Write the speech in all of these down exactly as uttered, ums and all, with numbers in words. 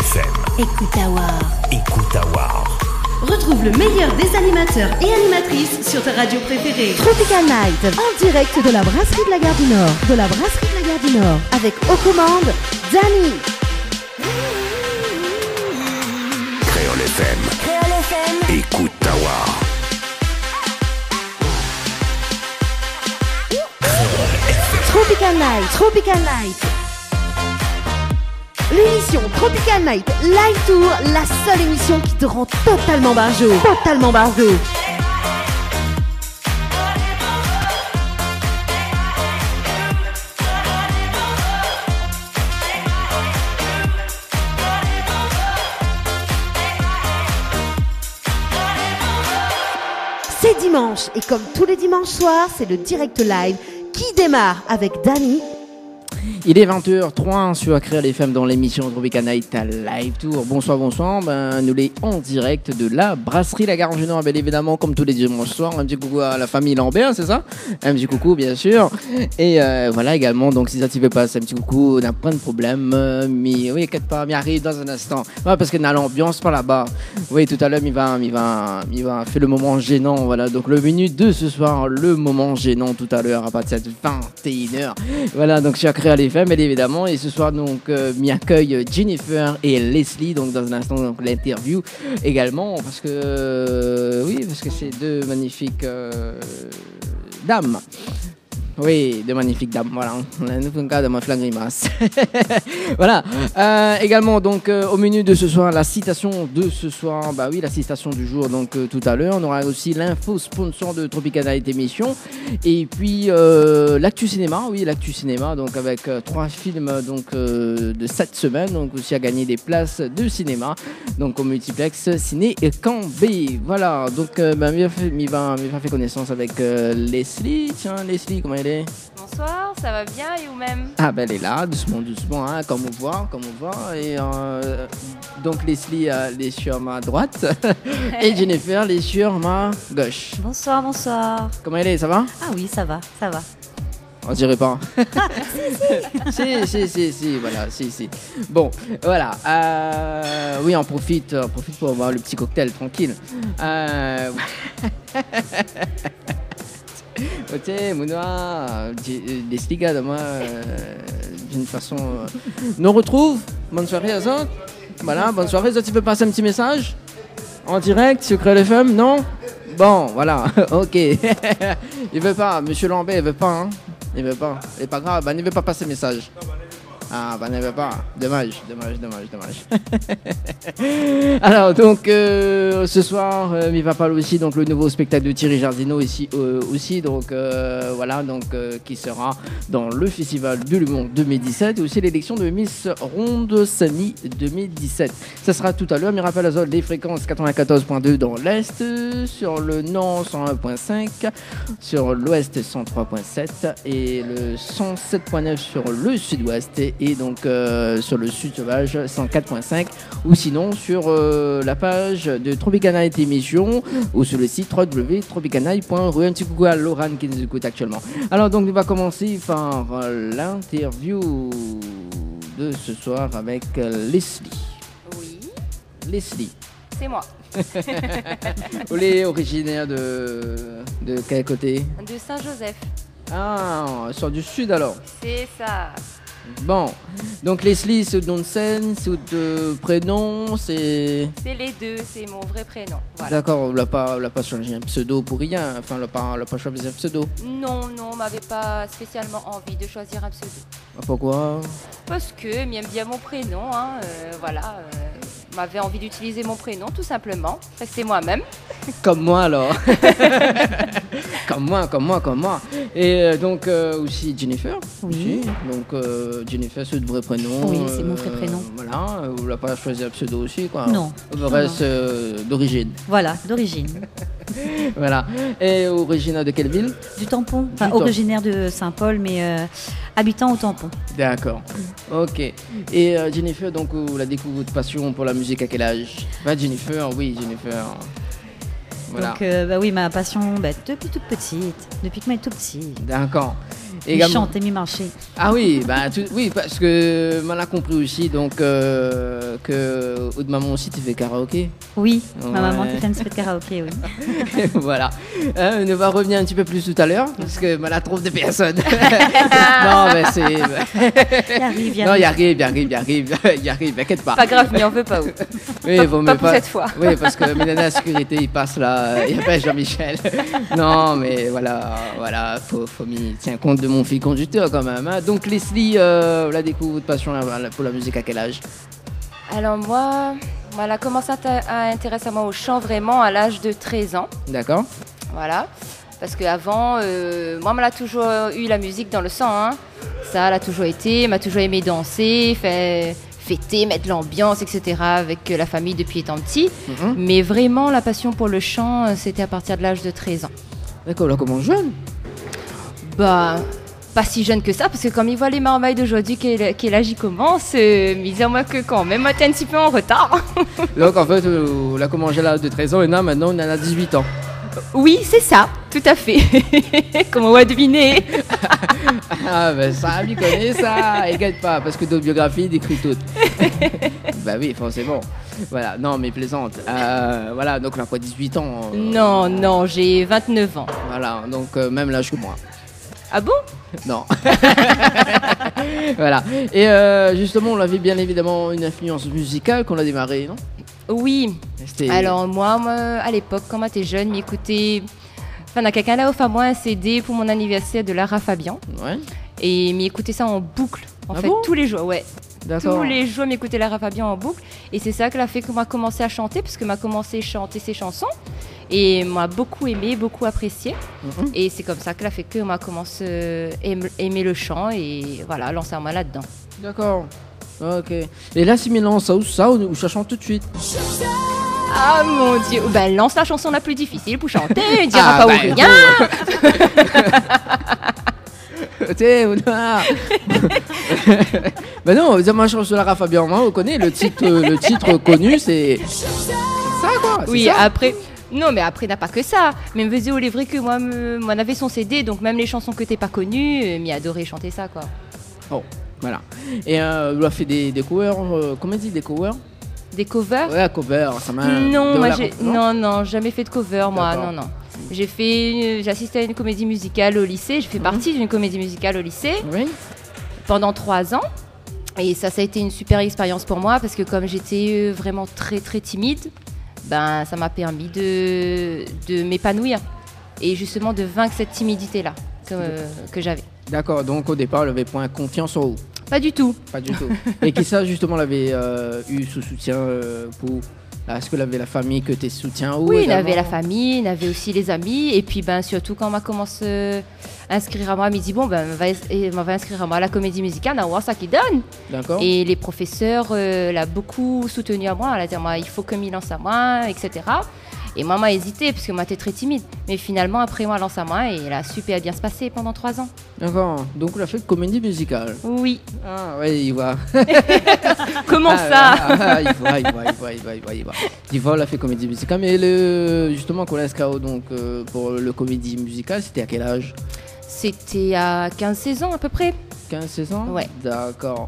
F M. Écoute Awar. Écoute Awar. Retrouve le meilleur des animateurs et animatrices sur ta radio préférée. Tropical Night, en direct de la brasserie de la Gare du Nord. De la brasserie de la Gare du Nord. Avec aux commandes, Dani. Créole F M. Créole F M. Écoute Awar. Tropical Night, Tropical Night. L'émission Tropical Night Live Tour, la seule émission qui te rend totalement barjo. Totalement barjo. C'est dimanche et comme tous les dimanches soirs, c'est le direct live qui démarre avec Dani. Il est vingt heures trois sur Créole F M dans l'émission Tropical Night Live Tour. Bonsoir, bonsoir. Ben, nous sommes en direct de la brasserie La Gare du Nord, bien évidemment, comme tous les dimanches soirs. Un petit coucou à la famille Lambert, c'est ça? Un petit coucou, bien sûr. Et euh, voilà également, donc si ça ne fait pas, c'est un petit coucou, on a plein de problèmes. Euh, mais oui, inquiète pas, il arrive dans un instant. Ouais, parce qu'on a l'ambiance par là-bas. Oui, tout à l'heure, il va, il va, il va faire le moment gênant. Voilà, donc le menu de ce soir, le moment gênant tout à l'heure, à partir de vingt et une heures. Voilà, donc sur Créole F M, bien évidemment. Et ce soir, donc, euh, m'y accueille Jennifer et Leslie. Donc, dans un instant, donc, l'interview également. Parce que, euh, oui, parce que c'est deux magnifiques euh, dames. Oui, de magnifiques dames, voilà. Nous cas de ma grimace. Voilà. Euh, également, donc, euh, au menu de ce soir, la citation de ce soir. Bah oui, la citation du jour, donc, euh, tout à l'heure. On aura aussi l'info sponsor de Tropical Night émission. Et puis, euh, l'actu cinéma. Oui, l'actu cinéma. Donc, avec euh, trois films donc, euh, de cette semaine. Donc, aussi à gagner des places de cinéma. Donc, au multiplex Ciné Cambé. Voilà. Donc, euh, bah, m'y va faire connaissance avec euh, Leslie. Tiens, Leslie, comment elle est? Bonsoir, ça va bien et vous-même? Ah ben elle est là, doucement, doucement, hein, comme on voit, comme on voit. Et euh, donc Leslie, euh, elle est sur ma droite et Jennifer, elle est sur ma gauche. Bonsoir, bonsoir. Comment elle est, ça va? Ah oui, ça va, ça va. On dirait pas. si, si, si, si, voilà, si, si. Bon, voilà. Euh, oui, on profite, on profite pour avoir le petit cocktail tranquille. Euh, ok, Mounoir, les sligas de moi, euh, d'une façon, euh, nous retrouve. Bonne soirée à ça. Voilà, bonne soirée. Tu peux passer un petit message en direct sur Créole F M, non? Bon, voilà, ok. Il veut pas, Monsieur Lambert, il veut pas, hein. Il veut pas. C'est pas grave, bah, il ne veut pas passer message. Ah, bah, ne veut pas. Dommage, dommage, dommage, dommage. Alors, donc, euh, ce soir, euh, il va parler aussi donc le nouveau spectacle de Thierry Jardineau ici euh, aussi, donc euh, voilà, donc euh, qui sera dans le Festival de l'Humour deux mille dix-sept et aussi l'élection de Miss Ronde Samy deux mille dix-sept. Ça sera tout à l'heure. Mais rappelle à zone les fréquences quatre-vingt-quatorze virgule deux dans l'Est, sur le Nord cent un virgule cinq, sur l'Ouest cent trois virgule sept et le cent sept virgule neuf sur le Sud-Ouest. Et Et donc euh, sur le Sud Sauvage cent quatre virgule cinq ou sinon sur euh, la page de Tropical Night émission ou sur le site w w w point tropical night point r u. Un petit coucou à Laurent qui nous écoute actuellement. Alors donc on va commencer par euh, l'interview de ce soir avec euh, Leslie. Oui, Leslie. c'est moi. Vous êtes originaire de, de quel côté? De Saint-Joseph. Ah, sur du Sud alors. C'est ça. Bon, donc Leslie, c'est nom de scène, c'est de prénom, c'est... C'est les deux, c'est mon vrai prénom. Voilà. D'accord, on l'a pas, on l'a pas changé un pseudo pour rien, enfin on l'a pas, on l'a pas choisi un pseudo. Non, non, on m'avait pas spécialement envie de choisir un pseudo. Pourquoi? Parce que j'aime bien mon prénom, hein, euh, voilà. Euh, m'avait envie d'utiliser mon prénom, tout simplement. Rester moi-même. Comme moi alors. Comme moi, comme moi, comme moi. Et euh, donc euh, aussi Jennifer. Oui. Aussi. Donc euh, Jennifer, c'est le vrai prénom. Oui, c'est mon vrai prénom. Voilà, vous l'avez pas choisi un pseudo aussi quoi. Non. Vous reste euh, d'origine. Voilà, d'origine. Voilà. Et originaire de quelle ville? Du Tampon. Enfin, Tampon. originaire de Saint-Paul, mais euh, habitant au Tampon. D'accord. Ok. Et euh, Jennifer, donc vous la découvert votre passion pour la musique à quel âge? Bah Jennifer, oui Jennifer. Voilà. Donc, euh, bah oui, ma passion, bah, depuis toute petite, depuis que moi tout petit. D'accord. Et Également- chanter, mi marcher. Ah oui, bah, tu- oui, parce que on a compris aussi donc euh, que Aude maman aussi tu fais karaoké. Oui, ma Ouais. maman qui fait un petit peu de karaoké, oui. Voilà. Hein, on va revenir un petit peu plus tout à l'heure parce que bah, la trouve de personne. Non, mais c'est. Il arrive, il Non, il arrive. arrive, il arrive, il arrive, il arrive, t'inquiète pas. Pas grave, mais on veut pas. où. Oui, Pas- vaut pas mieux pour cette fois. Oui, parce que mes nanas de sécurité, ils passent là, il n'y a pas Jean-Michel. Non, mais voilà, voilà, faut, faut m'y tiens compte de mon fil conducteur quand même. Hein. Donc Leslie, euh, la découvre votre passion la- pour la musique à quel âge? Alors moi, moi, elle a commencé à, ta- à intéresser à moi au chant vraiment à l'âge de treize ans. D'accord. Voilà. Parce qu'avant, euh, moi, elle a toujours eu la musique dans le sang. Hein. Ça, elle a toujours été, elle m'a toujours aimé danser, fait, fêter, mettre l'ambiance, et cetera avec la famille depuis étant petit. Mhm. Mais vraiment, la passion pour le chant, euh, c'était à partir de l'âge de treize ans. D'accord, là, comment jeune? Bah, pas si jeune que ça, parce que comme ils voient les marmailles d'aujourd'hui, quel, quel âge ils commencent, euh, mais disons-moi que quand même, t'es un petit peu en retard. Donc en fait, euh, on a commencé à l'âge de treize ans et là, maintenant, on en a dix-huit ans. Oui, c'est ça, tout à fait. Comment on va deviner? Ah, ben ça, lui connaît ça, inquiète pas, parce que d'autres biographies décrivent toutes. Bah oui, forcément. Voilà, non, mais plaisante. Euh, voilà, donc on a quoi, dix-huit ans? euh, Non, non, j'ai vingt-neuf ans. Voilà, donc euh, même l'âge que moi. Ah bon? Non. Voilà. Et euh, justement, on avait bien évidemment une influence musicale qu'on a démarré, non? Oui. C'était- Alors moi, moi, à l'époque, quand j'étais jeune, m'écoutais... Enfin, on a quelqu'un là offert à moi un C D pour mon anniversaire de Lara Fabian. Ouais, Et m'écoutait ça en boucle, en Ah fait, bon tous les jours, ouais. d'accord. Tous les jours, m'écouter Lara Fabian en boucle. Et c'est ça qui a fait qu'on m'a commencé à chanter, parce que m'a commencé à chanter ses chansons. Et m'a beaucoup aimé, beaucoup apprécié. Mhm. Et c'est comme ça que l'a fait qu'on m'a commencé à aimer- aimer le chant et voilà, lancer moi là-dedans. D'accord. Ok. Et là, si mélange ça ou ça, ou ça chante tout de suite. Ah mon dieu, ben lance la chanson la plus difficile pour chanter, il dira Ah, pas bah, ou rien. T'es, ou non. Ben non, c'est ma chanson de Lara Fabian, hein, on connaît le titre, le titre connu, c'est ça quoi. c'est Oui, ça. après. Non, mais après, n'a pas que ça. Mais me faisait au vrai que moi, me, moi, on avait son C D, donc même les chansons que t'es pas connues, euh, m'y adorait chanter ça, quoi. Oh, voilà. Et euh, on a fait des, des covers, euh, comment on dit, des covers? Des covers? Ouais, cover, ça m'a. Non, de moi, la- j'ai, non, non, jamais fait de cover, moi, D'accord. non, non. J'ai fait, j'ai assisté à une comédie musicale au lycée. J'ai fait Mhm. partie d'une comédie musicale au lycée Oui. pendant trois ans. Et ça, ça a été une super expérience pour moi parce que comme j'étais euh, vraiment très, très timide, ben, ça m'a permis de, de m'épanouir et justement de vaincre cette timidité-là que, euh, que j'avais. D'accord, donc au départ, elle avait point confiance en vous. Pas du tout. Pas du tout. Et qui ça, justement, l'avait euh, eu sous soutien euh, pour. Est-ce que l'avait la famille que tes soutiens ou Oui, il également avait la famille, il avait aussi les amis. Et puis, ben, surtout, quand on m'a commencé à inscrire à moi, il m'a dit bon, ben, on va, et on va inscrire à moi à la comédie musicale, on va voir ça qui donne. D'accord. Et les professeurs euh, l'ont beaucoup soutenu à moi. Elle a dit moi, il faut que m'y lance à moi, et cetera. Et moi, m'a hésité parce que moi, j'étais très timide. Mais finalement, après, moi, lance à moi et elle a super bien se passer pendant trois ans. D'accord. Donc, on a fait de comédie musicale. Oui. Ah, ouais, il voit. Comment Ah, ça ah, ah, il voit, il voit, il voit, il voit, il voit, il voit. Il voit, on a fait comédie musicale. Mais le, justement, qu'on a inscrit donc, euh, pour le comédie musicale, c'était à quel âge? C'était à quinze seize ans à peu près. quinze seize ans? Ouais. D'accord.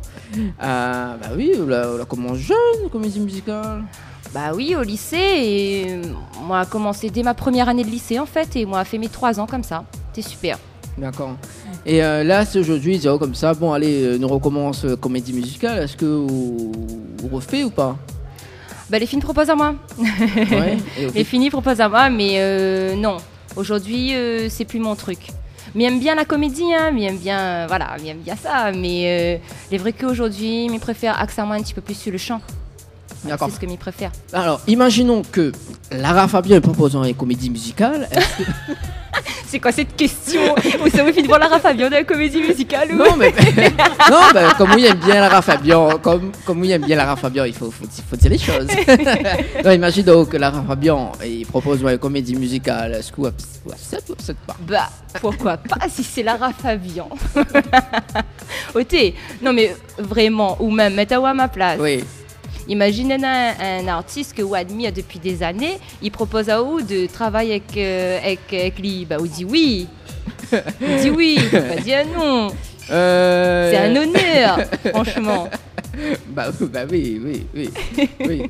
Ah, bah oui, on a, on a commencé jeune, comédie musicale. Bah oui, au lycée. Et euh, moi, a commencé dès ma première année de lycée en fait. Et moi, a fait mes trois ans comme ça. C'était super. D'accord. Et euh, là, c'est aujourd'hui, zéro comme ça. Bon, allez, euh, nous recommence euh, comédie musicale. Est-ce que vous, vous refait ou pas? Bah les filles me proposent à moi. Ouais. Et au Les fait- filles proposent à moi, mais euh, non. Aujourd'hui, euh, c'est plus mon truc. Mais aime bien la comédie, hein, mais aime bien, euh, voilà, mais aime bien ça. Mais euh, il est vrai qu'aujourd'hui, il préfère axer moi un petit peu plus sur le chant. Voilà, D'accord. c'est ce que m'y préfère. Alors, imaginons que Lara Fabian est proposant une comédie musicale. Est-ce que- C'est quoi cette question? Vous savez, de voir Lara Fabian dans la comédie musicale ou... Non, mais non, ben, comme oui, il aime bien Lara Fabian, comme comme oui, il aime bien Lara Fabian, il faut, faut, faut dire les choses. Non, imagine donc que Lara Fabian il propose une comédie musicale. Est-ce que vous acceptez ou acceptez pas? Bah, pourquoi pas si c'est Lara Fabian. Ok, non mais vraiment, ou même, mettez-vous à ma place. Oui. Imagine un, un artiste que vous admire depuis des années, il propose à vous de travailler avec, euh, avec, avec lui. Bah, vous dit oui. Vous dit oui, pas dire non. Euh... C'est un honneur, franchement. Bah, bah oui, oui, oui. oui.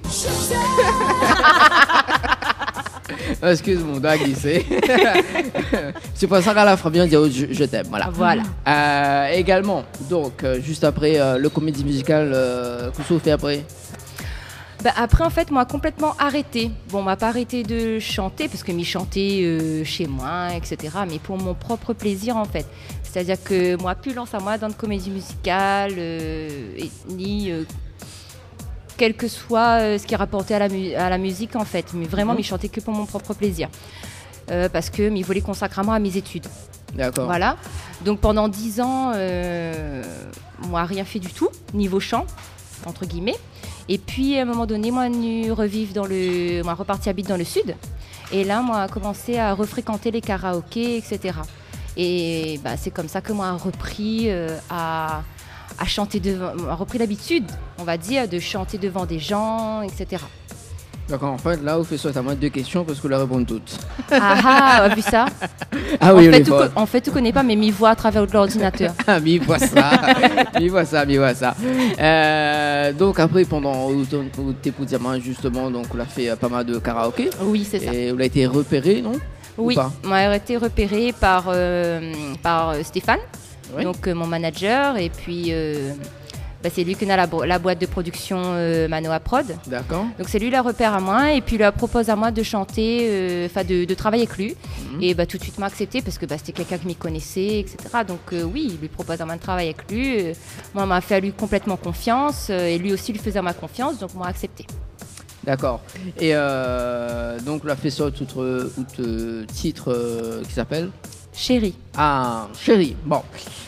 Excuse mon doigt glissé. C'est pour ça qu'à la fin bien dire je, je t'aime, voilà. Voilà. Euh, également, donc euh, juste après euh, le comédie musicale, euh, qu'est-ce que vous faites après? Bah après en fait moi complètement arrêté. Bon, on m'a pas arrêté de chanter parce que m'y chanter euh, chez moi, et cetera. Mais pour mon propre plaisir en fait. C'est-à-dire que moi plus lance à moi dans de comédie musicale euh, et, ni euh, quel que soit euh, ce qui est rapporté à la, mu- à la musique en fait. Mais vraiment Mhm. m'y chanter que pour mon propre plaisir. Euh, parce que m'y voulais consacrer à moi à mes études. D'accord. Voilà. Donc pendant dix ans, euh, moi rien fait du tout niveau chant entre guillemets. Et puis à un moment donné, moi, je revivre dans le, moi, reparti habite dans le sud. Et là, moi, a commencé à refréquenter les karaokés, et cetera. Et bah, c'est comme ça que moi, a repris euh, à, à chanter devant, a repris l'habitude, on va dire, de chanter devant des gens, et cetera. D'accord, en fait, là, vous faites soit à moi deux questions parce que vous la répondez toutes. Ah ah, on a vu ça. Ah en oui, on fait, les tout, voit. co- en fait, tout connaît pas, mais m'y voit à travers l'ordinateur. Ah, mais il voit ça, il voit ça, il voit ça. Euh, donc après, pendant tes pour diamants justement, donc on a fait euh, pas mal de karaoké. Oui, c'est ça. Et on a été repéré, non? Ou Oui, pas moi, j'ai été repérée par, euh, par euh, Stéphane, Oui. donc euh, mon manager, et puis euh, bah, c'est lui qui a la, bo- la boîte de production euh, Manoa Prod. D'accord. Donc c'est lui la repère à moi, et puis il lui propose à moi de chanter, enfin de, de travailler avec lui. Mhm. Et bah, tout de suite m'a accepté parce que bah, c'était quelqu'un qui m'y connaissait, et cetera. Donc euh, oui, il lui propose à moi de travailler avec lui. Euh, moi, on m'a fait à lui complètement confiance, euh, et lui aussi lui faisait ma confiance, donc moi accepté. D'accord. Et euh, donc on a fait ça tout euh, euh, titre euh, qui s'appelle Chérie. Ah, chérie. Bon.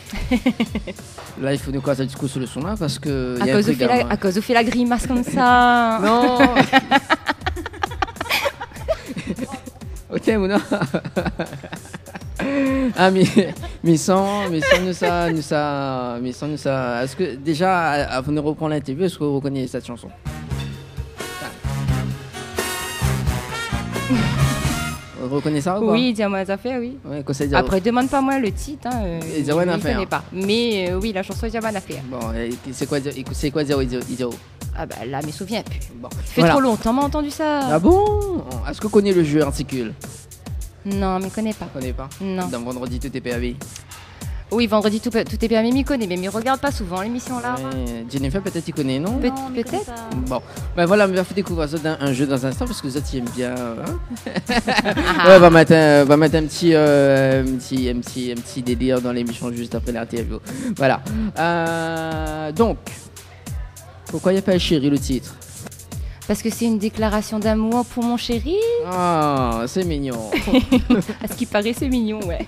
Là, il faut nous casser du coup sur le son là parce que. À y a un cause, où truc fait la, à moi. à cause où fait la grimace comme ça. Non. Ok, ou non. Ah, mais, mais sans, mais sans nous ça, nous ça, mais sans nous ça. Est-ce que déjà, avant de reprendre l'interview, est-ce que vous reconnaissez cette chanson? Vous reconnaissez ça ou pas? Oui, dis-moi ça fait, oui. Ouais, quoi ça veut dire? Après, demande pas moi le titre. Hein, euh, Et Diawan je a ne fait, connais hein. pas. Mais euh, oui, la chanson Diawan a fait. Bon, et c'est quoi dire? C'est quoi dire? Dire- dire- Ah bah là, je me souviens plus. Bon. Ça fait Voilà. trop longtemps, m'a entendu ça. Ah bon? Est-ce que vous connaissez le jeu articule? Non, mais je connais pas. Vous connaissez pas? Non. Dans Vendredi tout est P A V. Oui, vendredi, tout, tout est permis, m'y connaît, mais m'y regarde pas souvent l'émission là. Ouais, Jennifer, peut-être tu connais, non? Peut- Non, mais peut-être. comme ça. Bon, ben voilà, on va faire découvrir ça dans un jeu dans un instant parce que vous autres, ils aiment bien. Hein? Ah. Ouais, on va mettre, un, on va mettre un, petit, euh, un, petit, un, petit, un petit délire dans l'émission juste après l'interview. Voilà. Euh, donc, pourquoi il n'y a pas Chérie le titre? Parce que c'est une déclaration d'amour pour mon chéri. Ah, c'est mignon. À ce qui paraît, c'est mignon, ouais.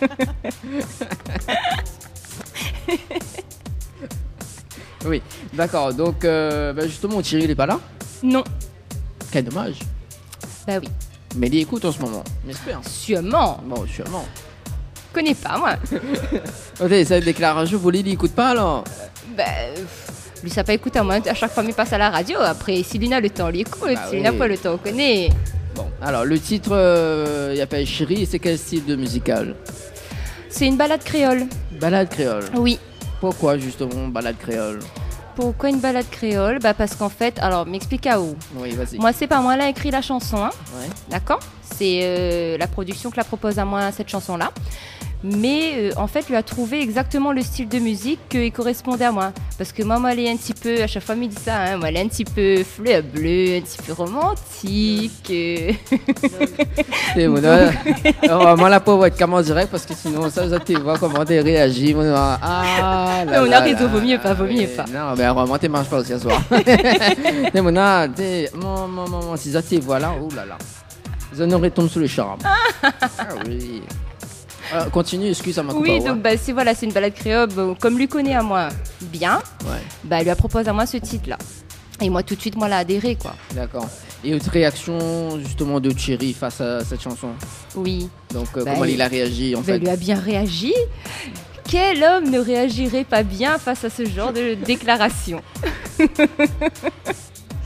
Oui, d'accord. Donc, euh, ben justement, Thierry, il n'est pas là. Non. Quel dommage. Bah oui. Mais il écoute en ce moment, j'espère. Sûrement. Bon, sûrement. Je connais pas, moi. Ok, cette déclaration, vous il écoute pas alors? Bah. pff, Lui, ça pas écoute à moi. À chaque fois, il passe à la radio. Après, s'il en a le temps, il écoute. Bah S'il oui. n'a pas le temps, on connaît. Bon, alors le titre, euh, il appelle Chérie, c'est quel style de musical? C'est une balade créole. Balade créole. Oui. Pourquoi justement balade créole? Pourquoi une balade créole? Bah parce qu'en fait, alors m'explique à où. Oui, vas-y. Moi, c'est pas moi là écrit la chanson, hein. Ouais. D'accord? C'est euh, la production qui la propose à moi cette chanson-là. Mais euh, en fait, lui a trouvé exactement le style de musique qui correspondait à moi. Parce que moi, moi, elle est un petit peu, à chaque fois, il me dit ça, hein, moi, elle est un petit peu fleur bleue, un petit peu romantique. euh. C'est bon, ouais. Alors, moi, la pauvre être comment direct parce que sinon, ça, vous allez voir comment tu réagis. Moi, ah, là, On là, a raison, là. vaut mieux pas, vaut mieux Ouais, pas. Non, mais vraiment, tu manges pas aussi ce soir. Mais mon ah, t'es, mon, mon, mon, si ça t'es voilà, oh là là. Vous en aurez tombé sous le charme. Ah oui. Alors, continue, excuse, ça m'a coupé. Oui, donc bah, c'est voilà, c'est une balade créole. Bon, comme lui connaît à moi bien, Ouais, bah, elle lui a proposé à moi ce titre-là. Et moi, tout de suite, moi, l'a adhéré, quoi. d'accord. Et autre réaction justement de Thierry face à cette chanson. Oui. Donc, euh, Bah, comment il- il a réagi en Bah, fait? elle lui a bien réagi. Quel homme ne réagirait pas bien face à ce genre de déclaration?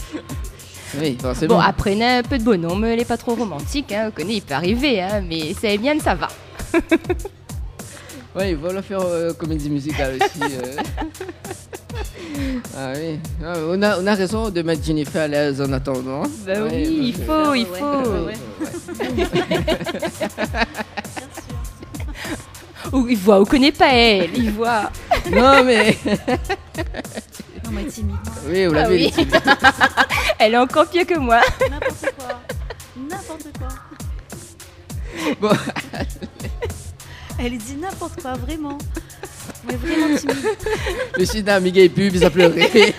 Oui, forcément. Bon, après, on a un peu de bonhomme, elle est pas trop romantique, hein, on connaît, il peut arriver, hein, mais ça est bien, ça va. Oui, il va la faire euh, comédie musicale aussi. euh. Ah oui, ah, on, a, on a raison de mettre Jennifer à l'aise en attendant. Bah Ouais, oui, il donc, faut, euh, il ouais, faut. ouais, Ou il voit, on connaît pas elle, il voit. Non mais, Non, mais timide. oui, vous Ah l'avez oui. dit. Elle est encore pire que moi. N'importe quoi. N'importe quoi. Bon, Elle dit n'importe quoi, vraiment. Mais vraiment timide. le sida, Miguel pub, il a pleuré.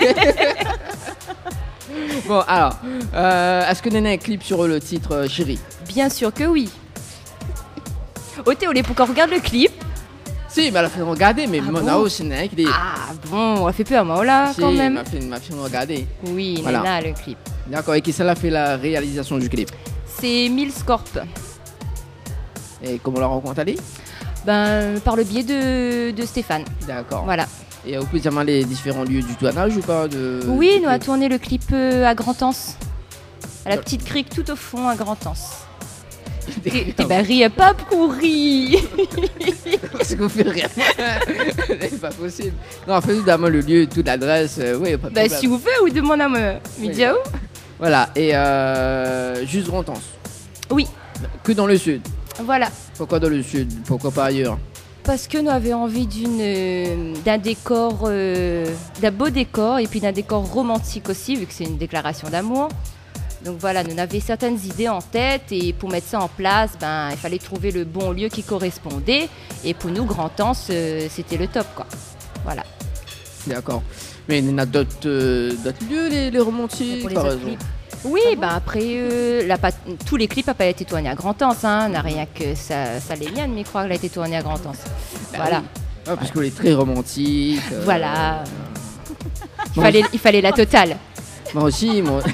Bon, alors, euh, est-ce que Néné a un clip sur le titre euh, Chérie? Bien sûr que oui. Oh Théo, les pourquoi on regarde le clip. Si, mais elle a fait regarder, mais Ah mon bon aussi, Néné, qui dit. Ah bon, on fait peur moi là Si, quand il même. m'a fait, il m'a fait regarder. Oui, Voilà. Nana, le clip. D'accord, et qui ça l'a fait la réalisation du clip? C'est Mills Corp. Et comment la rencontre allée? Ben, par le biais de, de Stéphane. D'accord. Voilà. Et vous pouvez dire les différents lieux du tournage ou pas de... Oui, du nous a clip tourné le clip euh, à Grand-Anse. À la Ouais. petite crique tout au fond à Grand-Anse. Et, et ben, riez pas pourri. Parce que vous faites rien. C'est pas possible. Non, en fait, évidemment, le lieu, toute l'adresse, euh, oui, pas de Ben, problème. si vous voulez, vous demandez à me Oui. dire où. Voilà, et euh, juste Grand-Anse. Oui, Que dans le sud. voilà. Pourquoi dans le sud? Pourquoi pas ailleurs? Parce que nous avions envie d'une, euh, d'un décor, euh, d'un beau décor et puis d'un décor romantique aussi, vu que c'est une déclaration d'amour. Donc voilà, nous avions certaines idées en tête et pour mettre ça en place, ben, il fallait trouver le bon lieu qui correspondait. Et pour nous, Grand-Anse, euh, c'était le top, quoi. Voilà. D'accord. Mais il y en a d'autres euh, d'autres lieux, les, les romantiques, Pour les par autres exemple. clips. Oui, ben après, euh, la pat- tous les clips n'ont pas été tournés à Grand-Anse, hein. N'a rien que ça, ça les miennes, mais croire qu'elle a été tournée à Grand-Anse. Bah Voilà. oui. Ah, parce qu'elle est très romantique. euh, Voilà. Il Bon, fallait, il fallait la totale. Moi aussi, moi.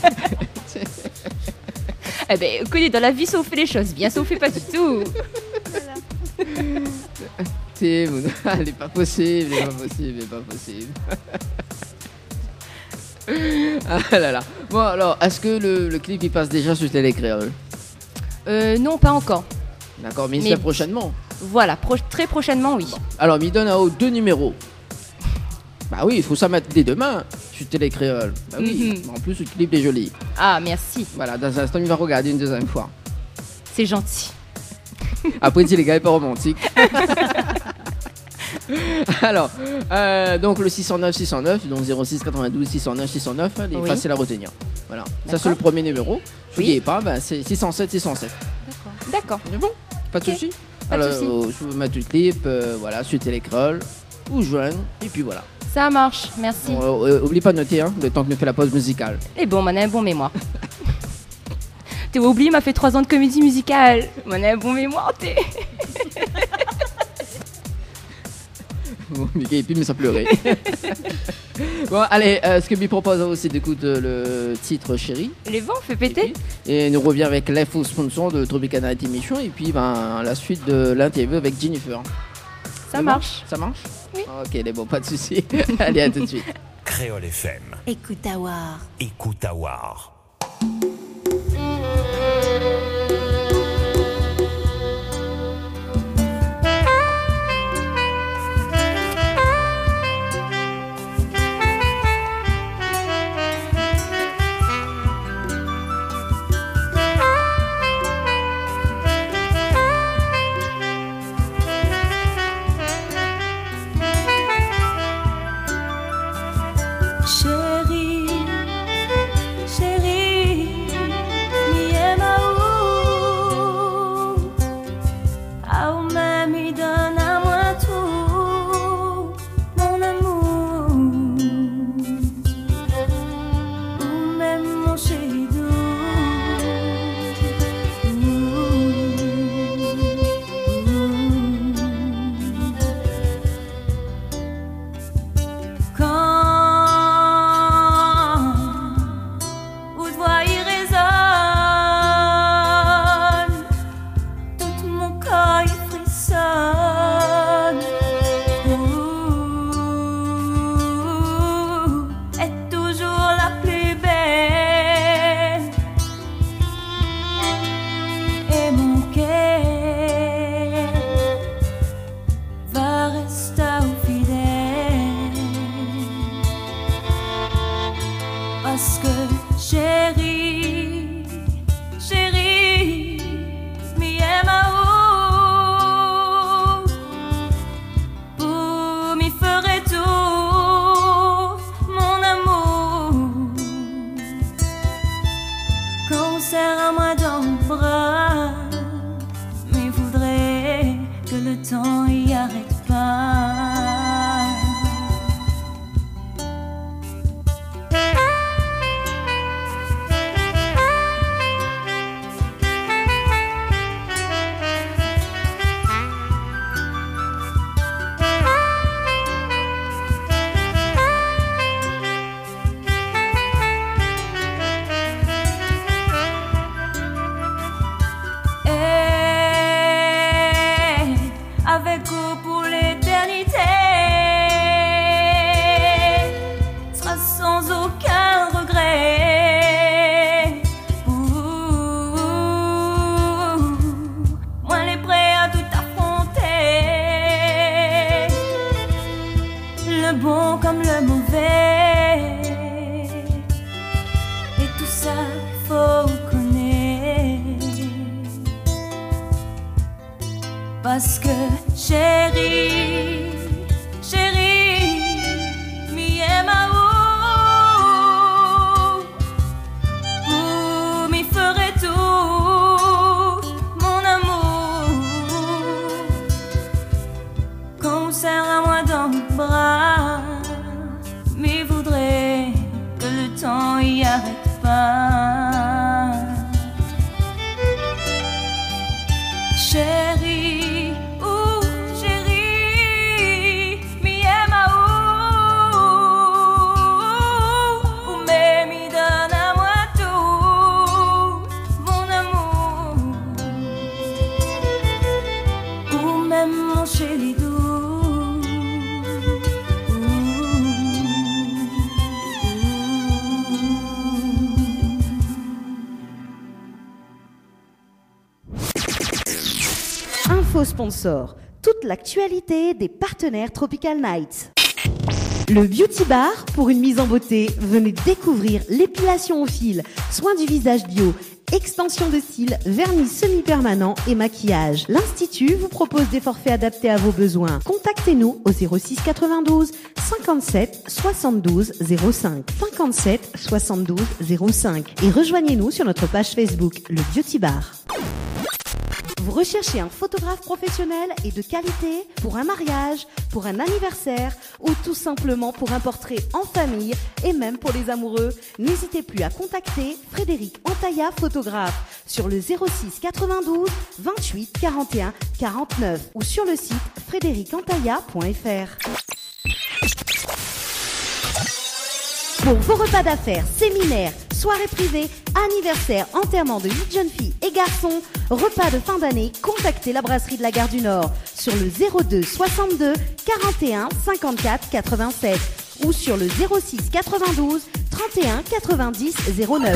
Eh ben, écoutez, dans la vie, ça on fait les choses bien, ça on fait pas du tout. C'est- Elle est pas possible, elle est pas possible, elle est pas possible. Ah là là. Bon alors, est-ce que le, le clip il passe déjà sur Télé Créole? Euh, non, pas encore. D'accord, mais, il Mais- se fait prochainement. Voilà, pro- très prochainement, oui. Alors, il donne à haut deux numéros. Bah oui, il faut ça mettre dès demain sur Télé Créole. Bah oui, Mhm. en plus le clip est joli. Ah, merci, Voilà, dans un instant, il va regarder une deuxième fois. c'est gentil. Après, si les gars, il est pas romantique. Alors, euh, donc le six cent neuf six cent neuf, donc zéro six quatre-vingt-douze six cent neuf six cent neuf, il est Oui. facile à retenir. Voilà, ça D'accord. c'est le premier numéro. Oui. N'oubliez pas, bah, c'est six cent sept six cent sept. D'accord. C'est bon, pas de Ok. souci. Pas de Alors, souci. euh, je vous mettre le clip, euh, voilà, sur Télécrol ou joindre, et puis voilà. Ça marche, merci. Bon, euh, oublie pas de noter, hein, le temps que nous fait la pause musicale. Et bon, on a un bon mémoire. T'as oublié, m'a fait trois ans de comédie musicale. On a un bon mémoire, t'es. Bon, Mickey et puis mais ça pleurait. Bon, allez, euh, ce que lui propose aussi d'écouter le titre Chérie. Les vents, fait péter. Et nous revient avec l'info sponsor de Tropicana Night Emission et puis ben, la suite de l'interview avec Jennifer. Ça C'est marche. bon Ça marche Oui. Ok, les bon, pas de soucis. Allez, à tout de suite. Créole F M. Écoute Awar. Écoute Awar. Chérie, chérie, mi ema chérie, chérie, mi aimao. Pour m'y ferai tout, mon amour. Quand serre-moi dans le bras, mais voudrais que le temps y arrête pas. Avec vous pour l'éternité, sera sans aucun regret. Ouh, moi les prêt à tout affronter, le bon comme le mauvais, et tout ça faut connaître. Parce que chérie, chérie, mi aimao. Vous m'y ferez tout, mon amour. Qu'on serre à moi dans le bras, mais voudrais que le temps y arrête pas. Chérie, ouh, chérie, mi aimao. Ou même il donne à moi tout, mon amour. Ou même mon chéri doux. Info sponsor, toute l'actualité des partenaires Tropical Nights. Le Beauty Bar, pour une mise en beauté, venez découvrir l'épilation au fil, soins du visage bio, extension de cils, vernis semi-permanent et maquillage. L'Institut vous propose des forfaits adaptés à vos besoins. Contactez-nous au zéro six quatre-vingt-douze cinquante-sept soixante-douze zéro cinq cinquante-sept soixante-douze zéro cinq et rejoignez-nous sur notre page Facebook, le Beauty Bar. Vous recherchez un photographe professionnel et de qualité pour un mariage, pour un anniversaire ou tout simplement pour un portrait en famille et même pour les amoureux? N'hésitez plus à contacter Frédéric Antaïa, photographe, sur le zéro six quatre-vingt-douze vingt-huit quarante et un quarante-neuf ou sur le site frédéric antaïa point f r. Pour vos repas d'affaires, séminaires, soirées privées, anniversaires, enterrements de huit jeunes filles et garçons, repas de fin d'année, contactez la brasserie de la Gare du Nord sur le zéro deux soixante-deux quarante et un cinquante-quatre quatre-vingt-sept ou sur le zéro six quatre-vingt-douze trente et un quatre-vingt-dix zéro neuf.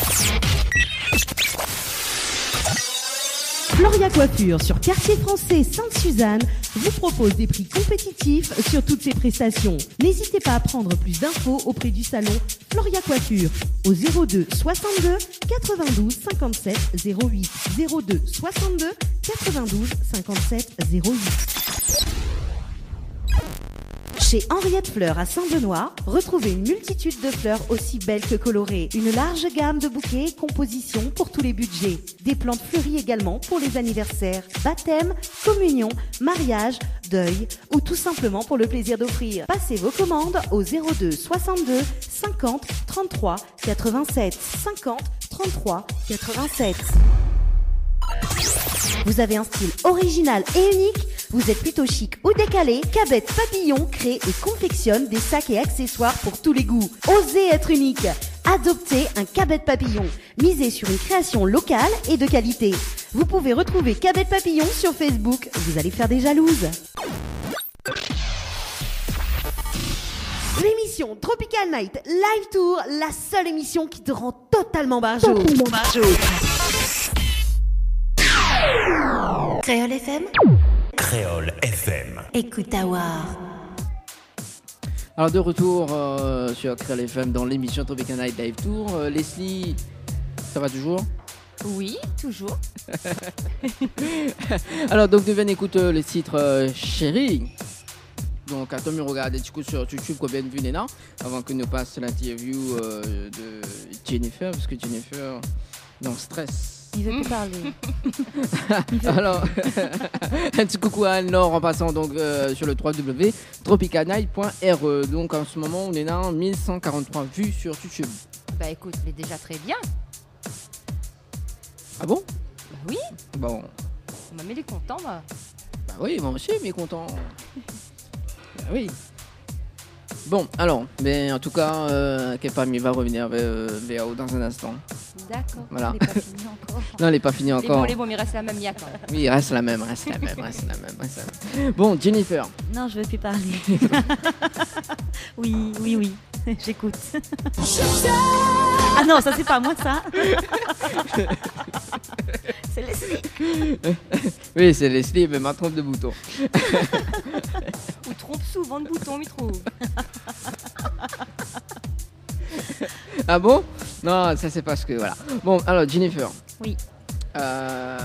Floria Coiffure sur Quartier Français Sainte-Suzanne vous propose des prix compétitifs sur toutes ses prestations. N'hésitez pas à prendre plus d'infos auprès du salon Floria Coiffure au zéro deux soixante-deux quatre-vingt-douze cinquante-sept zéro huit zéro deux soixante-deux quatre-vingt-douze cinquante-sept zéro huit. Chez Henriette Fleurs à Saint-Benoît, retrouvez une multitude de fleurs aussi belles que colorées. Une large gamme de bouquets et compositions pour tous les budgets. Des plantes fleuries également pour les anniversaires, baptêmes, communions, mariages, deuil ou tout simplement pour le plaisir d'offrir. Passez vos commandes au zéro deux soixante-deux cinquante trente-trois quatre-vingt-sept cinquante trente-trois quatre-vingt-sept. Vous avez un style original et unique? Vous êtes plutôt chic ou décalé? Cabette Papillon crée et confectionne des sacs et accessoires pour tous les goûts. Osez être unique. Adoptez un Cabette Papillon. Misez sur une création locale et de qualité. Vous pouvez retrouver Cabette Papillon sur Facebook. Vous allez faire des jalouses. L'émission Tropical Night Live Tour, la seule émission qui te rend totalement barjot. Totalement barjot. Créole F M. Créole F M. Écoute Awar. Alors de retour euh, sur Créole F M dans l'émission Tropical Night Live Tour. Euh, Leslie, ça va toujours? Oui, toujours. Alors donc nous écoute euh, les titres euh, Chérie. Donc attends, me regarder du coup sur YouTube combien de vues Néna avant que nous passe l'interview euh, de Jennifer parce que Jennifer dans le stress. Il veut plus parler. Alors, un petit coucou à Anne-Laure en passant donc euh, sur le w w w point tropical night point r e. Donc en ce moment, on est là mille cent quarante-trois vues sur YouTube. Bah écoute, mais déjà très bien. Ah bon? Bah oui. Bon. Bah, mais il est content, moi. Bah oui, moi aussi, mais content. Bah oui. Bon, alors, mais en tout cas, euh, Kepami va revenir vers euh, V A O dans un instant. D'accord. Voilà. Il n'est pas fini encore. Non, elle n'est pas finie Les encore. bons, les bons, mais il reste la même yak. Oui, il reste la même, reste la même, reste la même, reste la même. Bon, Jennifer. Non, je veux plus parler. Oui, oui, oui. J'écoute. Ah non, ça c'est pas moi ça. C'est Leslie. Oui, c'est Leslie, mais ma trompe de bouton. Ou trompe souvent de boutons, il trouve. Ah bon? Non, ça c'est parce que voilà. Bon, alors Jennifer. Oui. Euh...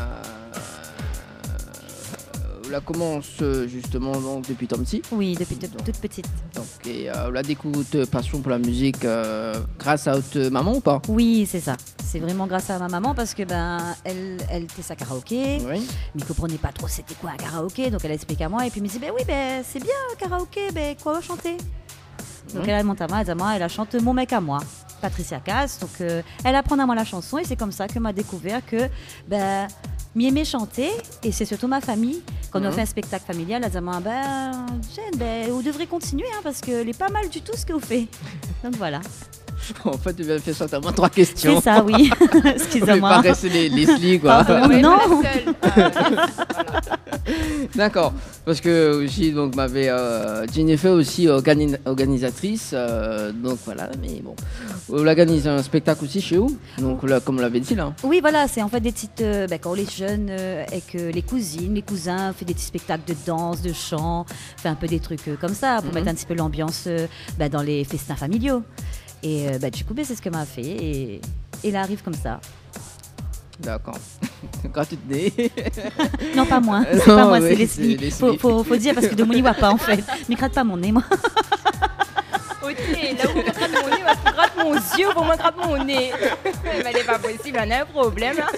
On la commence euh, justement donc depuis ton petit. Oui, depuis toute, toute petite. Donc et euh, on la découvre ta passion pour la musique euh, grâce à votre maman ou pas? Oui, c'est ça. C'est vraiment grâce à ma maman parce que ben elle, elle était sa karaoké. Oui. Mais ne comprenait pas trop c'était quoi un karaoké, donc elle a expliqué à moi et puis elle me dit ben oui ben c'est bien un karaoké, ben quoi va chanter. Donc Mmh. elle a monté à moi, elle dit à moi, elle a chanté Mon mec à moi, Patricia Cass. Donc euh, elle apprend à moi la chanson et c'est comme ça que m'a découvert que ben m'y aimait chanter et c'est surtout ma famille. Quand Mmh. on a fait un spectacle familial, elle a dit à moi ben Jen, ben vous devrez continuer hein, parce que est pas mal du tout ce que vous faites. Donc voilà. En fait, tu viens de faire certainement trois questions. C'est ça, oui. On n'est pas Excusez-moi. resté les Leslie quoi. Pardon. Ouais, non. la seule. Ah, voilà. D'accord, parce que aussi donc m'avait euh, Jennifer aussi organi- organisatrice, euh, donc voilà, mais bon, on organise un spectacle aussi chez vous, donc là, comme on l'avait dit là. Oui, voilà, c'est en fait des petites. Euh, ben, quand les jeunes euh, et que les cousines, les cousins, fait des petits spectacles de danse, de chant, fait un peu des trucs euh, comme ça pour Mhm. mettre un petit peu l'ambiance euh, ben, dans les festins familiaux. Et euh, ben, du coup, ben, c'est ce qu'elle m'a fait et, et elle arrive comme ça. D'accord. Quand tu te nais. Non, pas moi, c'est Non, pas moi, oui, c'est Leslie. c'est Leslie. Faut, faut, faut dire parce que de mon n'y voit pas en fait. Mais gratte pas mon nez, moi. Ok, là où on gratte mon nez, on gratte mon yeux, pour moi gratte mon nez. Mais elle n'est pas possible, on a un problème là.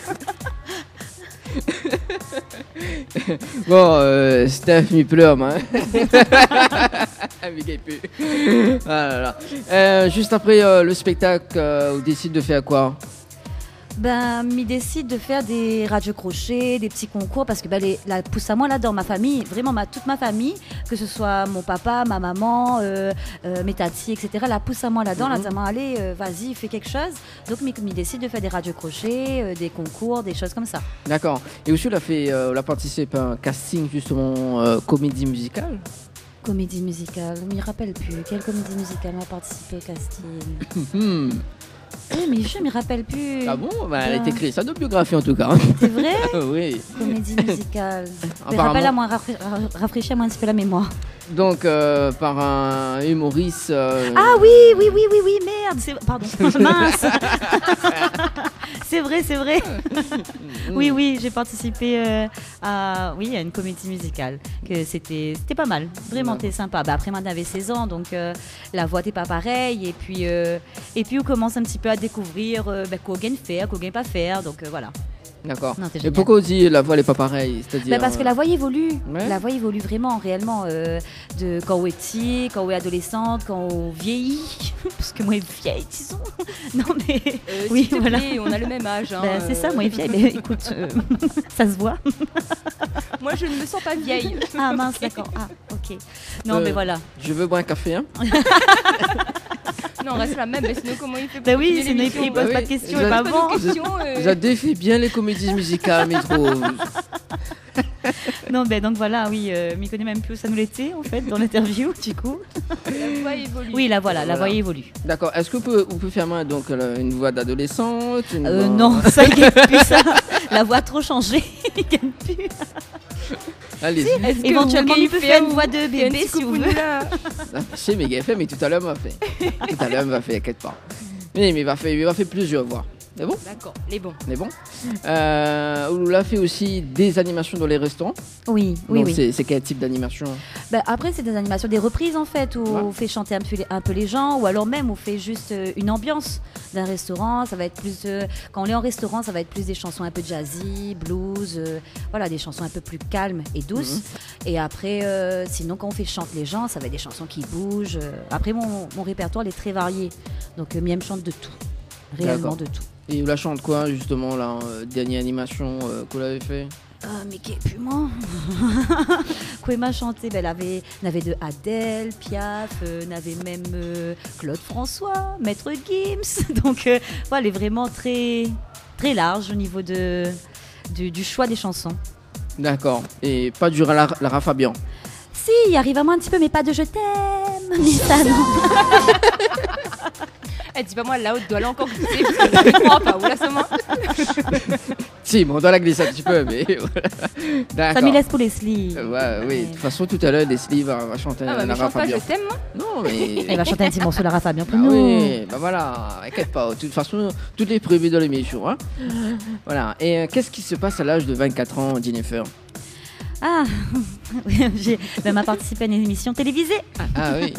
Bon, euh, Steph m'y pleure, moi. Avec épée. Ah là là. Euh, juste après euh, le spectacle, euh, on décide de faire quoi? Ben, m'y décide de faire des radios crochets, des petits concours, parce que ben, les, la pousse à moi là dans ma famille, vraiment ma, toute ma famille, que ce soit mon papa, ma maman, euh, euh, mes tatis, et cetera. La pousse à moi là-dedans, Mhm. là, disant, allez, euh, vas-y, fais quelque chose. Donc, m'y, m'y décide de faire des radios crochets, euh, des concours, des choses comme ça. D'accord. Et aussi, on a fait, euh, on a participé à un casting justement euh, comédie musicale. Comédie musicale, je m'y rappelle plus. Quelle comédie musicale m'a participé au casting? Hmm. Oui, mais je m'y rappelle plus. Ah bon? Bah, elle a Bien. été créée sa biographie en tout cas. C'est vrai? Oui. Comédie musicale. Mais Apparemment. rappelle à moi, rafra- ra- rafraîchis-moi un petit peu la mémoire. Donc, euh, par un humoriste. euh, Ah oui, oui, oui, oui, oui, merde, c'est... Pardon, mince. C'est vrai, c'est vrai. Oui, oui, j'ai participé euh, à, oui, à une comédie musicale. Que c'était, c'était pas mal, vraiment, Ouais. c'était sympa. Bah, après, maintenant, j'avais seize ans, donc euh, la voix n'était pas pareille. Et puis, euh, et puis, on commence un petit peu à découvrir euh, bah, quoi gagne faire, quoi gagne pas faire. Donc euh, voilà. D'accord. Non, c'est Et génial. pourquoi on dit la voix n'est pas pareille? C'est-à-dire. Bah parce que la voix évolue, Ouais. la voix évolue vraiment, réellement, euh, de quand on est petit, quand on est adolescente, quand on vieillit, parce que moi, je suis vieille, disons. Non mais, Euh, oui, s'il te voilà. plaît, on a le même âge. Hein, Ben, c'est ça, euh. moi, je suis vieille, mais écoute, euh, ça se voit. Moi, je ne me sens pas vieille. Ah mince, d'accord, ah, ok. Non, Euh, mais voilà. Je veux boire un café, hein? Non, on reste la même, mais sinon, comment il fait pour Ben oui, continuer sinon, il l'émission, il pose Bah pas oui, de questions, je- et pas Pas bon. de questions. euh. Vous défie bien les comédies musicales, mais trop. Non, ben donc voilà, oui, euh, m'y connaît même plus où ça nous l'était, en fait, dans l'interview, du coup. La voix évolue. Oui, là, voilà, la Voilà. voix évolue. D'accord. Est-ce que vous pouvez, vous pouvez faire moi, donc euh, une voix d'adolescente une Euh, voix- non, ça, il gagne plus ça. La voix a trop changé, il gagne plus. Allez-y. Est-ce que Éventuellement, vous il peut voulez faire une un- voix de faire un bébé petit si vous coucou voulez. là Ah, c'est méga fait, mais tout à l'heure m'a fait. Tout à l'heure m'a fait, inquiète pas. Mais, mais il va faire, il va faire plusieurs voix. C'est bon? D'accord, les bons. C'est bon. Euh, on a fait aussi des animations dans les restaurants. Oui, oui, Donc, oui. c'est, c'est quel type d'animation? Bah, après, c'est des animations, des reprises en fait, où Ouais. on fait chanter un peu, les, un peu les gens, ou alors même on fait juste euh, une ambiance d'un restaurant. Ça va être plus, euh, quand on est en restaurant, ça va être plus des chansons un peu jazzy, blues, euh, voilà, des chansons un peu plus calmes et douces. Mhm. Et après, euh, sinon quand on fait chanter les gens, ça va être des chansons qui bougent. euh. Après, mon, mon répertoire il est très varié, donc euh, Miem chante de tout, réellement D'accord. de tout. Et vous la chante quoi, justement, la euh, dernière animation euh, qu'on avait fait? Ah, mais qui puis moi Quoi m'a chanté, ben, elle avait, elle avait de Adèle, Piaf, euh, elle avait même euh, Claude François, Maître Gims. Donc euh, voilà, elle est vraiment très, très large au niveau de, du, du choix des chansons. D'accord. Et pas du Lara, Lara Fabian. Si, il arrive à moi un petit peu, mais pas de je t'aime. Mais ça, non. Elle dit pas moi là-haut, doit aller encore glisser parce que je ne crois pas. Ou là, seulement. Si, bon, on doit la glisser un petit peu, mais voilà. D'accord. Ça m'y laisse pour Leslie. Euh, ouais, oui, de toute façon, tout à l'heure, Leslie va, va chanter Ah bah, mais Lara chante pas, Fabian. je t'aime, moi. Non, mais. Elle va chanter un petit morceau Lara Fabian pour Bah nous. oui, bah voilà, inquiète pas. De toute façon, tout est prévu dans l'émission. Hein. Voilà. Et euh, qu'est-ce qui se passe à l'âge de vingt-quatre ans, Jennifer? Ah, j'ai même à participer à une émission télévisée. Ah oui.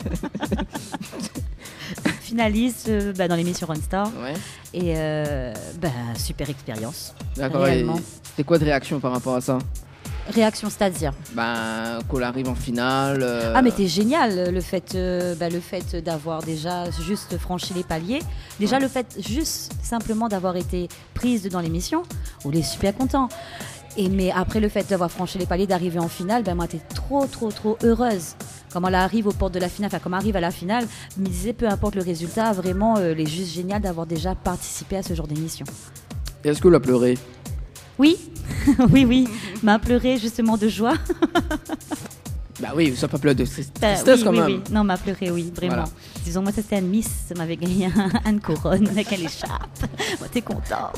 Finaliste euh, bah, dans l'émission Runstar. Ouais. Et euh, bah, super expérience. D'accord. Et Réellement. c'était quoi de réaction par rapport à ça? Réaction, c'est-à-dire Ben, qu'on arrive en finale. euh, Ah, mais t'es génial, le fait, euh, bah, le fait d'avoir déjà juste franchi les paliers. Déjà, le fait juste simplement d'avoir été prise dans l'émission, on est super content. Et mais après le fait d'avoir franchi les paliers, d'arriver en finale, ben moi, t'es trop, trop, trop heureuse. Comme elle arrive aux portes de la finale, enfin, comme elle arrive à la finale, je me disais, peu importe le résultat, vraiment, euh, elle est juste génial d'avoir déjà participé à ce genre d'émission. Et est-ce que vous a pleuré? Oui, oui, oui, m'a pleuré justement de joie. Bah oui, ça peut pleurer de tristesse Bah, oui, quand oui, même. oui. Non, m'a pleuré, oui, vraiment. Voilà. Disons, moi, ça c'était une Miss, ça m'avait gagné un, une couronne avec une écharpe. Moi, t'es contente.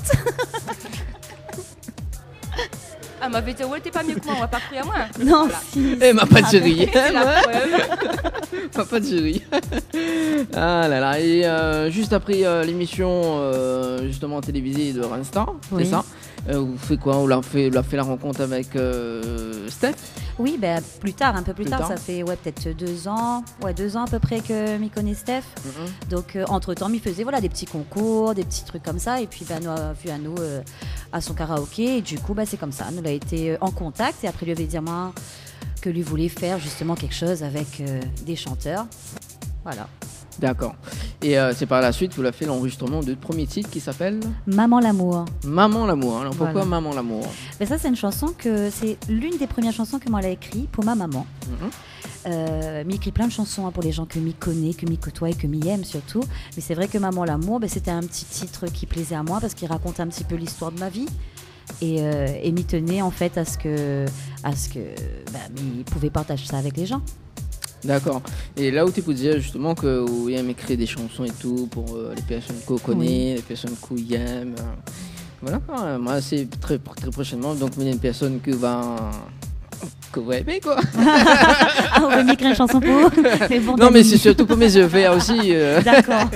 Ah, ma fait ouais, t'es pas mieux que moi, on va pas crier à moi. Non, si. Eh, m'a pas de jury. C'est la preuve. M'a pas de jury. Ah là là. Et euh, juste après euh, l'émission euh, justement télévisée de Runstar, Oui. c'est ça euh, vous faites quoi? On l'a fait, on a fait la rencontre avec euh, Steph. Oui, ben, plus tard, un peu plus, Plus tard, tard. ça fait ouais, peut-être deux ans, ouais, deux ans à peu près que m'y connaît Steph. Donc, euh, entre-temps, m'y faisait voilà, des petits concours, des petits trucs comme ça. Et puis, ben, nous a vu à nous euh, à son karaoké. Et du coup, ben, c'est comme ça. Nous, on a été euh, en contact. Et après, lui avait dit à moi que lui voulait faire justement quelque chose avec euh, des chanteurs. Voilà. D'accord. Et euh, c'est par la suite que vous avez fait l'enregistrement de premier titre qui s'appelle Maman l'amour. Maman l'amour. Alors pourquoi Voilà. Maman l'amour? Ben, ça, c'est une chanson que c'est l'une des premières chansons que moi, elle a écrite pour ma maman. Mhm. Euh, m'y écrit plein de chansons hein, pour les gens que m'y connaît, que m'y côtoie et que m'y aime surtout. Mais c'est vrai que Maman l'amour, ben, c'était un petit titre qui plaisait à moi parce qu'il raconte un petit peu l'histoire de ma vie. Et, euh, et m'y tenait en fait à ce que, à ce que ben, m'y pouvait partager ça avec les gens. D'accord. Et là où tu peux dire justement que vous aimez écrire des chansons et tout pour euh, les personnes qu'on connaît, Oui. les personnes qu'on aime. euh, voilà quoi. Moi, c'est très, très prochainement. Donc, il y a une personne que va. que vous aimez quoi. Ah, on va m'y écrire une chanson pour les bons Non, mais amis. c'est surtout pour mes yeux verts aussi. euh. D'accord.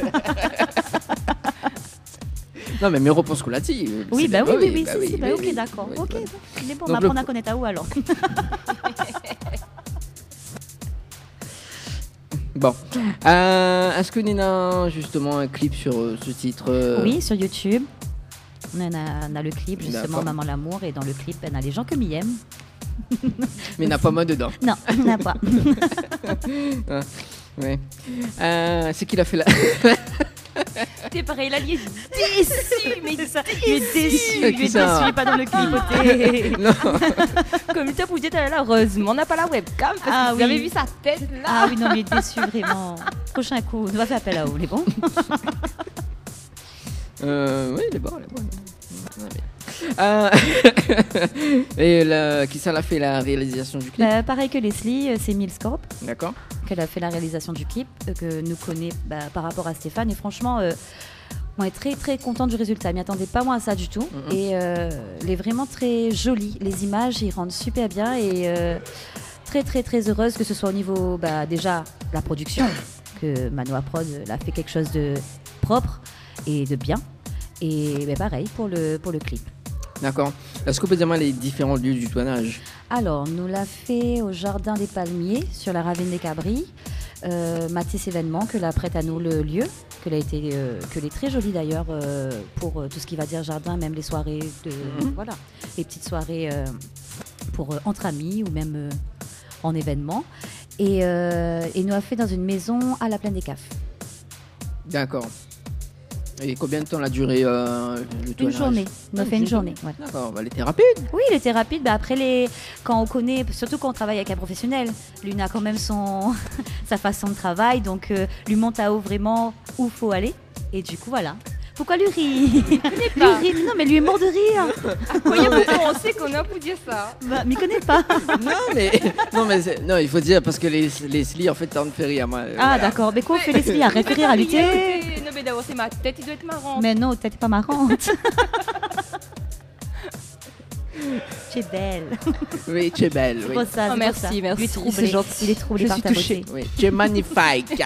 Non, mais mes réponses qu'on l'a dit. euh, Oui, c'est bah bien, oui, oui, oui, bah si, si, bah, oui, ok, oui. d'accord. Oui, Ok, voilà. il est bon, on Donc, va le- apprendre à connaître à où alors. Bon. Euh, Est-ce que Nina, justement, un clip sur euh, ce titre euh, Oui, sur YouTube. On a, on a le clip, justement, D'accord. Maman l'amour. Et dans le clip, on a les gens que m'y aiment. Mais il n'y a pas moi dedans. Non, on n'a pas. Ouais. Euh, c'est qu'il a fait la. T'es pareil, là, il est déçu, mais C'est ça. Il est déçu. Qui Il est ça déçu, il est pas dans le clip. Non. comme il t'a poussé, t'as là, heureusement, on n'a pas la webcam parce Ah que vous oui. avez vu sa tête là. Ah oui, non, mais il est déçu, vraiment. Prochain coup, on va faire appel à vous, les bons. Euh, oui, il est bon, il est bon. Ouais, mais- Euh, Et la- qui ça l'a fait la réalisation du clip? Bah, pareil que Leslie, euh, c'est Milscorp D'accord. qu'elle a fait la réalisation du clip, euh, que nous connaît bah, par rapport à Stéphane. Et franchement, euh, on est très très contente du résultat. Je m'y attendais pas moi à ça du tout. Mhm. Et euh, elle est vraiment très jolie. Les images, ils rendent super bien. Et euh, très très très heureuse que ce soit au niveau bah, déjà la production, que Manoa Prod a fait quelque chose de propre et de bien. Et ben, pareil pour le, pour le clip. D'accord. Est-ce que vous pouvez dire les différents lieux du tournage? Alors, nous l'a fait au Jardin des Palmiers, sur la Ravine des Cabris. Euh, Matisse Événement, que l'a prête à nous le lieu, que l'a été, euh, que l'est très joli d'ailleurs euh, pour euh, tout ce qui va dire jardin, même les soirées, de, Mhm. voilà, les petites soirées euh, pour euh, entre amis ou même euh, en événement. Et, euh, et nous l'a fait dans une maison à la Plaine des Cafes. D'accord. Et combien de temps a duré euh, le Une tournage? journée, nous a fait une journée. Ouais. D'accord, bah, elle était rapide. Oui, il était rapide. Bah, après, les... quand on connaît, surtout quand on travaille avec un professionnel, lui a quand même son... sa façon de travail, donc euh, lui monte à haut vraiment où il faut aller. Et du coup, voilà. Pourquoi lui rit Lui rit, non, mais lui est mort de rire. Voyons pourquoi on sait qu'on a pour dire ça. Bah, m'y connaît pas. non, mais, non, mais c'est- non, il faut dire parce que les, les slis, en fait, ça me fait rire. Moi. Ah, d'accord. Mais quoi, on fait les slips à référer à lutter. Non, mais d'abord, c'est ma tête, il doit être marrant. Mais non, t'es pas marrante. Tu es belle. Oui, tu es belle. Oui, Pour ça, Oh, c'est merci, pour ça. merci, Lui est troublé. c'est gentil. Il est troublé Je par suis ta touchée. beauté. oui, tu es magnifique.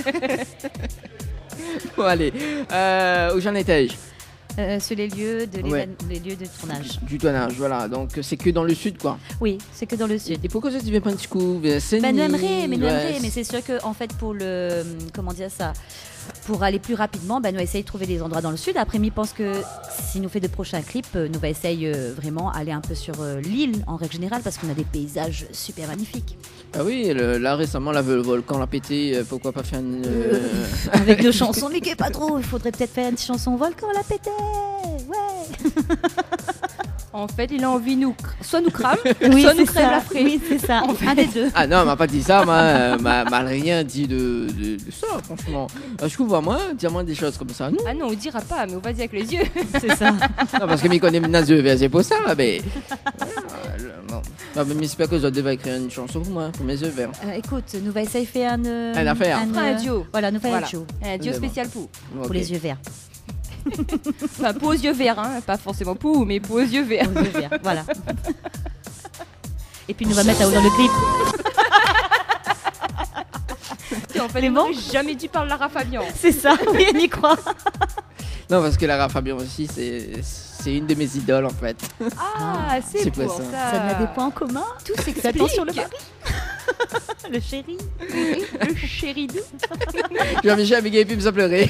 Bon, allez. Euh, où j'en étais-je? Euh, sur les lieux de Ouais. l'événement- les lieux de tournage. Du tournage, voilà. Donc, c'est que dans le sud, quoi. Oui, c'est que dans le sud. Et pourquoi ça, tu fais pas un petit coup vers Saint-Denis, Ben, nous aimerait, mais nous ouais, aimerait, mais c'est sûr que en fait pour le comment dire ça, pour aller plus rapidement, ben, nous essayer de trouver des endroits dans le sud. Après, je pense que si nous fait de prochains clips, euh, nous va essayer euh, vraiment aller un peu sur euh, l'île en règle générale parce qu'on a des paysages super magnifiques. Ah oui, le- là récemment, là, le volcan l'a pété. euh, Pourquoi pas faire une. euh, Avec nos chansons, mais qui est pas trop. Il faudrait peut-être faire une chanson volcan la pété. Ouais. En fait, il a envie nous, soit nous crame, Oui, soit nous c'est crève ça. la fraise. Oui, c'est ça. Un des deux. Ah non, elle m'a pas dit ça, moi. euh, m'a m'a rien dit de, de, de ça, franchement. Euh, Je trouve, moi, dis-moi des choses comme ça. Non, Ah non, on dira pas, mais on va dire avec les yeux. C'est ça. non parce que m'y connaît menace de c'est pour ça, mais. Voilà, non. Non, mais j'espère que je devais écrire une chanson pour moi, pour mes yeux verts. Euh, écoute, nous va essayer de faire un. euh, Un affaire. un, On fera un euh, duo. Voilà, nous faire Voilà. un duo Un duo D'accord. spécial pour. pour Ok. les yeux verts. Enfin, pour aux yeux verts, hein. Pas forcément pour, mais pour aux yeux verts. Aux yeux verts, voilà. Et puis nous va mettre à haut dans le clip. En fait, Les les bons jamais dû parler Lara Fabian. C'est ça, oui, on y croit. Non, parce que Lara Fabian aussi, c'est c'est une de mes idoles en fait. Ah, c'est c'est pour pas ça. ça. Ça n'a des points en commun. Tout Ça s'explique. tombe sur le mari. Le chéri. Le chéri doux. Jean-Michel, Miguel Pu me ça pleurer.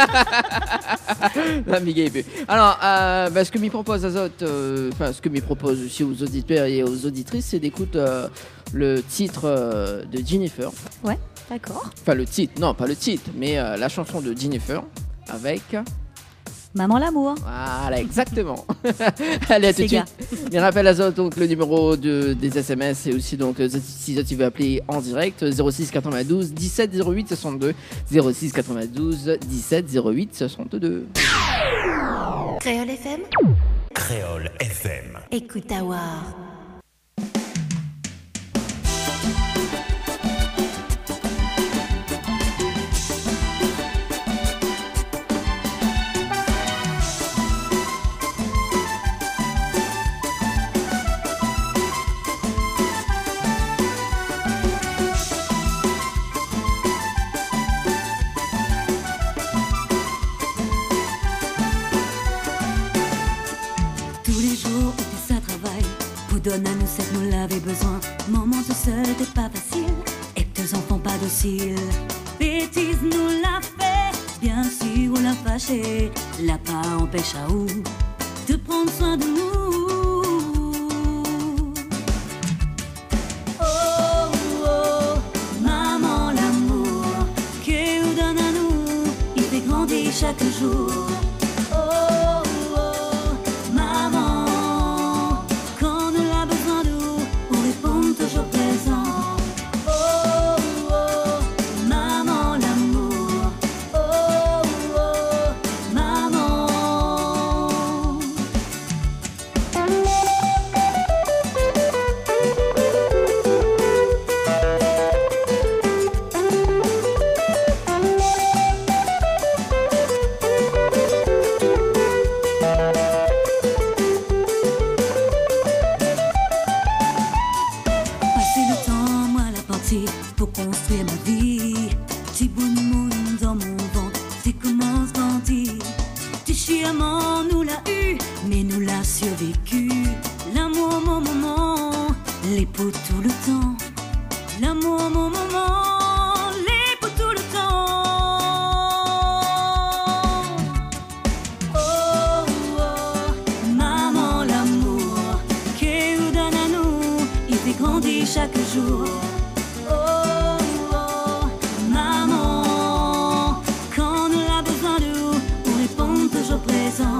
Non, Miguel Pu. Alors, euh, bah, ce que m'y propose Azot, euh, enfin, ce que m'y propose aussi aux auditeurs et aux auditrices, c'est d'écouter euh, le titre euh, de Jennifer. Ouais, d'accord. Enfin, le titre, non, pas le titre, mais euh, la chanson de Jennifer avec. Maman l'amour. Voilà, exactement. Allez, à tout de Sega. suite. Bien rappelle Azot, donc le numéro de, des S M S et aussi donc euh, si tu veux appeler en direct zéro six quatre-vingt-douze dix-sept zéro huit soixante-deux zéro six quatre-vingt-douze dix-sept zéro huit soixante-deux. Créole F M. Créole F M. Écoute Awar. Tous les jours était ça travail. Pour donner à nous cette nous l'avait besoin. Maman tout seul t'es pas facile. Et tes enfants pas dociles. Bêtise nous l'a fait. Bien sûr on l'a fâché. L'a pas empêché à où de prendre soin de nous. Oh, oh, maman l'amour que nous donne à nous. Il fait grandir chaque jour. Oh, oh, maman, quand on a besoin de nous, on répond toujours présent. Oh, oh, maman l'amour. Oh, oh, maman. maman nous l'a eu, mais nous l'a survécu. L'amour, mon moment, les pour tout le temps. L'amour, mon moment, les pour tout le temps. Oh, oh, maman, l'amour que nous donne à nous, il fait grandir chaque jour. Oh, oh, maman, quand on a besoin de vous, on répond toujours présent.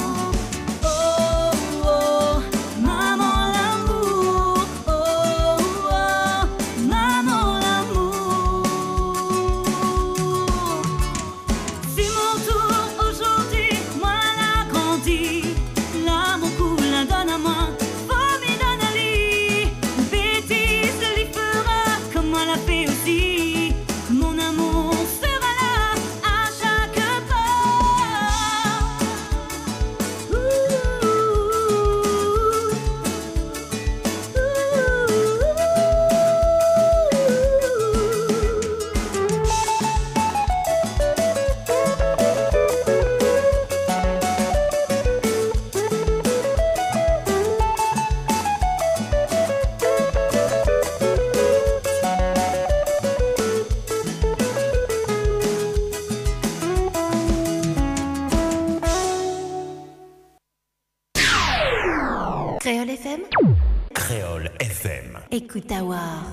Créole F M. Créole F M. Écoute Awar.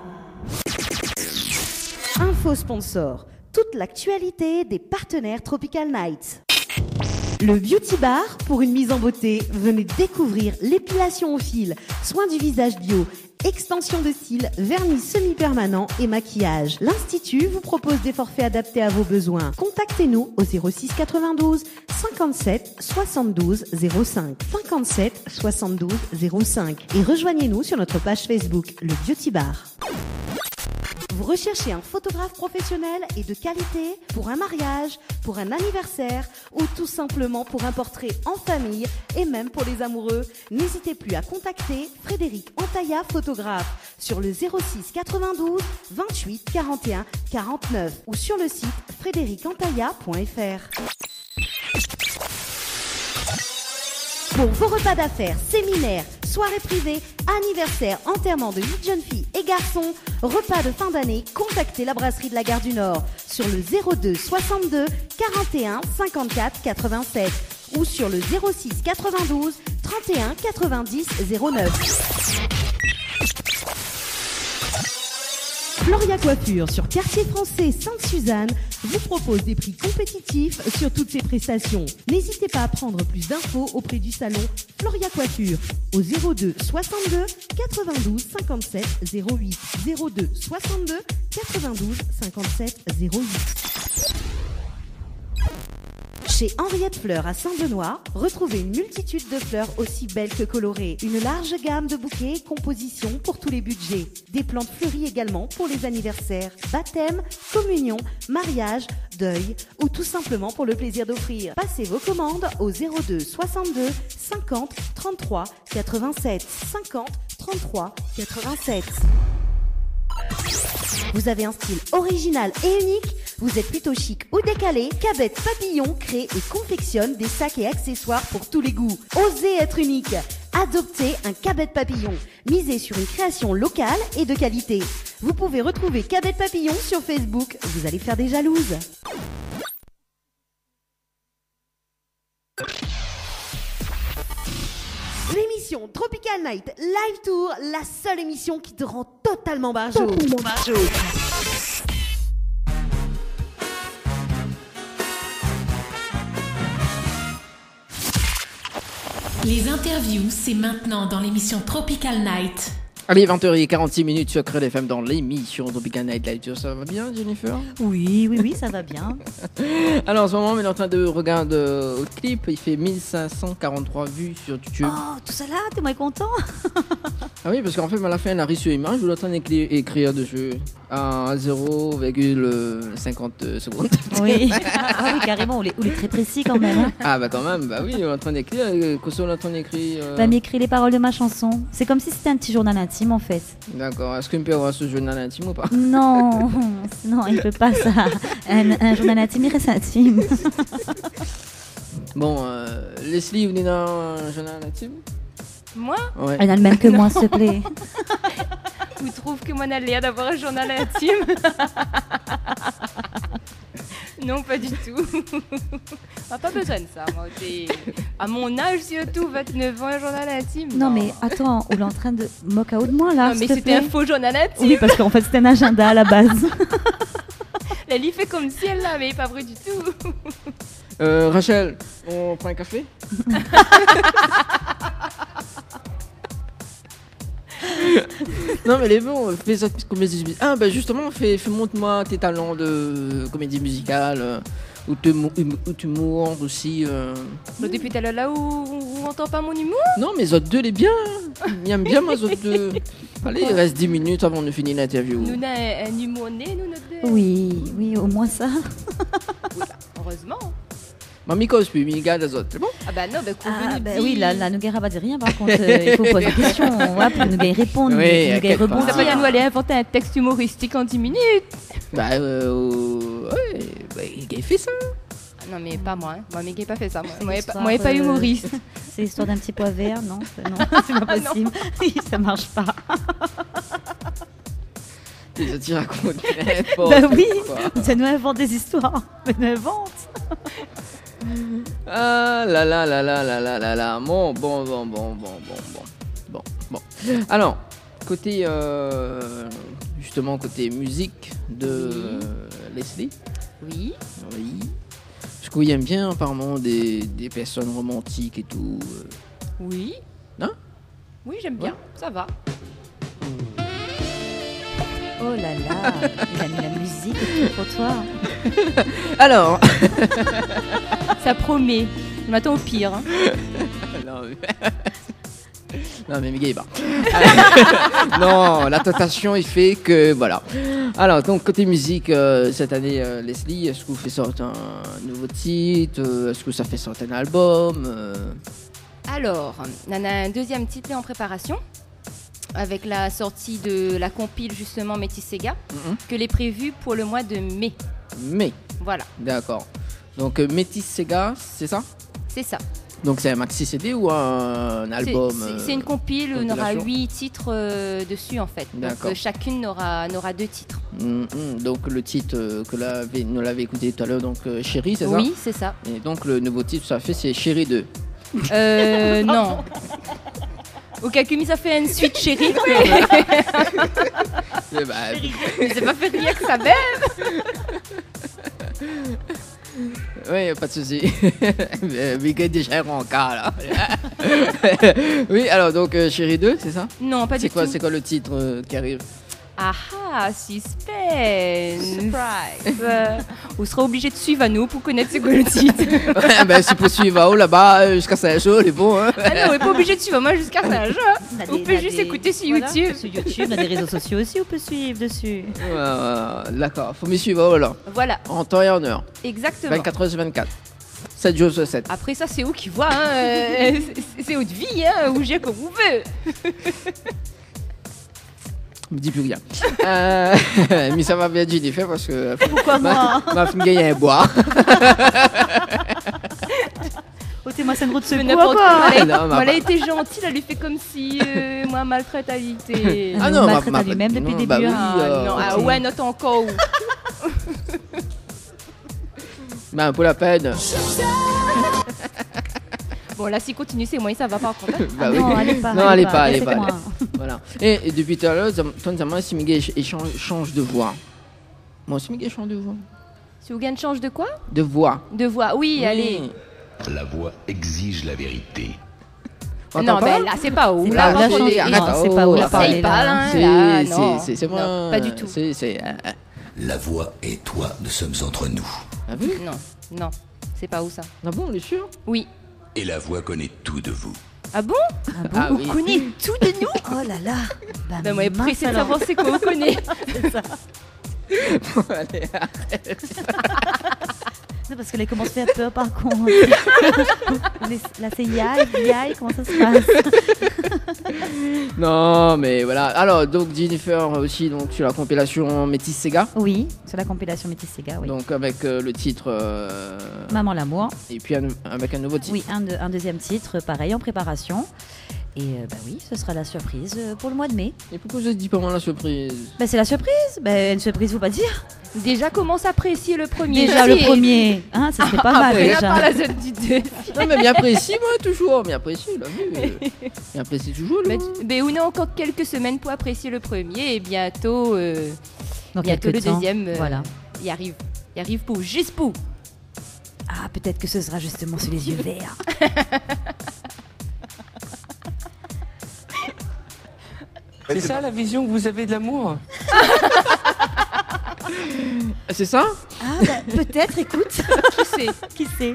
Info sponsor. Toute l'actualité des partenaires Tropical Nights. Le Beauty Bar, pour une mise en beauté, venez découvrir l'épilation au fil, soins du visage bio, extension de cils, vernis semi-permanent et maquillage. L'Institut vous propose des forfaits adaptés à vos besoins. Contactez-nous au zéro six quatre-vingt-douze cinquante-sept soixante-douze zéro cinq cinquante-sept soixante-douze zéro cinq et rejoignez-nous sur notre page Facebook, le Beauty Bar. Vous recherchez un photographe professionnel et de qualité pour un mariage, pour un anniversaire ou tout simplement pour un portrait en famille et même pour les amoureux? N'hésitez plus à contacter Frédéric Antaïa, photographe, sur le zéro six quatre-vingt-douze vingt-huit quarante et un quarante-neuf ou sur le site frédéric antaïa point f r. Pour vos repas d'affaires, séminaires, soirées privées, anniversaires, enterrements de huit jeunes filles et garçons, repas de fin d'année, contactez la brasserie de la Gare du Nord sur le zéro deux soixante-deux quarante et un cinquante-quatre quatre-vingt-sept ou sur le zéro six quatre-vingt-douze trente et un quatre-vingt-dix zéro neuf. Floria Coiffure sur Quartier Français Sainte-Suzanne vous propose des prix compétitifs sur toutes ses prestations. N'hésitez pas à prendre plus d'infos auprès du salon Floria Coiffure au zéro deux soixante-deux quatre-vingt-douze cinquante-sept zéro huit zéro deux soixante-deux quatre-vingt-douze cinquante-sept zéro huit. Chez Henriette Fleurs à Saint-Benoît, retrouvez une multitude de fleurs aussi belles que colorées. Une large gamme de bouquets et compositions pour tous les budgets. Des plantes fleuries également pour les anniversaires, baptêmes, communions, mariages, deuil ou tout simplement pour le plaisir d'offrir. Passez vos commandes au zéro deux soixante-deux cinquante trente-trois quatre-vingt-sept cinquante trente-trois quatre-vingt-sept. Vous avez un style original et unique? Vous êtes plutôt chic ou décalé? Cabette Papillon crée et confectionne des sacs et accessoires pour tous les goûts. Osez être unique. Adoptez un Cabette Papillon. Misez sur une création locale et de qualité. Vous pouvez retrouver Cabette Papillon sur Facebook. Vous allez faire des jalouses. L'émission Tropical Night Live Tour, la seule émission qui te rend totalement barjo. Barjo. Les interviews, c'est maintenant dans l'émission Tropical Night. Allez, vingt heures quarante-six minutes sur Créole F M dans l'émission Tropical Night Live. Ça va bien, Jennifer? Oui, oui, oui, ça va bien. Alors, en ce moment, on est en train de regarder euh, le clip. Il fait mille cinq cent quarante-trois vues sur YouTube. Oh, tout ça là, t'es moins content? Ah oui, parce qu'en fait, à la fin, elle a reçu une image. Je voulais en train d'écrire écrire dessus à zéro virgule cinquante secondes. Oui, ah, oui, carrément, on est, on est très précis quand même. Hein. Ah bah quand même, bah oui, on est en train d'écrire. Qu'est-ce qu'on est en train d'écrire euh... Bah, m'écris les paroles de ma chanson. C'est comme si c'était un petit journal intime en fait. D'accord, est-ce qu'on peut avoir ce journal intime ou pas? Non, non, il ne peut pas ça. Un, un journal intime, il reste intime. Bon, euh, Leslie, vous venez dans un journal intime? Moi, Ouais. Elle a le même que moi, s'il te plaît. vous trouvez que moi, on a l'air d'avoir un journal intime? Non, pas du tout. On n'a pas besoin de ça. Moi. C'est- À mon âge, surtout, vingt-neuf ans, un journal intime. Non, mais attends, on est en train de moque out de moi là. Non, mais s'il te c'était un plaît. faux journal intime. Oui, parce qu'en fait, c'était un agenda à la base. Lali fait comme si elle l'avait, pas vrai du tout. Euh, Rachel, on prend un café? Non mais les bons, fais ça de comédie musicale. Ah bah justement, fais, fais montre-moi tes talents de comédie musicale euh, ou de ou humour aussi. Euh... Le depuis tout à l'heure, là où où on entend pas mon humour. Non mais les autres deux, les bien. Il aime bien moi les autres deux. Allez, il reste dix minutes avant de finir l'interview. Nous, on a un, un humour né, nous, notre deux. Oui, oui, au moins ça. Oui, bah, heureusement. Mamie cause plus, mais gars les autres, c'est bon? Ah bah non, bah qu'on veut Ah, nous bah dire. oui, là, la Noguera va dire rien, par contre, euh, il faut poser des questions, ouais, pour que nous y répondre, Oui, pour que nous y inquiète pas. rebondir. Ça va nous aller inventer un texte humoristique en dix minutes. Bah euh, ouais, bah, il a fait ça. Ah non, mais pas moi. Hein. Moi, mais qui n'a pas fait ça. Moi, C'est moi, l'histoire, pas, moi, pas euh, humoriste. C'est l'histoire d'un petit pois vert, non, c'est- non, c'est pas possible. ça marche pas. Déjà, tu racontes n'importe Bah oui, quoi. ça nous invente des histoires. Ça nous invente. Ah là là là là là là là là. Bon, bon, bon, bon, bon, bon, bon, bon, bon. Alors, côté, euh, justement, côté musique de euh, Leslie. Oui. Oui. Parce qu'il aime bien apparemment des, des personnes romantiques et tout. euh. Oui. Hein? Oui, j'aime bien. Ça va. Oh là là, il a mis la musique et tout pour toi. Alors. Ça promet. Je m'attends au pire. Hein. non, mais... non, mais Miguel, bah. Non, la tentation, il fait que. Voilà. Alors, donc, côté musique, euh, cette année, euh, Leslie, est-ce que vous faites sortir un nouveau titre euh, Est-ce que ça fait sortir un album euh... Alors, on a un deuxième titre en préparation. Avec la sortie de la compile, justement, Métis Sega. Mhm. Que l'est prévue pour le mois de mai. Mais, Voilà. d'accord. Donc, euh, Métis Sega, c'est ça? C'est ça. Donc, c'est un maxi C D ou un C'est- album c'est- euh, C'est une compile, on aura compilation. huit titres euh, dessus en fait. Donc D'accord. euh, chacune aura, n'aura deux titres. mm, mm. Donc, le titre euh, que l'avait- nous l'avait écouté tout à l'heure, donc euh, Chérie, c'est ça? Oui, c'est ça. Et donc, le nouveau titre, ça fait, c'est Chérie deux. Euh, non. Au Kakumi, ça fait une suite chérie. Eh ben, Mais c'est pas fait rien que ça même. oui, pas de souci. Miguel déjà en cas là. Oui, alors donc euh, Chérie deux, c'est ça? Non, pas C'est du quoi, tout. c'est quoi le titre euh, qui arrive? Ah ah, suspense. Euh, on sera obligé de suivre à nous pour connaître c'est quoi le titre. Ouais, ben, si pour suivre haut là-bas euh, jusqu'à Saint-Jean, c'est bon. Hein? Ah non, on n'est pas obligé de suivre moi jusqu'à ça. On a On des- peut on a juste des- écouter sur voilà, YouTube. Sur YouTube, on a des réseaux sociaux aussi, on peut suivre dessus. Ouais, ouais, d'accord, faut me suivre haut là. Voilà, En temps et en heure. exactement. vingt-quatre heures sur vingt-quatre. sept jours sur sept. Après ça, c'est où qui voit, hein, euh, c'est- c'est haute vie, hein, où j'ai comme on veut. Me dis plus rien. euh, mais ça va bien Jennifer parce que. Pourquoi moi Ma fille gagne un bois. Ôtez-moi ça une route de Mais secours, n'importe quoi. quoi. Elle, Non, a- ma- moi, elle a été gentille, elle lui fait comme si euh, moi maltraite à été. Ah Ah non, non, maltraite ma- à ma- lui-même depuis non, le bah début. oui, hein. Ah euh, non, ah ok. ouais, note encore. Ben, pour la peine. Bon, là, s'il continue, c'est moi, ça va pas contre. Bah Ah oui. non, allez pas. Non, allez pas, allez laissez pas. moi. Voilà. Et, et depuis tout à l'heure, toi, notamment, si Miguel ch- change, change de voix. Moi aussi, Miguel change de voix. Si Ougan change de quoi? De voix. De voix, oui, allez. La voix exige la vérité. On Non, entend ben pas là, c'est pas où. C'est Là, pas où par la contre, chanter. il- Non, Arrête, c'est pas où oh, la là, parler, Essaye là. pas, là, C'est- là, c'est- non. c'est- c'est Non, moi. pas du tout. C'est. c'est, euh, euh, La voix et toi, nous sommes entre nous. T'as vu? Non, non, c'est pas où ça. Ah bon, on est sûr? Oui. Et la voix connaît tout de vous. Ah bon? Ah Vous oui. connaissez tout de nous? Oh là là. Bah, Ben, moi, mince pressé de alors. savoir c'est quoi on connaît. Allez, arrête. C'est parce que les commence à faire peur par contre. Les- La C I A, F B I, comment ça se passe? Non, mais voilà. Alors, donc Jennifer aussi donc sur la compilation Métis Sega. Oui, sur la compilation Métis Sega, oui. Donc avec euh, le titre euh, Maman l'amour. et puis un- avec un nouveau titre. Oui, un, de- un deuxième titre, pareil, en préparation. Et euh, bah oui, ce sera la surprise euh, pour le mois de mai. Et pourquoi je dis pas moi la surprise? Bah c'est la surprise. Bah une surprise, faut pas dire. Déjà, commence à apprécier le premier. Déjà le Si. premier, hein, ça serait pas mal Après, déjà. par la zone du deux. Non, mais bien précis, moi, toujours. Bien précis, la vue. euh, Bien précis, toujours. Mais, là. mais on a encore quelques semaines pour apprécier le premier et bientôt, euh, Dans bientôt quelques le temps, deuxième. euh, voilà. Il arrive. Il arrive pour juste pour. Ah, peut-être que ce sera justement sur les yeux verts. C'est ça la vision que vous avez de l'amour? C'est ça? Ah, bah, peut-être, écoute. Qui sait? Qui sait?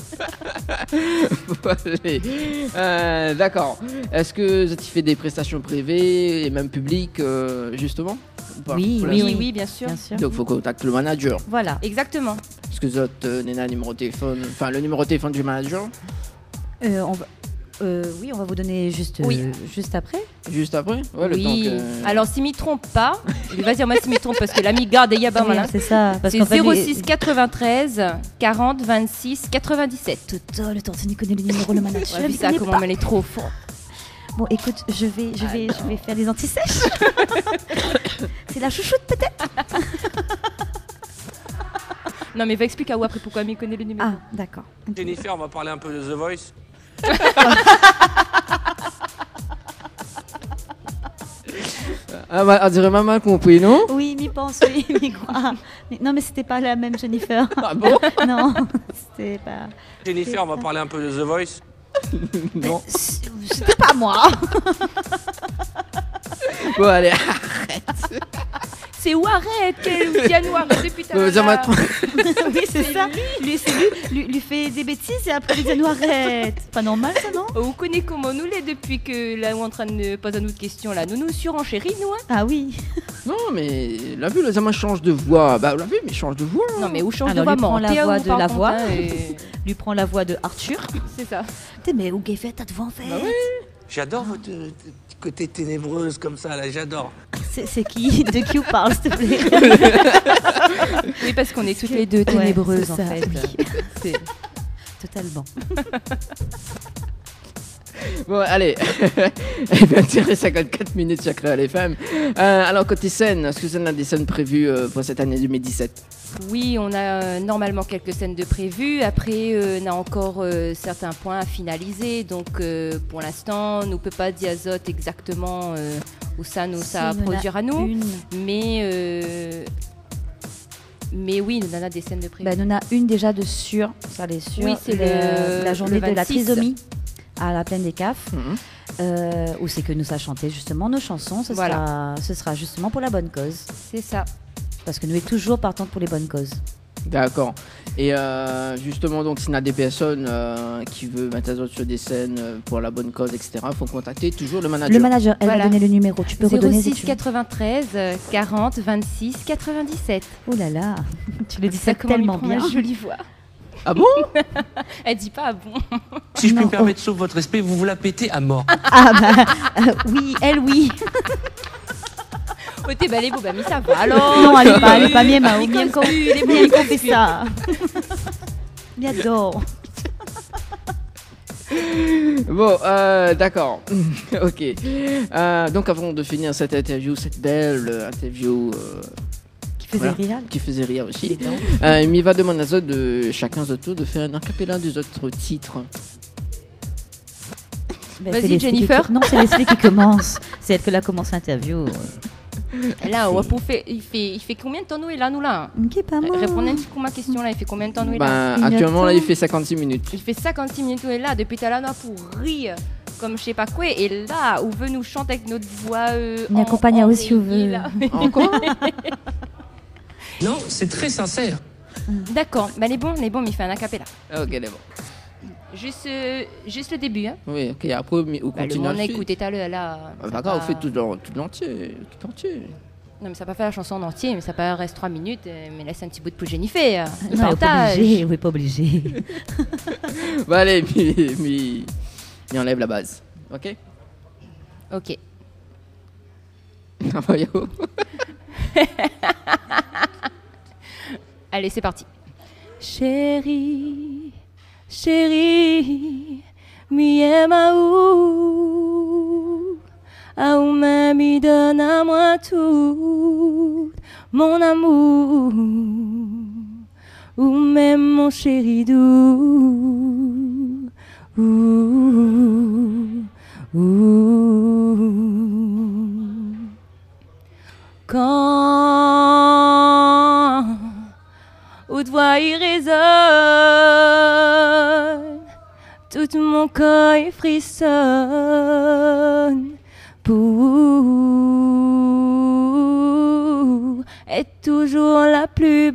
Bon, allez. Euh, D'accord. Est-ce que vous avez fait des prestations privées et même publiques, euh, justement ou pas Oui, Pour Oui, l'instant oui, bien sûr. Bien sûr. Donc, il faut contacter le manager. Voilà. Exactement. Est-ce que vous avez, euh, Néna, un numéro de téléphone, enfin, le numéro de téléphone du manager, Euh, on va- euh, oui, on va vous donner juste, euh, Oui. juste après. juste après? Ouais, le oui. temps que... Alors, s'il m'y trompe pas, je vais dire moi s'il m'y trompe parce que l'ami garde et Yaba, Oui, voilà. c'est ça. Parce C'est qu'en fait, zéro lui- six quatre-vingt-treize quarante vingt-six quatre-vingt-dix-sept. Toto, le tortue connaît le numéro, le manager. Ouais, vu il ça, connaît comment pas. elle est trop fort. Bon, écoute, je vais, je vais, je vais faire des antisèches. C'est la chouchoute peut-être. Non, mais va expliquer à où après pourquoi il connaît le numéro. Ah, d'accord. Jennifer, on va parler un peu de The Voice. Ah, bah, on dirait maman compris, non? Oui, m'y pense, oui, m'y croit. Mais- non, mais c'était pas la même Jennifer. Ah bon? Non, c'était pas. Jennifer, on va parler un peu de The Voice. Non. C'était pas moi. Bon, allez. C'est où arrête Quel Diano arrête depuis ta Euh, ça m'a- Oui, c'est ça. Lui, c'est lui, lui, lui fait des bêtises et après il dit nous arrête. Pas normal ça, non? Vous connaissez comment nous l'est depuis que là on est en train de poser nous de questions là. Nous nous surenchéris nous hein. Ah oui. Non, mais la vue, le Zama change de voix. Bah, la vue, mais change de voix. Non mais où change Alors, de voix lui prend mentir la voix ou de par la contre, voix. hein, et- Lui prend la voix de Arthur. C'est ça. T'es mais où fait ta voix en fait? J'adore votre euh, petit côté ténébreuse comme ça, là, j'adore. C'est c'est qui? De qui on parle, s'il te plaît? Oui parce qu'on est toutes les deux Ouais, ténébreuses c'est en ça, fait. oui. C'est- Totalement. Bon, allez. Eh bien, tiré cinquante-quatre minutes chaque les femmes. Euh, alors, côté scène, est-ce que vous avez des scènes prévues euh, pour cette année deux mille dix-sept? Oui, on a euh, normalement quelques scènes de prévues. Après, euh, on a encore euh, certains points à finaliser. Donc, euh, pour l'instant, on ne peut pas dire Azote exactement euh, où ça nous ça Si, nous, produire on a à nous. une. Mais, euh, mais oui, nous en a des scènes de prévues. Bah, nous on a une déjà de sûr, ça l'est sûr. Oui, c'est le- la journée le de la vingt-six. trisomie à la plaine des Cafs, Mhm. euh, où c'est que nous ça chanter justement nos chansons. Ce, Voilà. sera, ce sera justement pour la bonne cause, C'est ça. parce que nous sommes toujours partants pour les bonnes causes. D'accord. Et euh, justement, donc, s'il y a des personnes euh, qui veulent mettre Azote sur des scènes euh, pour la bonne cause, et cetera, il faut contacter toujours le manager. Le manager, elle Voilà. va donner le numéro. Tu peux zéro redonner si six tu veux. quatre-vingt-treize quarante vingt-six quatre-vingt-dix-sept. Oh là là, tu le dis Ça ça comment tellement il prend bien. ma jolie voix. Ah bon? Elle dit pas ah bon. Si je puis Non, me permettre, sauf votre respect, vous vous la pétez à mort. Ah bah euh, oui, elle oui. Oh t'es balé bon bah mais ça va alors. Non, elle est pas, elle est pas mienne, mais Il bien cause qu'on plus, il est bien bon, qu'on fait ça. J'adore. Bon, euh, d'accord. Ok. Euh, donc, avant de finir cette interview, cette belle euh, interview euh, Qui faisait Voilà. rire. qui faisait rire aussi, euh, il m'y va demander à Azote de chacun de tour de faire un acapella des autres titres. Ben, Vas-y, c'est Leslie Jennifer. qui- Non, c'est Leslie qui commence. C'est elle qui a commencé l'interview. Là, on va pour faire, il fait, il fait combien de temps nous est là nous là hein Ok, pas moi. Répondez un petit coup à ma question là. Il fait combien de temps nous est là Ben, Il actuellement, là, attend. il fait cinquante-six minutes. Il fait cinquante-six minutes nous est là depuis tout à l'heure là, pour rire comme je sais pas quoi. Et là, où veut nous chanter avec notre voix. Euh, On accompagne aussi où veut. là. Encore? Non, c'est très sincère. D'accord. Ben, elle est bon, elle est bon, mais il fait un acapella. Ok, c'est bon. Juste, euh, juste le début. Hein. Oui, ok, après, mais on Bah, le continue monde a ensuite. écouté tout à l'heure là. Ah, ça D'accord, on va. fait tout, le- tout l'entier. Tout entier. Non, mais ça va pas faire la chanson en entier, mais ça peut reste trois minutes, euh, mais laisse un petit bout de Pougénifé. Euh, Non, il n'est pas obligé. Oui, pas obligé. Bah allez, mi, mi, mi enlève la base. Ok. Ok. Ah bah, yo. Allez, c'est parti. Chérie, chérie, mi aima ou, à ou même donne à moi tout mon amour, ou même mon chéri doux, ou, ou. Quand haute voix y résonne, tout mon corps y frissonne pour être toujours la plus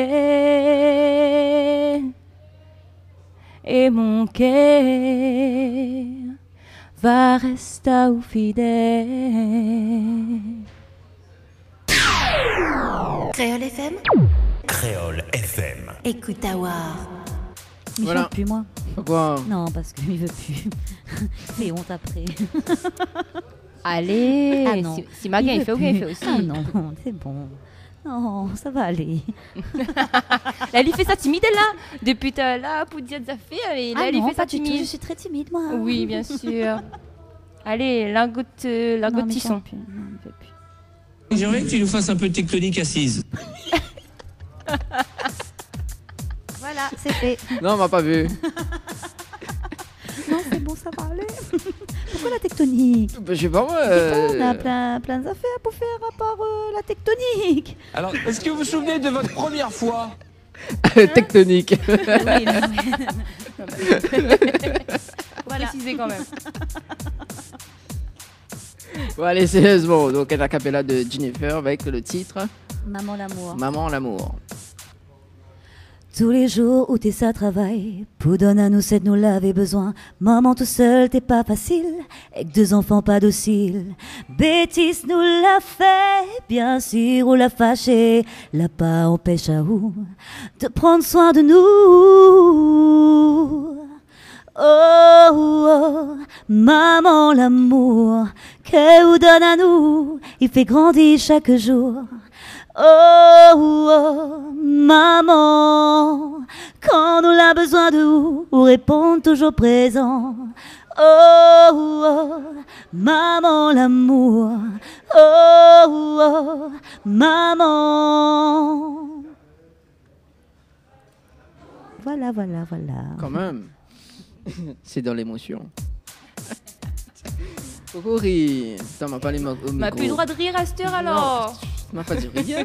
belle. Et mon cœur va rester au fidèle. Créole F M. Créole F M. Écoute Awar. Il Voilà. chante plus, moi. Pourquoi? Non, parce qu'il veut plus. C'est honte après. Allez, Ah non. si, si Maguin il veut fait, Ouguin il fait aussi. Ah non, c'est bon. Non, ça va aller. Là, il fait ça timide là. Depuis tout à l'heure, pour dire des affaires, et là, Ah il non, fait ça pas du tout, timide. je suis très timide, moi. Oui, bien sûr. Allez, lingot, euh, lingot Non, de mais il tisson. chante plus. Non, il veut plus. J'aimerais que tu nous fasses un peu de tectonique assise. Voilà, c'est fait. Non, on m'a pas vu. Non, c'est bon, ça va aller. Pourquoi la tectonique? Bah, je sais pas moi. On a euh, plein, plein d'affaires pour faire à part euh, la tectonique. Alors, est-ce que vous vous souvenez de votre première fois? Tectonique. Oui, non, mais- Voilà. Préciser quand même. Bon, allez, sérieusement. Donc, un acapella de Jennifer avec le titre Maman l'amour. Maman l'amour. Tous les jours où t'es ça travail, pour donner à nous cette nous l'avait besoin. Maman tout seul t'es pas facile, avec deux enfants pas dociles. Bêtise nous l'a fait, bien sûr ou l'a fâché. L'a pas empêche à où de prendre soin de nous. Oh, oh, maman l'amour que vous donne à nous, il fait grandir chaque jour. Oh, oh, maman, quand on a besoin de vous, vous répond toujours présent. Oh, oh, maman l'amour. Oh, oh, maman. Voilà, voilà, voilà. Quand même. C'est dans l'émotion. Cocori. Putain, m'a pas les mo- au On n'a micro. plus le droit de rire à cette heure alors. Tu m'as pas dit rien.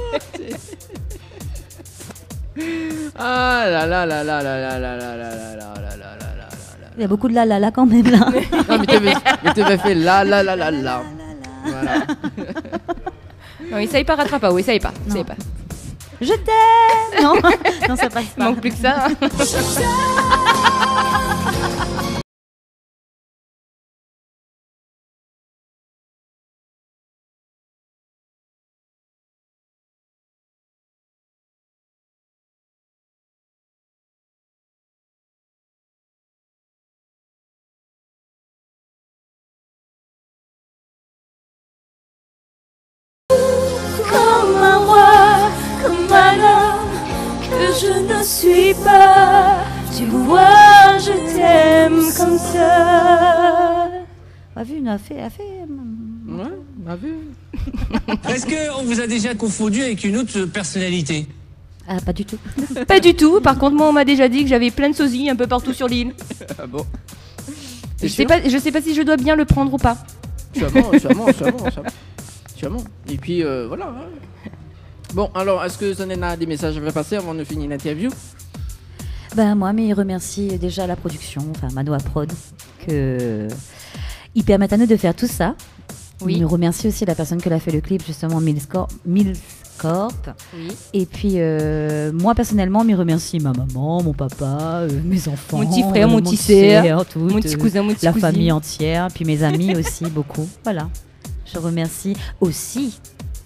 Ah là là là là là là là là là là là là là là là. Il y a beaucoup de la la la quand même là. Non mais t'avais mais t'avais fait là là là là là. Voilà. Non, il savait pas rattraper, oui, il savait pas. Il savait pas. Je t'aime. Non, non, ça passe Il pas. manque plus que ça. Comme un roi, comme un homme que je ne suis pas. Tu vois, je t'aime comme ça. A vu, on a fait, a fait. Ouais, m'a vu. Est-ce qu'on vous a déjà confondu avec une autre personnalité? Ah, pas du tout. Pas du tout. Par contre, moi, on m'a déjà dit que j'avais plein de sosies un peu partout sur l'île. Ah bon. Je sais pas, je sais pas si je dois bien le prendre ou pas. Sûrement, sûrement, sûrement, sûrement. Sûrement. Et puis euh, voilà. hein. Bon, alors, est-ce que Zanena a des messages à faire passer avant de finir l'interview? Ben moi, mais il remercie déjà la production, enfin Manoa Prod, que ils permettent à nous de faire tout ça. Oui. Il nous remercie aussi la personne qui a fait le clip, justement Milscorp. Milscorp. Oui. Et puis euh, moi personnellement, il remercie ma maman, mon papa, euh, mes enfants, Mon petit frère, euh, mon petit sœur, tout, mon petit euh, cousin, mon petit la cousine. famille entière, puis mes amis aussi beaucoup. Voilà. Je remercie aussi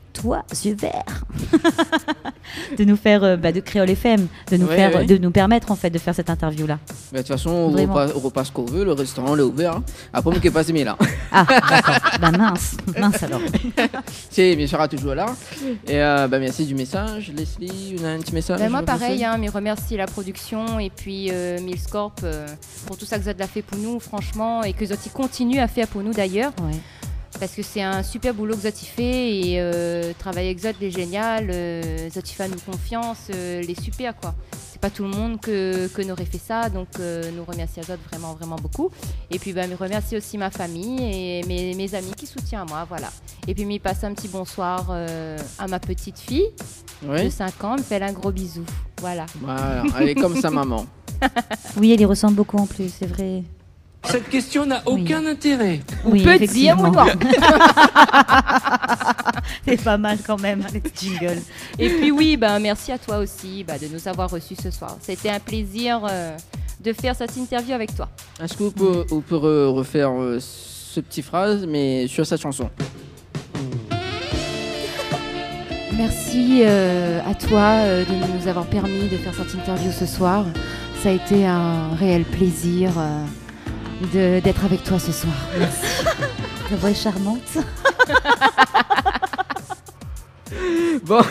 toi, super, de nous faire, euh, bah, de Créole F M, de nous Ouais, faire, ouais. de nous permettre en fait de faire cette interview-là. Mais de toute façon, on Vraiment. repasse, on repasse ce qu'on veut, le restaurant est ouvert. Hein. Après, on n'est pas aimé là. Ah, d'accord. Bah mince, mince alors. C'est bien sûr toujours là. Et euh, bah, merci du message. Leslie, on a un petit message. Ben moi à pareil, passer hein, mais remercie la production et puis euh, Milscorp euh, pour tout ça que Zod l'a fait pour nous, franchement, et que Zod il continue à faire pour nous d'ailleurs. Ouais. Parce que c'est un super boulot que Zod il fait et euh, travailler avec Zod il est génial, euh, Zod il fait à nous confiance, euh, il est super quoi. C'est pas tout le monde que, que n'aurait fait ça, donc euh, nous remercie à Zod vraiment vraiment beaucoup. Et puis bah, me remercie aussi ma famille et mes, mes amis qui soutiennent à moi, voilà. Et puis me passe un petit bonsoir euh, à ma petite fille de Oui. cinq ans, me fait un gros bisou, voilà. Voilà, elle est comme sa maman. Oui, elle y ressemble beaucoup en plus, c'est vrai. Cette question n'a aucun intérêt. Oui, peut dire ou effectivement. non. C'est pas mal quand même, les jingles. Et puis oui, ben, merci à toi aussi bah, de nous avoir reçus ce soir. C'était un plaisir euh, de faire cette interview avec toi. Est-ce que vous pouvez, vous pouvez re- refaire euh, ce petit phrase, mais sur cette chanson? Merci euh, à toi euh, de nous avoir permis de faire cette interview ce soir. Ça a été un réel plaisir euh, de- d'être avec toi ce soir. Merci. La voix est charmante. Bon.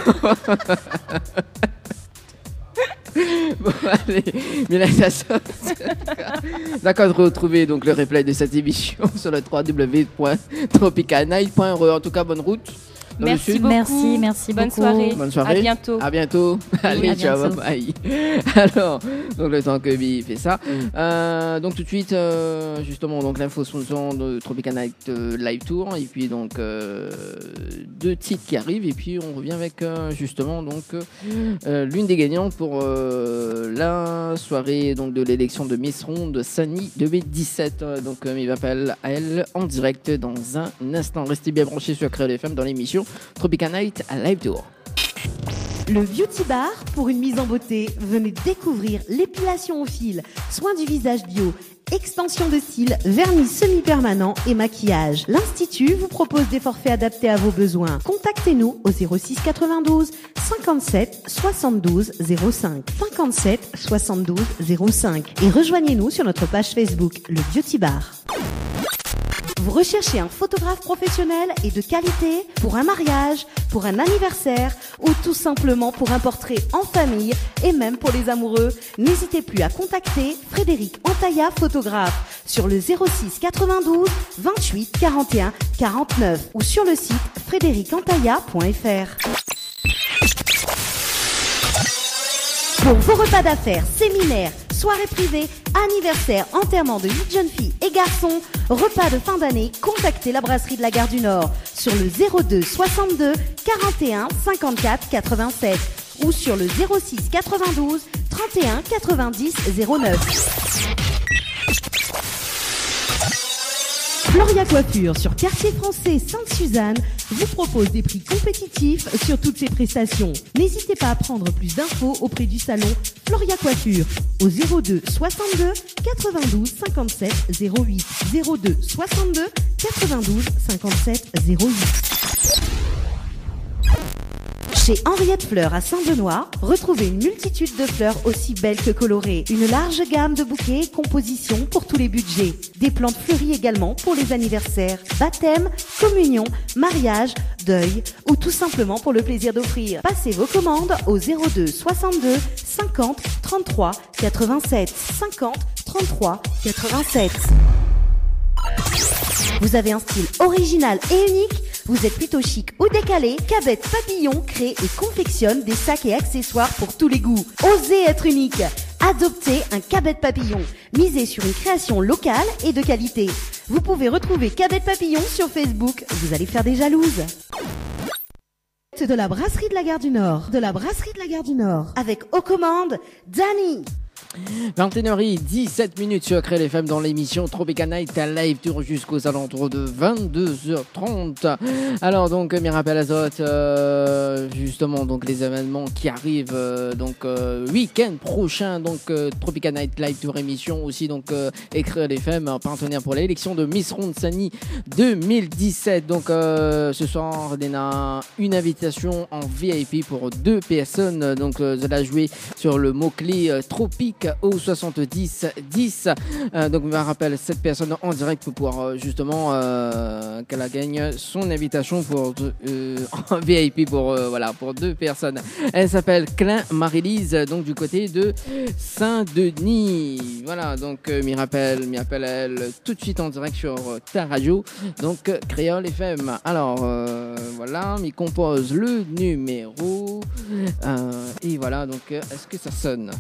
Bon, allez, mais là, ça saute. D'accord, de retrouver donc le replay de cette émission sur le w w w point tropical night point r e. En tout cas, bonne route. dans le Merci sud. beaucoup. Merci, merci Bonne beaucoup. soirée. Bonne soirée. À bientôt. À bientôt. Allez, à ciao, bientôt. bye bye. Alors, donc le temps que Bi fait ça. Euh, donc tout de suite, euh, justement, donc l'info sponsor de Tropical Night euh, Live Tour. Et puis donc euh, deux titres qui arrivent. Et puis on revient avec euh, justement donc euh, l'une des gagnantes pour euh, la soirée donc de l'élection de Miss Ronde Sani deux mille dix-sept. Euh, Donc euh, il m'appelle à elle en direct dans un instant. Restez bien branchés sur Créole F M dans l'émission Tropical Night à Live Tour. Le Beauty Bar, pour une mise en beauté, venez découvrir l'épilation au fil, soins du visage bio, extension de cils, vernis semi-permanent et maquillage. L'Institut vous propose des forfaits adaptés à vos besoins. Contactez-nous au zéro six quatre-vingt-douze cinquante-sept soixante-douze zéro cinq cinquante-sept soixante-douze zéro cinq et rejoignez-nous sur notre page Facebook, le Beauty Bar. Vous recherchez un photographe professionnel et de qualité pour un mariage, pour un anniversaire ou tout simplement pour un portrait en famille et même pour les amoureux? N'hésitez plus à contacter Frédéric Antaïa, photographe, sur le zéro six quatre-vingt-douze vingt-huit quarante et un quarante-neuf ou sur le site frédéric antaïa point f r. Pour vos repas d'affaires, séminaires, soirées privées, anniversaires, enterrements de huit jeunes filles et garçons, repas de fin d'année, contactez la brasserie de la Gare du Nord sur le zéro deux soixante-deux quarante et un cinquante-quatre quatre-vingt-sept ou sur le zéro six quatre-vingt-douze trente et un quatre-vingt-dix zéro neuf. Floria Coiffure sur Quartier Français Sainte-Suzanne vous propose des prix compétitifs sur toutes ses prestations. N'hésitez pas à prendre plus d'infos auprès du salon Floria Coiffure au zéro deux soixante-deux quatre-vingt-douze cinquante-sept zéro huit zéro deux soixante-deux quatre-vingt-douze cinquante-sept zéro huit. Chez Henriette Fleurs à Saint-Benoît, retrouvez une multitude de fleurs aussi belles que colorées. Une large gamme de bouquets et compositions pour tous les budgets. Des plantes fleuries également pour les anniversaires, baptêmes, communions, mariages, deuil ou tout simplement pour le plaisir d'offrir. Passez vos commandes au zéro deux soixante-deux cinquante trente-trois quatre-vingt-sept cinquante trente-trois quatre-vingt-sept. Vous avez un style original et unique? Vous êtes plutôt chic ou décalé? Cabette Papillon crée et confectionne des sacs et accessoires pour tous les goûts. Osez être unique. Adoptez un Cabette Papillon. Misez sur une création locale et de qualité. Vous pouvez retrouver Cabette Papillon sur Facebook. Vous allez faire des jalouses. De la brasserie de la Gare du Nord. De la brasserie de la Gare du Nord. Avec aux commandes, Dani. vingt et une heures dix-sept minutes sur Créole F M dans l'émission Tropical Night à live tour jusqu'aux alentours de vingt-deux heures trente. Alors donc Mirabel Azote, euh, justement donc les événements qui arrivent euh, donc euh, week-end prochain donc euh, Tropical Night live tour émission aussi donc euh, et Créole F M partenaire pour l'élection de Miss Ronde Sani deux mille dix-sept. Donc euh, ce soir on a une invitation en V I P pour deux personnes donc euh, de la jouer sur le mot clé euh, tropique au soixante-dix dix. Euh, donc, je me rappelle cette personne en direct pour pouvoir euh, justement euh, qu'elle gagne son invitation pour euh, en V I P pour euh, voilà pour deux personnes. Elle s'appelle Klein Marie-Lise, donc du côté de Saint-Denis. Voilà, donc euh, m'y rappelle, m'y rappelle elle tout de suite en direct sur euh, ta radio, donc euh, Créole F M. Alors euh, voilà, m'y compose le numéro euh, et voilà donc euh, est-ce que ça sonne?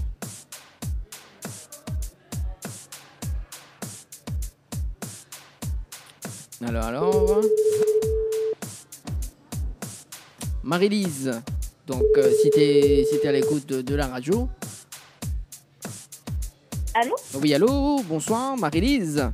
Alors, alors. Marie-Lise, donc euh, si t'es si t'es à l'écoute de, de la radio. Allô? Oui, allô, bonsoir, Marie-Lise.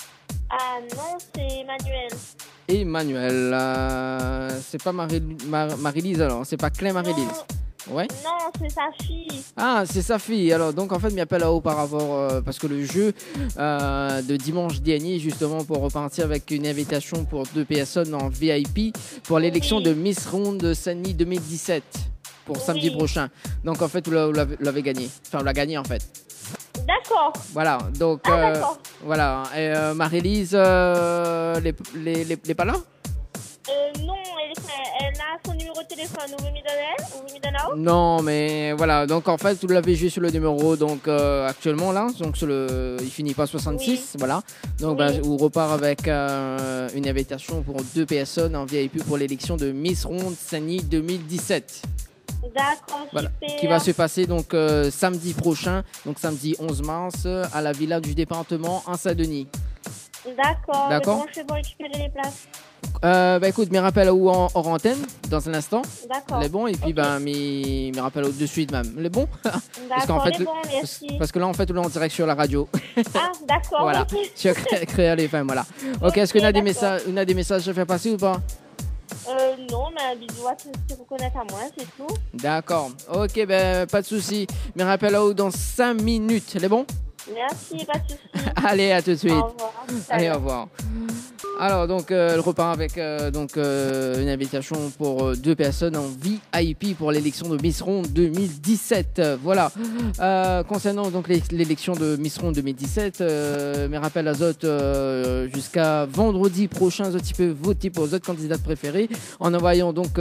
Ah non, c'est Emmanuel. Emmanuel, euh, c'est pas Marie, Mar- Marie-Lise alors, c'est pas Clé Marie-Lise. Ouais. Non, c'est sa fille. Ah, c'est sa fille. Alors, donc, en fait, m'y appelle là-haut par rapport... Euh, parce que le jeu euh, de dimanche dernier, justement, pour repartir avec une invitation pour deux personnes en V I P pour l'élection Oui. de Miss Ronde Sani deux mille dix-sept pour Oui. samedi prochain. Donc, en fait, vous l'avez, vous l'avez gagné. Enfin, vous l'avez gagné, en fait. D'accord. Voilà. Donc, Ah, euh, d'accord. voilà. Et euh, Marie-Lise, euh, les, les, les, les pas là? Euh, non, elle, elle a son numéro de téléphone. Vous me donnez? Vous me donnez? Non, mais voilà. Donc en fait, vous l'avez joué sur le numéro donc euh, actuellement là. Donc sur le, il finit pas soixante-six, Oui. voilà. Donc Oui. bah, on repart avec euh, une invitation pour deux personnes en V I P pour l'élection de Miss Ronde Sani deux mille dix-sept. D'accord, Voilà, super. qui va se passer donc euh, samedi prochain, donc samedi onze mars à la villa du département en Saint-Denis. D'accord. D'accord. Mais bon, je vais vous récupérer les places. Euh, bah écoute, mes rappels où en hors antenne dans un instant. D'accord. Les bons et puis Ok. ben mes, mes rappels de suite même. Les bons. Parce qu'en D'accord, fait, les le- bons, parce, merci. parce que là en fait on est en direct sur la radio. Ah, d'accord. Voilà. ok. Sur Cré- Créole F M, voilà. Ok, est-ce qu'on a des messages, on a des messages à faire passer ou pas? Euh, non, mais un bisou à tous qui reconnaissent à moi, c'est tout. D'accord. Ok, ben pas de souci. Mes rappels là dans cinq minutes. Les bons? Merci, pas de soucis. Allez, à tout de suite. Au revoir. Allez, Salut. au revoir. Alors, donc, euh, elle repart avec euh, donc, euh, une invitation pour euh, deux personnes en V I P pour l'élection de Miss Ronde deux mille dix-sept. Euh, voilà. Euh, concernant donc l'é- l'élection de Miss Ronde deux mille dix-sept, euh, mes rappels à Zot euh, jusqu'à vendredi prochain, Zot, tu peux voter pour Zot candidates préférées en envoyant donc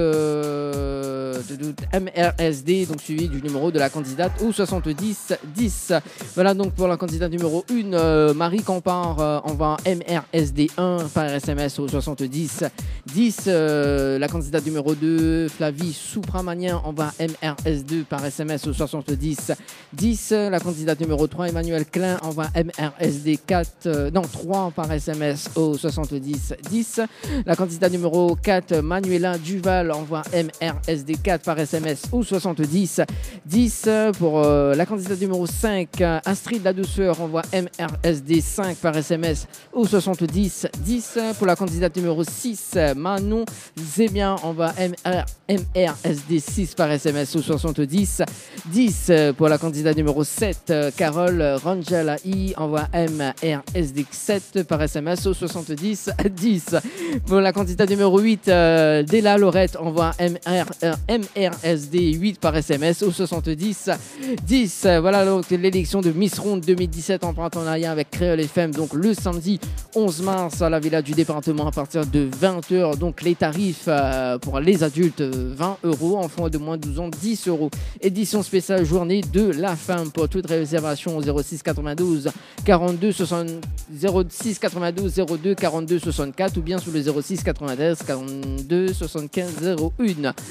euh, de- de- M R S D, donc suivi du numéro de la candidate au soixante-dix dix. Voilà donc pour la candidate numéro un, euh, Marie Campard, euh, envoie M R S D un par S M S au soixante-dix dix. Euh, la candidate numéro deux, Flavie Soupramanien, envoie M R S deux par S M S au soixante-dix dix. La candidate numéro trois, Emmanuel Klein, envoie M R S D quatre, euh, non trois par S M S au soixante-dix dix. La candidate numéro quatre, Manuela Duval, envoie M R S D quatre par S M S au soixante-dix dix. Pour euh, la candidate numéro cinq, euh, Astrid La Douceur, envoie M R S D cinq par S M S au soixante-dix dix. Pour la candidate numéro six, Manon Zébian, envoie M R, M R S D six par S M S au soixante-dix dix. Pour la candidate numéro sept, Carole Rangel I, envoie M R S D sept par S M S au soixante-dix dix. Pour la candidate numéro huit, euh, Della Lorette, envoie M R, euh, M R S D huit par S M S au soixante-dix dix. Voilà donc l'élection de Miss Ronde deux mille dix-sept en partenariat avec Créole F M, donc le samedi onze mars à la villa du département à partir de vingt heures. Donc les tarifs euh, pour les adultes vingt euros, enfants de moins de douze ans dix euros. Édition spéciale journée de la femme. Pour toute réservation au zéro six quatre-vingt-douze quarante-deux soixante zéro six quatre-vingt-douze zéro deux quarante-deux soixante-quatre ou bien sur le zéro six quatre-vingt-dix quarante-deux soixante-quinze zéro un. Bien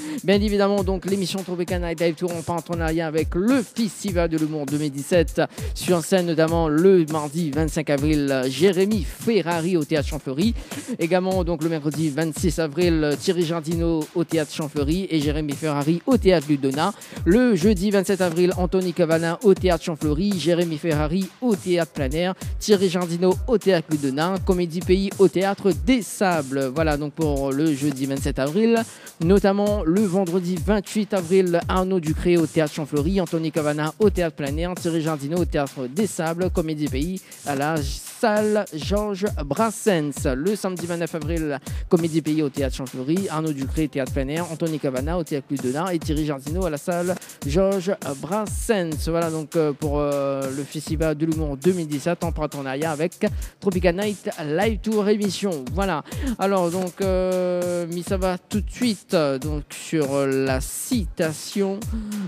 évidemment donc l'émission Tropical Night Live Tour en partenariat avec le Festival de l'Humour deux mille dix-sept. Sur scène notamment le mardi vingt-cinq avril, Jérémy Ferrari au Théâtre Champfleury. Également donc le mercredi vingt-six avril, Thierry Jardino au Théâtre Champfleury et Jérémy Ferrari au Théâtre Ludona. Le jeudi vingt-sept avril, Anthony Cavana au Théâtre Champfleury, Jérémy Ferrari au Théâtre Plein Air, Thierry Jardino au Théâtre Ludona, Comédie Pays au Théâtre des Sables. Voilà donc pour le jeudi vingt-sept avril. Notamment le vendredi vingt-huit avril, Arnaud Ducré au Théâtre Champfleury, Anthony Cavana au Théâtre Plein Air, Thierry Jardino au Théâtre des Sables, Comédie Pays à la salle Georges Brassens. Le samedi vingt-neuf avril, Comédie Pays au Théâtre Champfleury, Arnaud Ducré Théâtre Plein Air, Anthony Cavana au Théâtre Ludona et Thierry Jardino à la salle Georges Brassens. Voilà donc euh, pour euh, le Festival de l'Humour deux mille dix-sept en partenariat avec Tropical Night Live Tour émission. Voilà. Alors donc, euh, mais ça va tout de suite euh, donc sur euh, la citation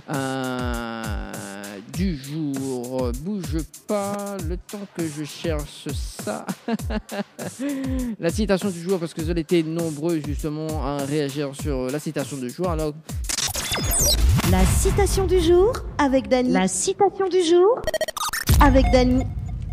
euh, du jour. Bouge pas le temps que je cherche ça. La citation du jour parce que vous avez été nombreux justement à réagir sur la citation du jour. Alors, la citation du jour avec Dany. La citation du jour avec Dany.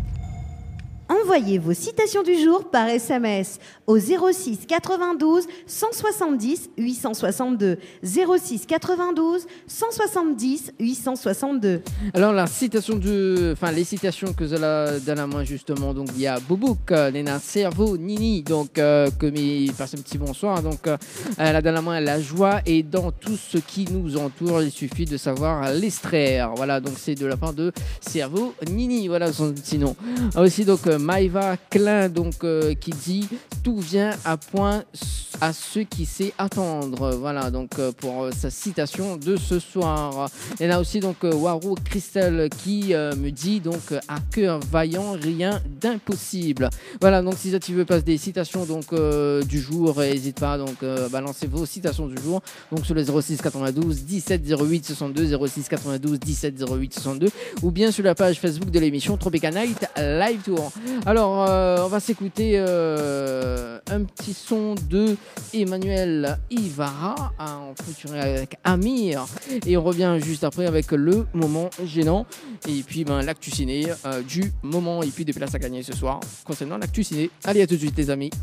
Envoyez vos citations du jour par S M S au zéro six quatre-vingt-douze cent soixante-dix huit cent soixante-deux. zéro six quatre-vingt-douze cent soixante-dix huit cent soixante-deux. Alors la citation de, enfin les citations que j'ai dans la main justement, donc il y a Boubouk, Léna Cerveau, Nini, donc euh, que me passe un petit bonsoir. Donc euh, elle a dans la main la joie et dans tout ce qui nous entoure, il suffit de savoir l'extraire. Voilà, donc c'est de la part de Cerveau, Nini, voilà son petit nom. Aussi donc euh, Maïva Klein donc euh, qui dit tout vient à point à ceux qui sait attendre. Voilà donc euh, pour euh, sa citation de ce soir. Il y en a aussi donc euh, Warou Christelle qui euh, me dit donc à cœur vaillant rien d'impossible. Voilà donc si tu veux passer des citations donc euh, du jour, n'hésite pas donc euh, balancez vos citations du jour donc sur le zéro six quatre-vingt-douze dix-sept zéro huit soixante-deux zéro six quatre-vingt-douze dix-sept zéro huit soixante-deux ou bien sur la page Facebook de l'émission Tropical Night Live Tour. Alors, euh, on va s'écouter euh, un petit son de Emmanuel Ivara en featuring avec Amir et on revient juste après avec le moment gênant et puis ben, l'actu ciné euh, du moment et puis des places à gagner ce soir concernant l'actu ciné. Allez, à tout de suite les amis.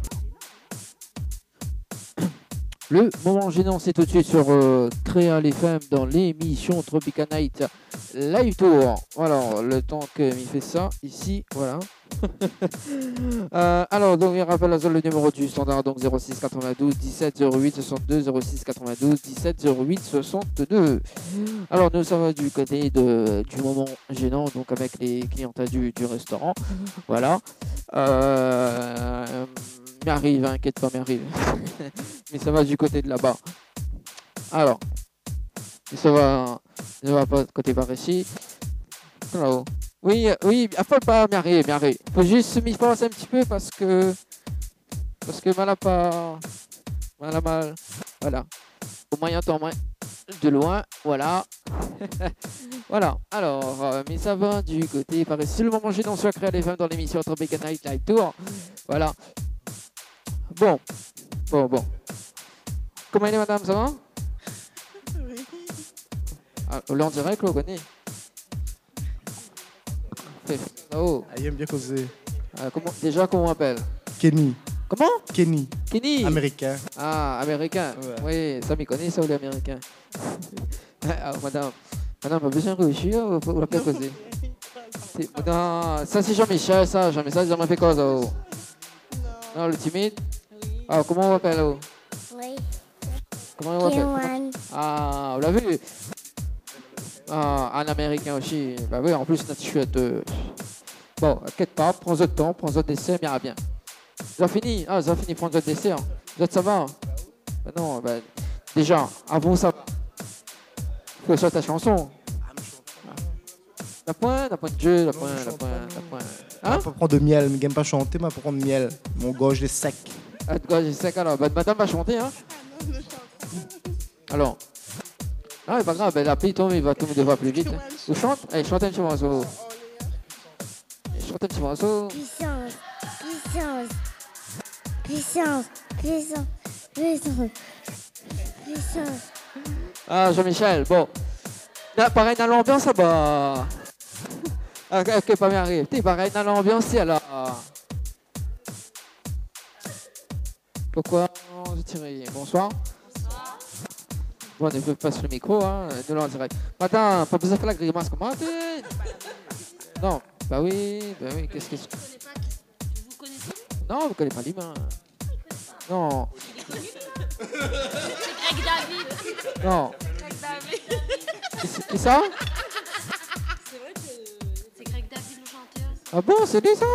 Le moment gênant, c'est tout de suite sur euh, Créa les femmes dans l'émission Tropical Night Live Tour. Voilà, le temps que m'y fait ça ici, voilà. euh, alors, donc, il rappelle la zone, le numéro du standard, donc zéro six quatre-vingt-douze dix-sept zéro huit soixante-deux, zéro six quatre-vingt-douze dix-sept zéro huit soixante-deux. Alors, nous sommes du côté de, du moment gênant, donc avec les clientèles du, du restaurant. Voilà. Euh, m'arrive, hein, inquiète pas, m'arrive. Mais ça va du côté de là-bas. Alors, ça va, ça va pas côté par ici. Alors, oui, oui, faut pas m'arriver, m'arriver. Faut juste m'y penser un petit peu parce que, parce que mal à pas, mal à mal, voilà. Au moyen temps, de loin, voilà. Voilà, alors, euh, mais ça va du côté par ici. Le moment gênant sur Créa les femmes dans l'émission Tropical Night Live Tour. Voilà. Bon, bon, bon. Comment est madame, ça va? Oui. Ah, là, on dirait que l'on connaît. Oh. Ah, il aime bien causer. Ah, comment, déjà, comment on appelle? Kenny. Comment? Kenny. Kenny. Américain. Ah, américain. Ouais. Oui, ça m'y connaît, ça, ou l'américain. Ah, madame, madame, pas besoin de réussir, ou la faire causer. Non, ça, c'est Jean-Michel, ça. Jean-Michel, ça m'a fait cause. Oh. Non. Non, le timide? Oui. Ah, comment on appelle? Oh? Oui. Comment on appelle? Ah, vous l'avez vu? Ah, un américain aussi. Bah oui, en plus, notre chouette. Euh... Bon, inquiète pas, prends votre temps, prends votre dessert, bien, bien. Vous avez fini? Ah, vous avez fini, prendre votre dessert. Vous êtes ça va? Bah non, bah, déjà, avant ça va. Faut que ce soit ta chanson. La pointe, la pointe de jeu, la pointe, la pointe, la pointe. Hein? Pas prendre de miel, mais j'aime pas chanter, mais pas prendre de miel. Mon gorge est sec. Ah, gorge est sec alors. Bah, madame va chanter, hein? Alors. Ah, c'est pas grave, la pluie tombe, il va tout devra plus vite. Vous chante? Allez, chantez un petit morceau. Chantez un petit morceau. Puissance, puissance, puissance, puissance, puissance, puissance, Ah, Jean-Michel, bon. Là, pareil dans l'ambiance, ça va. Ah, ok, pas bien arrivé. T'es pareil dans l'ambiance, c'est alors. Pourquoi j'ai tiré? Bonsoir. Bonsoir. Bon, on ne peut pas sur le micro, hein. Nous l'en direct. Madame, pas besoin de faire la grimace comme Martin. Non, bah oui, bah oui, qu'est-ce que c'est? Vous connaissez? Non, vous ne connaissez pas l'humain. Non. C'est Greg David. Non. Greg David. Qui ça? C'est vrai que c'est Greg David, le chanteur. Ah bon, c'est lui ça?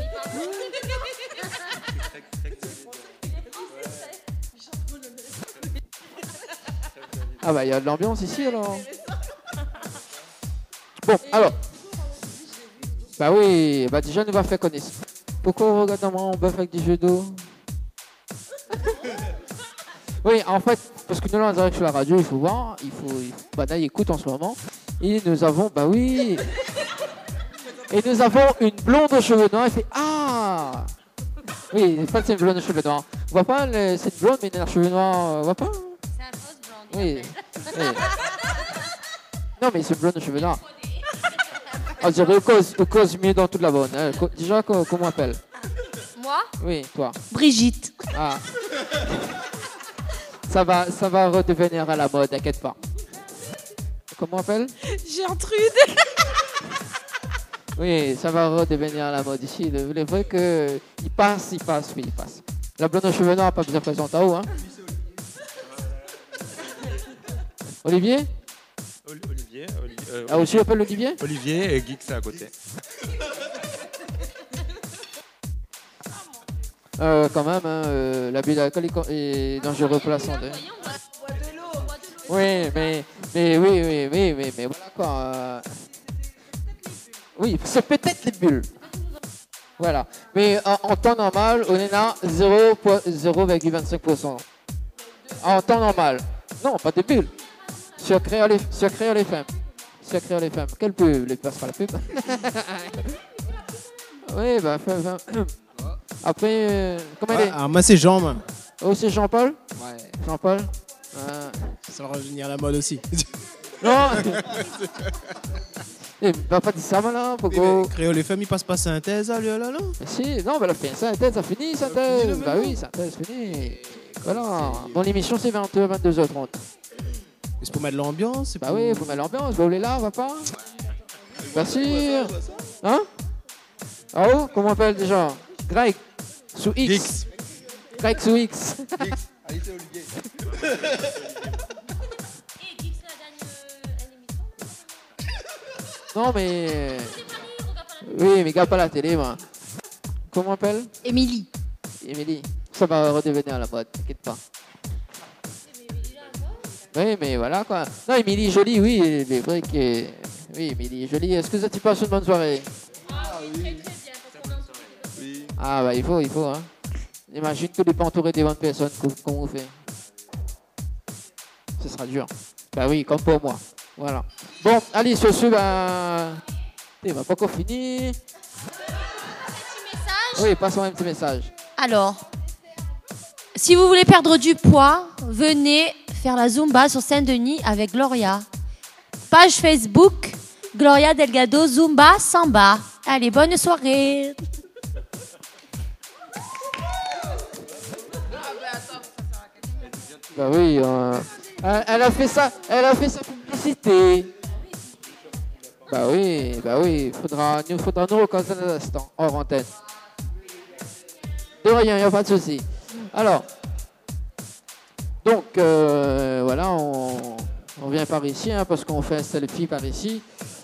Ah bah il y a de l'ambiance ici alors. Bon, alors. Bah oui, bah déjà nous va faire connaître. Pourquoi on regarde dans mon bœuf avec des jeux d'eau? Oui, en fait, parce que nous là on dirait que sur la radio, il faut voir, il faut, il faut bah là il écoute en ce moment. Et nous avons, bah oui. Et nous avons une blonde aux cheveux noirs. Elle fait ah. Oui, en fait c'est une blonde aux cheveux noirs. On voit pas, le, c'est une blonde mais elle a les cheveux noirs, on voit pas? C'est un fausse blonde. Oui. Oui. Non mais c'est une blonde aux cheveux noirs. On dirait cause, cause mieux dans toute la bonne. Hein. Déjà, comment on appelle? Moi? Oui, toi. Brigitte. Ah. Ça va, ça va redevenir à la mode, t'inquiète pas. Comment on appelle? Gertrude. Oui, ça va redevenir à la mode ici. Le, le vrai que il passe, il passe, oui, il passe. La blonde aux cheveux noirs, pas besoin de présenter en haut, hein. Olivier? Olivier, Olivier euh, Ah, aussi appelle Olivier? Olivier et Geek, c'est à côté. Euh, quand même, hein, euh, l'abus d'alcool est, est dangereux pour la santé. Oui, mais, mais oui, oui, oui, oui, mais voilà quoi. Euh... Oui, c'est peut-être les bulles. Voilà. Mais en, en temps normal, on est à zéro virgule vingt-cinq pour cent. En temps normal. Non, pas des bulles. Sur Créole F M. Sur Créole F M. Quelle pub? Les passe pas la pub. Oui, bah, après, euh, comment ouais, elle est? Ah, moi, c'est Jean, man. Oh, c'est Jean-Paul? Ouais. Jean-Paul? Euh... Ça va revenir à la mode aussi. Non. Il va pas dire ça, malin. Pourquoi? Créole F M, il passe pas synthèse, là, là, là. Si, non, bah, la fin, synthèse, ça finit, synthèse. Bah oui, synthèse, fini. Voilà. Bon, l'émission, c'est vingt heures, vingt-deux heures trente. C'est pour mettre l'ambiance? Bah pour... oui, pour mettre l'ambiance. Bah, vous voulez là, on va pas? Bien sûr. Hein? Ah oh, comment on appelle déjà? Greg. Sous X. X. Greg sous X. X. Non, mais. Oui, mais regarde pas la télé, moi. Comment on appelle? Émilie. Émilie. Ça va redevenir à la mode, t'inquiète pas. Oui, mais voilà quoi. Non, Émilie jolie, oui, mais vrai que. Oui, Émilie jolie. Est-ce que ça tu passes une bonne soirée? Ah oui, très très bien. Oui. Ah bah il faut, il faut, hein. Imagine que tu pas entouré des bonnes personnes, comment vous faites? Ce sera dur. Bah oui, comme pour moi. Voilà. Bon, allez, sur ce, bah. Il va pas encore finir. Oui, passons un petit message. Alors, si vous voulez perdre du poids, venez faire la Zumba sur Saint-Denis avec Gloria. Page Facebook, Gloria Delgado Zumba Samba. Allez, bonne soirée. Bah oui, euh, elle a fait ça, elle a fait sa publicité. Bah oui, bah oui, faudra, il faudra nous reconnaître un instant, hors antenne. De rien, il n'y a pas de souci. Alors, donc, euh, voilà, on, on vient par ici, hein, parce qu'on fait un selfie par ici.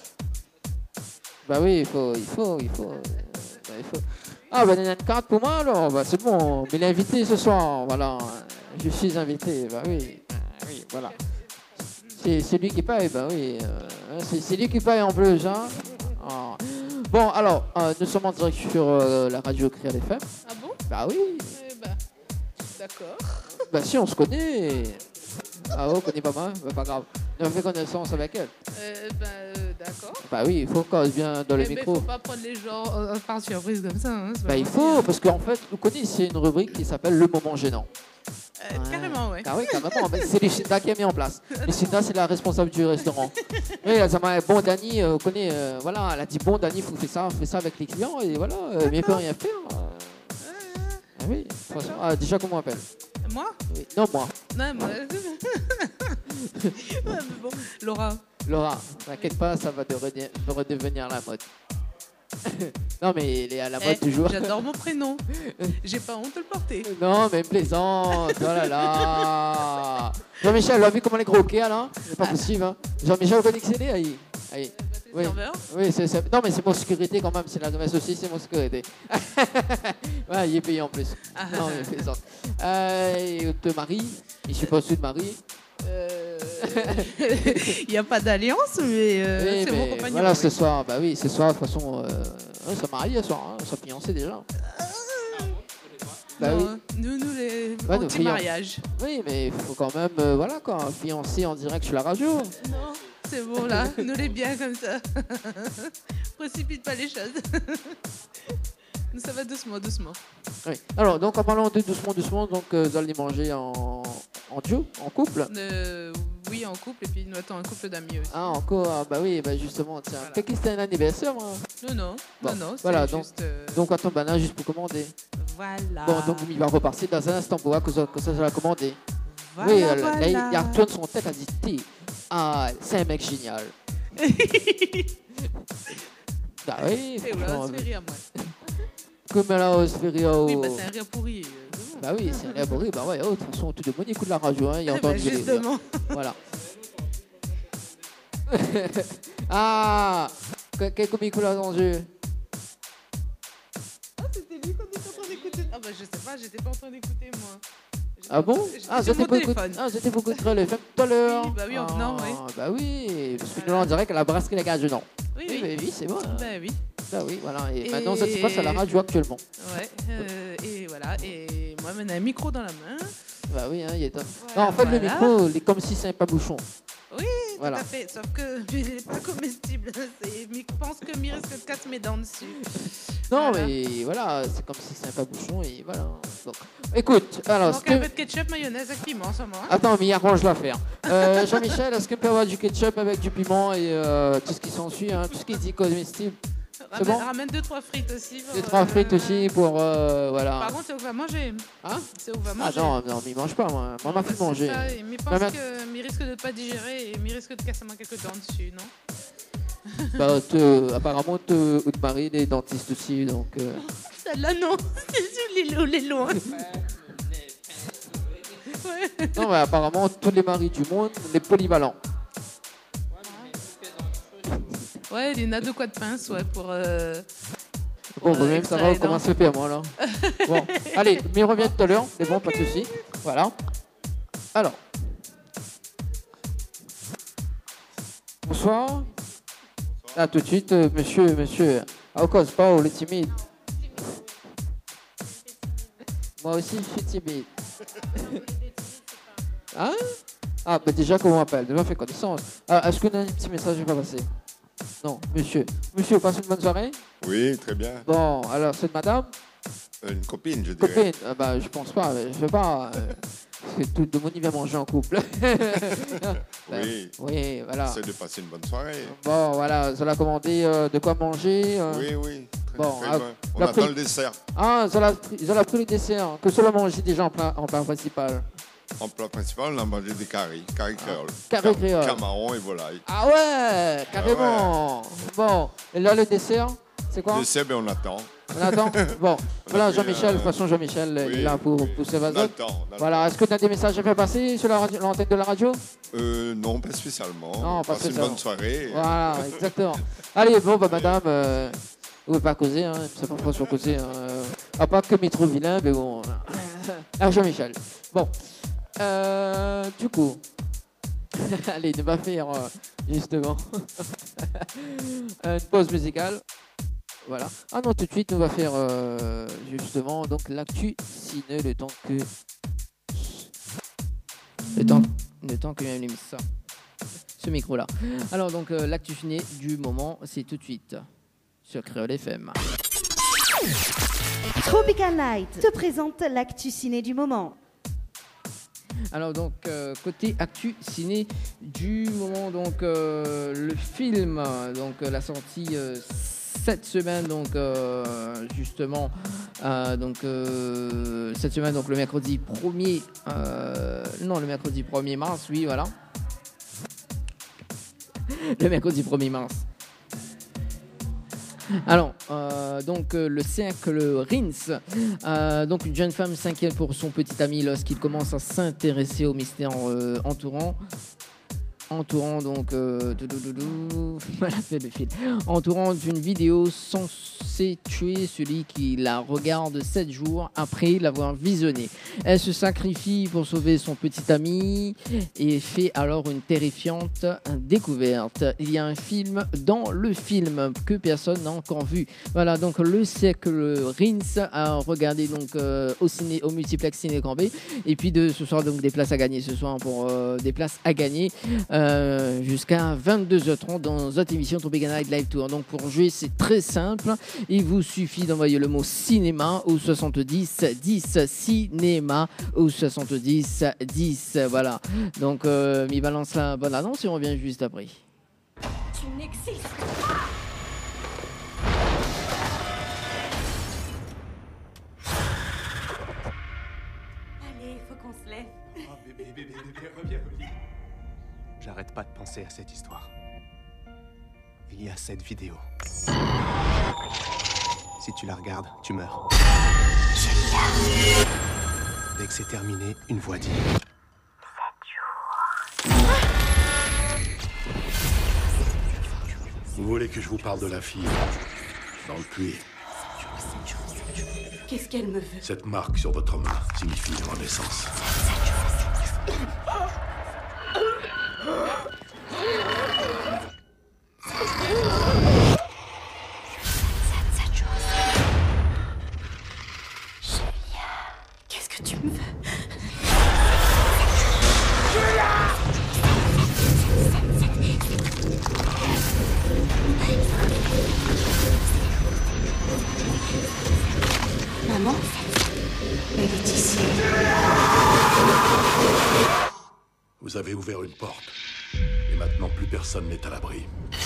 Bah oui, il faut, il faut, il faut, bah, il faut. Ah, bah il y a une carte pour moi, alors, bah c'est bon, mais l'invité ce soir, voilà, je suis invité, bah oui, oui, voilà. C'est lui qui paye, bah oui, euh, c'est lui qui paye en plus, hein. Oh. Bon, alors, euh, nous sommes en direct sur euh, la radio Créole F M. Ah bon? Bah oui. Euh, bah, d'accord. Bah si, on se connaît. Ah oh, on connaît pas mal, bah, pas grave. On a fait connaissance avec elle. Euh, bah, euh, d'accord. Bah oui, il faut qu'on se bien dans le mais micro. Il faut pas prendre les gens euh, par surprise comme ça. Hein, bah il faut, parce qu'en fait, vous connaissez, c'est une rubrique qui s'appelle Le Moment Gênant. Euh, ouais. Carrément. carrément, ouais. Ah oui, carrément. Mais c'est Lucinda qui a mis en place. Lucinda, c'est la responsable du restaurant. Oui, ça m'a bon, Dani, euh, connaît, euh, voilà, elle a dit bon, Dani, faut faire ça, fais ça avec les clients et voilà, euh, mais il peut rien faire. Ah oui, de toute façon, ah, déjà comment on appelle? Moi? Oui. Non, moi. Non, moi. Ouais, mais bon. Laura. Laura, t'inquiète pas, ça va de rede- de redevenir la mode. Non, mais il est à la mode Eh, toujours. J'adore mon prénom. J'ai pas honte de le porter. Non, mais plaisante, oh là là. Jean-Michel, on a vu comment les gros ok, là? C'est pas possible, hein. Jean-Michel, connaît que c'est lui, aïe. Aïe. Oui, oui c'est, c'est- non, mais c'est pour sécurité quand même, c'est la nouvelle aussi, c'est mon sécurité. Ouais, il est payé en plus. Non, mais plaisante. Euh, et te marie, je suis pas su de mari. Il n'y a pas d'alliance, mais euh, Oui, c'est mais mon compagnon. voilà, oui. ce soir, bah oui, ce soir, de toute façon, euh, ouais, ça marie ce soir, hein, ça fiancé déjà. Bah Non, oui. Nous, nous, les Ouais, nos anti-mariage. Oui, mais il faut quand même, euh, voilà quoi, fiancé en direct sur la radio. Non, c'est bon là, nous les bien comme ça. Précipite pas les choses. Nous, ça va doucement, doucement. Oui. Alors, donc en parlant de doucement, doucement, donc euh, vous allez manger en, en duo, en couple. Euh, oui, en couple, et puis nous attend un couple d'amis aussi. Ah, encore, ah, bah oui, bah justement, tiens, quelqu'un qui c'était un anniversaire, moi. Non, non, Bon, non, non, c'est voilà, donc, juste... euh, donc attends, bah là, juste pour commander. Voilà. Bon, donc il va repartir dans un instant pour voir que ça, que ça, ça va commander. Voilà, oui, euh, là, voilà. il, il retourne son tête à dire, ah, c'est un mec génial. Bah oui, Et voilà, franchement, on se fait rire, moi. comme là, on se fait rire. Oui, oh. bah c'est un rire pourri. euh, c'est bon. Bah oui, c'est un rire pourri, bah ouais, oh, de toute façon, tout le monde écoute la radio, hein, il Eh entend ben, gueuler, justement. Voilà. Ah, que- quel comique là dans le jeu? Ah, c'était lui qu'on était en train d'écouter. Ah, bah je sais pas, j'étais pas en train d'écouter, moi. J'étais Ah en bon? train- j'étais Ah, sur j'étais mon pas écouté. téléphone. Ah, j'étais beaucoup de le F M tout à l'heure. Oui, bah oui, en venant, Ah, oui. Bah oui, parce que nous on dirait qu'elle a brasserie la gare du Nord. Oui, oui, oui. bah oui, c'est bon. hein. Bah oui. Bah oui, voilà. Et, Et- maintenant, ça se passe à la radio actuellement. Ouais, euh, et voilà. Et moi, maintenant, un micro dans la main. Bah oui, hein, il est. Voilà, non, en fait, le voilà. micro, il est comme si c'est un pas bouchon. Oui, Voilà. tout à fait. Sauf que il n'est pas comestible. C'est- Je pense que Mir risque de casser mes dents dessus. Non, Voilà. mais voilà, c'est comme si c'est un pas bouchon et voilà. Donc, écoute, alors. Il ce manque un que- peu de ketchup, mayonnaise et piment en ce moment. hein. Attends, mais il arrange l'affaire. Euh, Jean-Michel, est-ce qu'on peut avoir du ketchup avec du piment et euh, tout ce qui s'ensuit, hein, tout ce qui dit comestible? C'est Ramène, bon? ramène deux, trois frites aussi. pour, Deux, trois euh, frites aussi pour. euh, voilà. Par contre, c'est où va manger. Hein? C'est où va Ah manger. non, non, mais il mange pas, moi. Moi, m'a fait C'est manger. ça, et- mais pense Maman- que Mir risque de pas digérer et Mir risque de casser moi quelques dents dessus, non? Bah, te- apparemment, te, ou de Marie, des dentistes aussi, donc. euh, Celle-là, non. Les lots, les lots. Ouais. Non, mais apparemment, tous les maris du monde, les polyvalents. Ouais, il y en a de quoi de pince, ouais, pour. Euh, Bon, pour, bah, euh, même ça extraire va, les on commence dents. le P M, moi, là. Bon, allez, mais il revient tout à l'heure, c'est bon, pas de soucis. Voilà. Alors. Bonsoir. Ah, tout de suite, euh, monsieur, monsieur. Ah, au cause pas, on est timide. Moi aussi, je suis timide. Hein? Ah, bah déjà, comment on m'appelle? Déjà, on fait connaissance. Ah, est-ce qu'on a un petit message qui va passer? Non, monsieur. Monsieur, passe une bonne soirée? Oui, très bien. Bon, alors, c'est de madame? Euh, Une copine, je dirais. Copine? Ah bah, je pense pas, je sais pas. euh, parce que tout le monde y vient manger en couple. Oui. Oui, voilà. C'est de passer une bonne soirée. Bon, voilà, vous allez commander euh, de quoi manger. euh. Oui, oui. Très, Bon, très ah, bien. On la attend pris- le dessert. Ah, ils ont, la- ils ont la pris le dessert. Que cela manger déjà en plat, en plat principal. En plat principal, on a mangé des caries, caries créoles. Carré Cam- créole. Camarons et volailles. Ah ouais, carrément. Bon, et là, le dessert, c'est quoi? Dessert, ben, on attend. On attend. Bon, On voilà, a pris, Jean-Michel, de euh, toute façon, Jean-Michel, il oui, est là pour pousser On a Vazon. le temps. on a le Voilà, est-ce que tu as des messages à faire passer sur la radio- l'antenne de la radio? Euh, non, pas spécialement. Non, pas Passe une spécialement. bonne soirée. Voilà, exactement. Allez, bon, bah, madame, euh, vous ne pouvez pas causer, hein, c'est pas François causer. Hein, euh, à part que mes trop vilain, mais bon. Ah, Jean-Michel. Bon. Euh, du coup. Allez, on va faire euh, justement une pause musicale. Voilà. Ah non, tout de suite, on va faire euh, justement donc l'actu ciné, le temps que. Le temps, le temps que j'allume ça. Ce micro-là. Alors, donc, euh, l'actu ciné du moment, c'est tout de suite sur Créole F M. Tropical Night te présente l'actu ciné du moment. Alors donc euh, côté actu ciné du moment, donc euh, le film, donc euh, la sortie euh, cette semaine, donc euh, justement euh, donc euh, cette semaine, donc le mercredi premier euh, non le mercredi premier mars, oui voilà le mercredi premier mars. Alors, euh, donc euh, le cercle Rins, euh, donc une jeune femme s'inquiète pour son petit ami lorsqu'il commence à s'intéresser aux mystères euh, entourant, entourant donc euh, voilà, fait le fil, entourant d'une vidéo censée tuer celui qui la regarde sept jours après l'avoir visionnée. Elle se sacrifie pour sauver son petit ami et fait alors une terrifiante découverte. Il y a un film dans le film que personne n'a encore vu. Voilà, donc le cercle Rins à regarder donc euh, au ciné, au multiplex Ciné Cambé. Et puis de ce soir, donc des places à gagner ce soir pour euh, des places à gagner. Euh, jusqu'à vingt-deux heures trente dans notre émission Tropical Night Live Tour. Donc pour jouer, c'est très simple. Il vous suffit d'envoyer le mot cinéma au soixante-dix dix, cinéma au soixante-dix dix. Voilà. Donc euh, il balance la bonne annonce et on revient juste après. Tu n'existes pas. Allez, faut qu'on se lève. Oh bébé, bébé, bébé, reviens au lit. J'arrête pas de penser à cette histoire. Il y a cette vidéo. Si tu la regardes, tu meurs. Dès que c'est terminé, une voix dit... Vous voulez que je vous parle de la fille dans le puits? Qu'est-ce qu'elle me veut? Cette marque sur votre main signifie renaissance. Qu'est-ce que tu me veux? Maman, elle est ici. Vous avez ouvert une porte. Et maintenant, plus personne n'est à l'abri.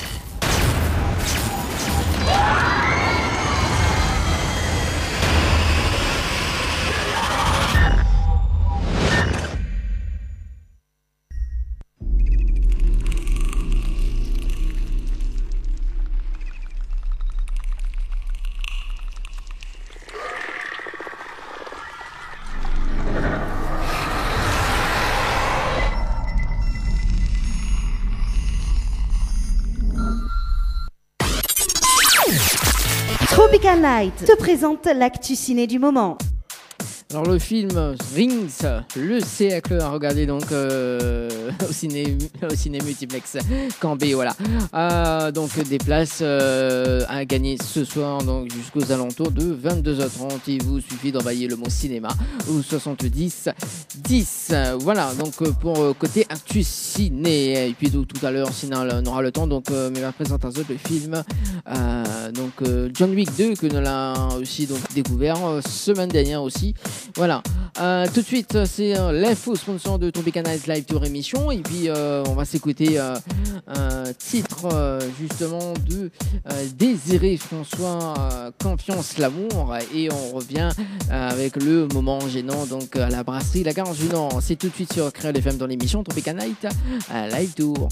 Tropical Night te présente l'actu ciné du moment. Alors le film Rings, le cercle à regarder donc euh, au ciné, au ciné multiplex Cambé, voilà. Euh, donc des places euh, à gagner ce soir, donc jusqu'aux alentours de vingt-deux heures trente. Il vous suffit d'envoyer le mot cinéma au soixante-dix dix. Voilà, donc pour euh, côté actu ciné. Et puis tout, tout à l'heure, sinon on aura le temps, donc euh, mais ma présentation de film euh, donc euh, John Wick deux que nous l'avons aussi donc découvert euh, semaine dernière aussi. Voilà, euh, tout de suite c'est euh, l'info sponsor de Tropical Night Live Tour émission. Et puis euh, on va s'écouter euh, un titre euh, justement de euh, Désiré François, euh, Confiance l'amour. Et on revient euh, avec le moment gênant, donc à la brasserie La Gare du Nord. C'est tout de suite sur Créole F M dans l'émission Tropical Night euh, Live Tour.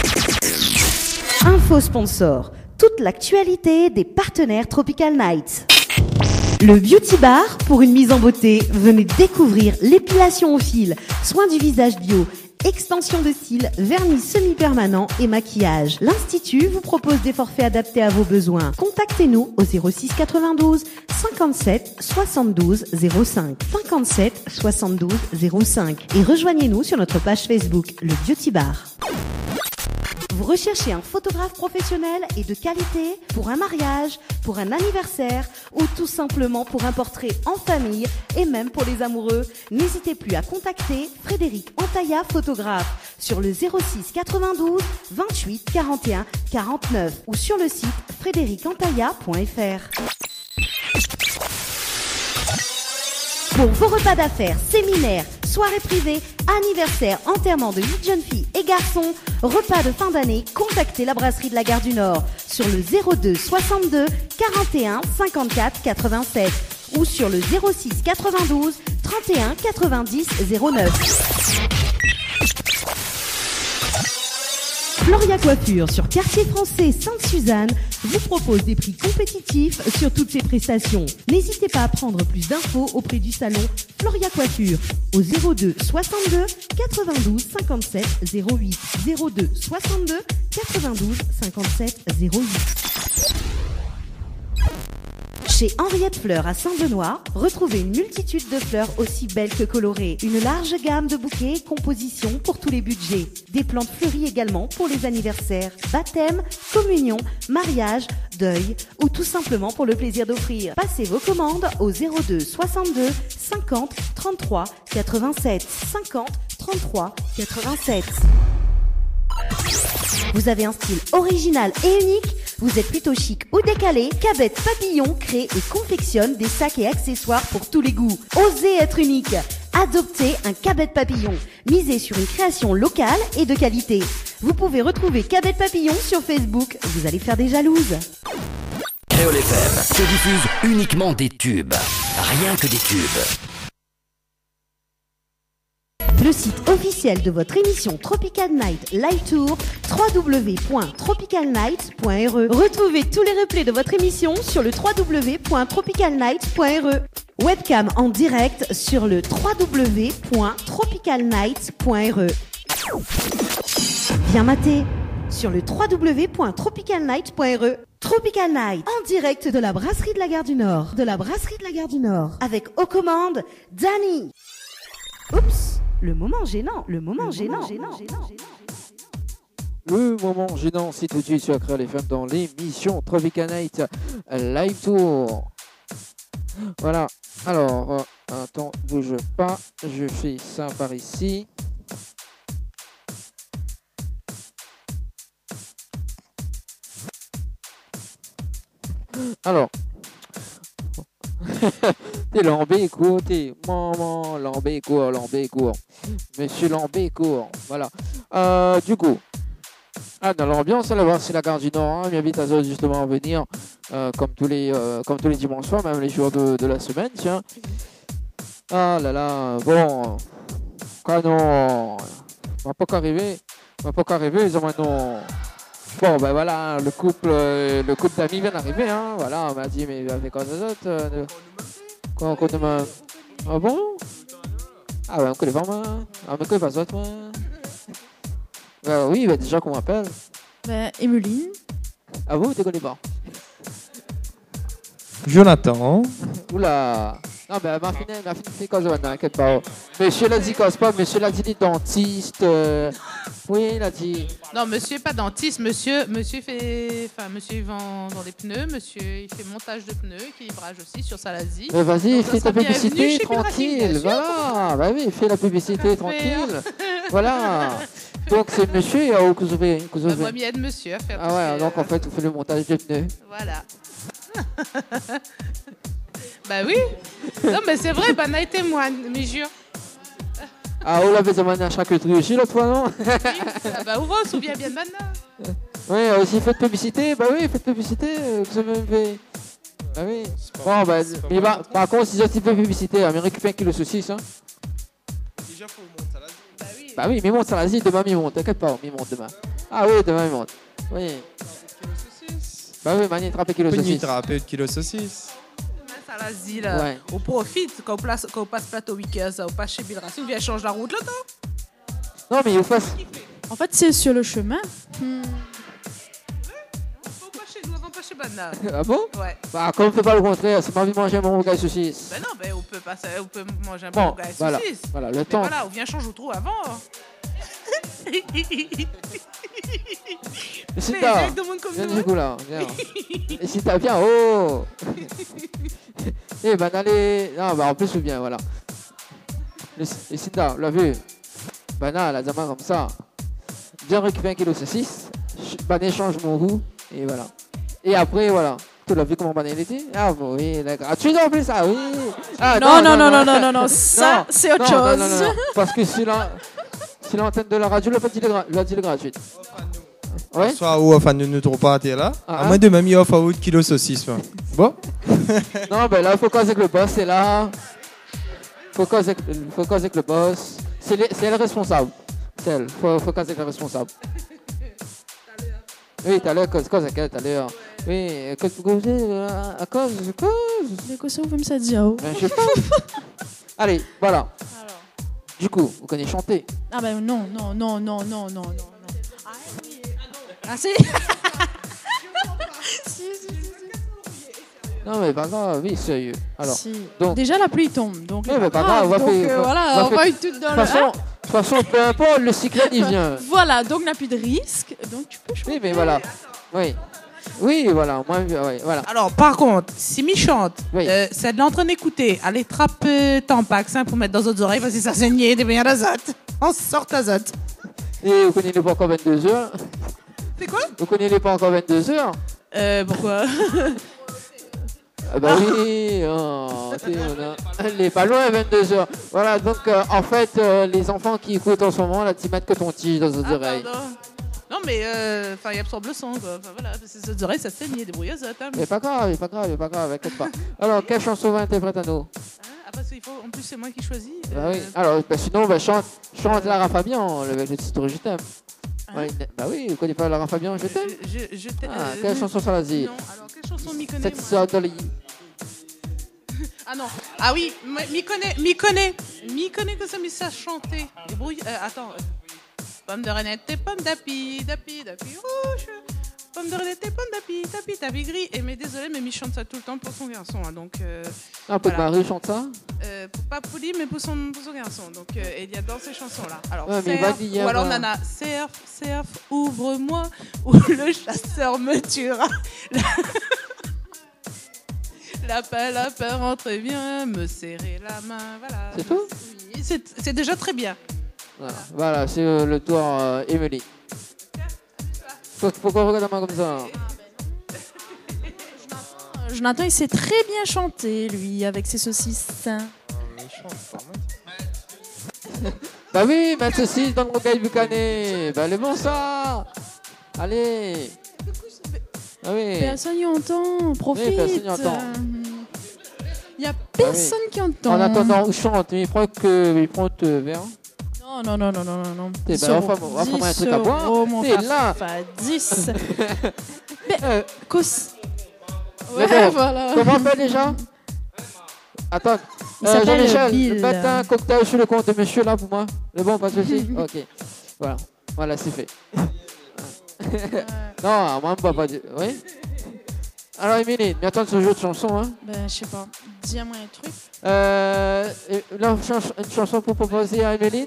Info sponsor, toute l'actualité des partenaires Tropical Night. Le Beauty Bar, pour une mise en beauté, venez découvrir l'épilation au fil, soins du visage bio, extension de cils, vernis semi-permanent et maquillage. L'Institut vous propose des forfaits adaptés à vos besoins. Contactez-nous au zéro six quatre-vingt-douze cinquante-sept soixante-douze zéro cinq, cinquante-sept soixante-douze zéro cinq et rejoignez-nous sur notre page Facebook, le Beauty Bar. Vous recherchez un photographe professionnel et de qualité pour un mariage, pour un anniversaire ou tout simplement pour un portrait en famille et même pour les amoureux? N'hésitez plus à contacter Frédéric Antaya, photographe, sur le zéro six quatre-vingt-douze vingt-huit quarante et un quarante-neuf ou sur le site frédéric antaya point f r. Pour vos repas d'affaires, séminaires, soirée privée, anniversaire, enterrement de huit jeunes filles et garçons, repas de fin d'année, contactez la brasserie de la Gare du Nord sur le zéro deux soixante-deux quarante et un cinquante-quatre quatre-vingt-sept ou sur le zéro six quatre-vingt-douze trente et un quatre-vingt-dix zéro neuf. Floria Coiffure sur Quartier Français Sainte-Suzanne vous propose des prix compétitifs sur toutes ses prestations. N'hésitez pas à prendre plus d'infos auprès du salon Floria Coiffure au zéro deux soixante-deux quatre-vingt-douze cinquante-sept zéro huit zéro deux soixante-deux quatre-vingt-douze cinquante-sept zéro huit. Chez Henriette Fleurs à Saint-Benoît, retrouvez une multitude de fleurs aussi belles que colorées. Une large gamme de bouquets et compositions pour tous les budgets. Des plantes fleuries également pour les anniversaires, baptêmes, communions, mariages, deuil ou tout simplement pour le plaisir d'offrir. Passez vos commandes au zéro deux soixante-deux cinquante trente-trois quatre-vingt-sept cinquante trente-trois quatre-vingt-sept. Vous avez un style original et unique? Vous êtes plutôt chic ou décalé? Cabette Papillon crée et confectionne des sacs et accessoires pour tous les goûts. Osez être unique. Adoptez un Cabette Papillon. Misez sur une création locale et de qualité. Vous pouvez retrouver Cabette Papillon sur Facebook. Vous allez faire des jalouses. Créole F M se diffuse uniquement des tubes. Rien que des tubes. Le site officiel de votre émission Tropical Night Live Tour, w w w point tropical night point r e. Retrouvez tous les replays de votre émission sur le w w w point tropical night point r e. Webcam en direct sur le w w w point tropical night point r e. Bien maté sur le w w w point tropical night point r e. Tropical Night en direct de la brasserie de la Gare du Nord. De la brasserie de la Gare du Nord. Avec aux commandes, Dani. Oups. Le moment gênant, le moment le gênant, moment gênant, gênant, gênant. Le moment gênant, c'est tout de suite sur Créole F M dans l'émission Tropical Night Live Tour. Voilà, alors, euh, attends, bouge pas, je fais ça par ici. Alors, t'es Lambécourt, t'es maman, Lambécourt, Lambécourt, monsieur Lambécourt, voilà. Euh, du coup, ah, dans l'ambiance, là-bas, c'est la Gare du Nord, hein, m'invite à justement à venir, euh, comme tous les, euh, comme tous les dimanches soirs, même les jours de, de la semaine, tiens. Ah là là, bon, quoi non, on va pas qu'arriver, on va pas qu'arriver, ils ont maintenant. Bon, ben voilà, le couple, euh, le couple d'amis vient d'arriver, hein. Voilà, on m'a dit, mais il a fait quoi d'autre euh, Quoi, quoi de ma... Ah bon? Ah ouais, on connaît pas moi. Ah, on connaît pas d'autres, moi. Euh, oui, bah, déjà qu'on m'appelle. Ben, Emeline. Ah vous, tu connais pas? Jonathan. Oula. Non, ben, ma fille, ma fille fait quoi, maintenant, t'inquiète pas. Monsieur l'a dit quoi, c'est pas, monsieur l'a dit dentiste. Euh... Oui, il a dit. Non, monsieur n'est pas dentiste, monsieur, monsieur fait, enfin, monsieur vend dans des pneus, monsieur il fait montage de pneus, équilibrage aussi sur Salazie. Mais vas-y, fais ta publicité chez tranquille, voilà. Bah oui, fais la publicité tranquille. Voilà. Donc c'est monsieur et où vous avez, vous avez. Moi, m'y aide monsieur à faire. Ah ouais, donc en fait, vous faites le montage de pneus. Voilà. Bah oui. Non, mais c'est vrai, Bana est témoin, mais jure. Ah, on l'avait demandé à chaque truc aussi l'autre fois, non? Oui. Ah bah, ouvre, on se souvient bien de Bana. Oui, aussi faites publicité. Bah oui, faites publicité. Vous avez fait. Bah oui. Bon, bah, mais bah, par contre, si j'ai un petit peu de publicité, on récupère un kilo de saucisse, hein. Déjà, faut monter à la Bah oui. Bah oui, mais monte à la zie, demain, il monte. T'inquiète pas, il monte demain. Ah oui, demain, il monte. Oui. Bah oui, Mani, trappe un kilo de saucisse. Trappe un kilo de saucisse. Salazie, là. Ouais. On profite quand on, place, quand on passe plateau week-end, on passe chez Bill Racine, on vient changer la route là, non? Non, mais il faut. En fait, c'est sur le chemin. Hmm. Faut pas chez nous avant pas chez Bana. Ah bon? Ouais. Bah, comme on fait pas le contraire, c'est pas envie de manger un bon gars de saucisse. Ben non, ben on peut, pas, on peut manger un Bon, bon gars de voilà. saucisse. Voilà, le Mais temps. voilà, on vient changer au trou avant. Et si Mais t'as. avec des monde comme Viens nous, du hein. coup là, viens. Et si t'as bien, oh! Eh ben allez. Non, bah en plus ou bien, voilà. Et si t'as, l'a vu. Ben là, la dame comme ça. Viens récupérer un kilo de saucisse. Ben échange mon goût. Et voilà. Et après, voilà. Tu l'as vu comment banane elle était? Ah bon, oui, d'accord. Ah, tu en plus ça, oui. Ah, Non, non, non, non, non, non, non, ça, c'est autre non, non, chose. non, non, non. Parce que si la- si l'antenne de la radio, le petit le dit gratuit. Ouais. Soit ou enfin ne trop pas là. Ah, À ah. moins de mamie off à haut kilo saucisse. moi. Bon. Non, ben là, il faut causer avec le boss, c'est là. Faut causer avec, faut causer avec le boss. C'est les- c'est elle responsable. C'est elle. Faut, faut causer avec le responsable. Oui, tout à l'heure, cause, cause avec elle, tout à l'heure. Oui, cause, cause, euh, à cause, cause. Mais quoi ça, vous me ça dire? Ben, je sais pas. Allez, voilà. Du coup, vous connaissez chanter. Ah ben non, non, non, non, non, non, non. non. Ah si. Si, si, si, si. Non, mais pas grave, oui, sérieux. Alors, Si. donc, Déjà la pluie tombe, donc oui, c'est mais pas pas grave, on va grave. Donc faire. euh, voilà, on faire- va être toutes dans De le. toute façon, hein. de toute façon, peu importe, le cyclone, il vient. Voilà, donc n'a plus de risque, donc tu peux chanter. Oui, mais voilà. Oui. Oui, voilà. Moi, oui, voilà. Alors, par contre, si mi chante, euh, c'est de l'entrain d'écouter. Allez, trappe euh, Tampax hein, pour mettre dans les oreilles parce que ça saignait des biens d'azote. On sort d'azote. Et vous connaissez pas encore vingt-deux heures? C'est quoi? Vous connaissez pas encore vingt-deux heures? Euh, pourquoi? Ah bah oui, oh, tu sais, on a- elle est pas loin, vingt-deux heures. Voilà, donc euh, en fait, euh, les enfants qui écoutent en ce moment, là, tu mettent que ton tige dans les Ah, oreilles. pardon. Non, mais euh, enfin, il absorbe le son, quoi. Enfin, voilà, parce que les oreilles, ça saignait des bruits azote. Hein. Mais pas grave, pas grave, pas grave, inquiète pas. Alors, quelle chanson va interpréter à nous? Ah, parce qu'il faut, en plus, c'est moi qui choisis. Bah oui. Alors, bah, sinon, bah, chante, chante Lara Fabian, le, le titre Je t'aime. Hein? Ouais, bah oui, vous connaissez pas Lara Fabian, Je t'aime? Je, je t'ai- Ah, euh, quelle chanson ça l'a dit? Non, alors, quelle chanson m'y connaît Cette moi sœur de l'I. Ah non. Ah oui, m- m'y connaît, m'y connaît. M'y connaît que ça m'y sache chanter. Les bruits. euh, attends. euh, Pomme de renette et pomme d'api, d'api, d'api rouge. Pomme de renette et pomme d'api, d'api, d'api gris. Et mais désolé, mais m'y chante ça tout le temps pour son garçon. Hein, donc. Euh, Ah, pour voilà. Marie chante ça? Euh, pour- pas pour lui, mais pour son, pour son garçon. Donc, euh, il y a dans ces chansons-là. Alors, Ouais, mais surf, va dire, ou alors euh, Nana, surf, surf, ouvre-moi, ou le chasseur me tuera. Lapin, lapin, rentre bien, me serrer la main, voilà. C'est tout? Oui, c'est c'est déjà très bien. Voilà, voilà, c'est euh, le tour euh, Emily. Faut- Pourquoi vous regardez la main comme ça? Jonathan, il sait très bien chanter, lui, avec ses saucisses. Bah oui, mettre ceci dans le rocaille bucané. Bah, le bon ça. Allez. Ah oui. Personne n'y entend, profite. personne n'y entend. Il n'y a Bah oui. personne qui entend. En attendant, on chante. Il prend que, il prend te verre. Non, non, non, non, non, non, non. T'es dix bah, euros. enfin, bon, enfin, un dix truc à boire. euros, mon T'es là. papa, dix. Mais, cos... Mais Ouais, bon, voilà. Comment on fait déjà? Attends. Il Euh, s'appelle Jean-Michel, Bill. faites un cocktail sur le compte de monsieur là pour moi. Le bon, pas de souci. Ok. Voilà. Voilà, c'est fait. Non, moi, on va pas dire. Oui? Alors, Émilie, bientôt ce jeu de chansons. Hein. Ben, je sais pas. Dis-moi un truc. Euh, et là, une chanson- une chanson pour proposer à Émilie?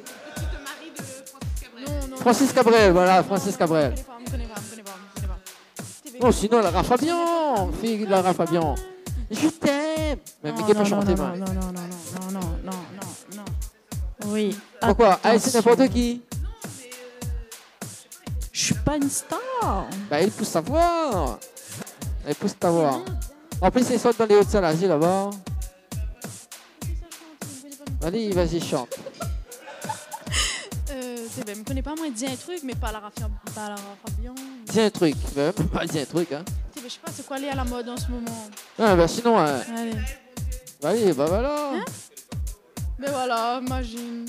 Francis Cabrel, voilà, Francis Cabrel. Non, sinon, Lara Fabian. Fille Lara Fabian. Je t'aime. Mais mais qui peut chanter, moi? Non, non, non, non, non, non, non, non, non. Oui. Pourquoi? Ah, c'est Attention. n'importe qui. Je suis pas une star. Bah, il faut savoir. Il faut savoir. En plus, ils sont dans les Hauts-de-Salazie là-bas. Allez, vas-y, chante. Euh, c'est ben, je me connais pas, moi, dis un truc, mais pas la Rafa- pas la Fabian. Dis un truc. Bah, bah, dis un truc, hein. Je sais pas, c'est quoi aller à la mode en ce moment. Ah, bah, sinon, hein. Allez. Bah, allez, bah, voilà. Hein? Ben voilà, imagine.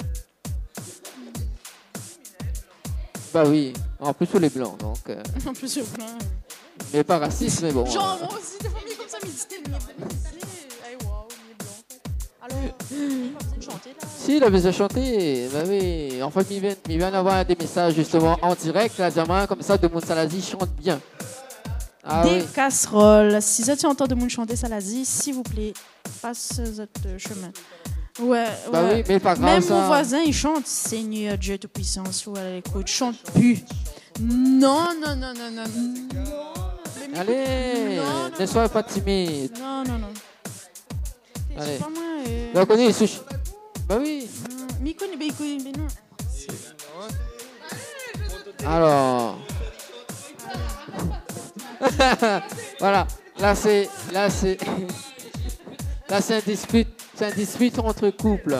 Bah, oui. En plus, tous les blancs, donc. euh, En plus, je plein. Mais pas raciste, mais bon. Genre, euh, moi aussi, des fois, mais comme ça, mais c'était le Hey, waouh, il est blanc, en fait. Alors, pas besoin de chanter, là. Si, il a besoin de chanter. Bah, oui. En fait, il vient, il vient d'avoir des messages, justement, en direct, là, diamant, comme ça, de Monsalazi chante bien. Ah, Des oui. casseroles. Si ça, tu entends de monde chanter Salazie, s'il vous plaît, passe votre chemin. Ouais, Bah ouais. oui, mais pas grave, Même ça. mon voisin, il chante Seigneur Dieu Tout-Puissant, ou à l'écoute, chante plus. Non, non, non, non, non, non. Allez, Non, ne sois pas timide. Non, non, non. Allez. C'est pas moi. Euh... Bah, connais les sushis. Bah oui. Non, mais il connaît, mais il connaît, mais non. Alors. Voilà. Là, c'est. Là, c'est. Là, c'est un dispute. C'est un dispute entre couples.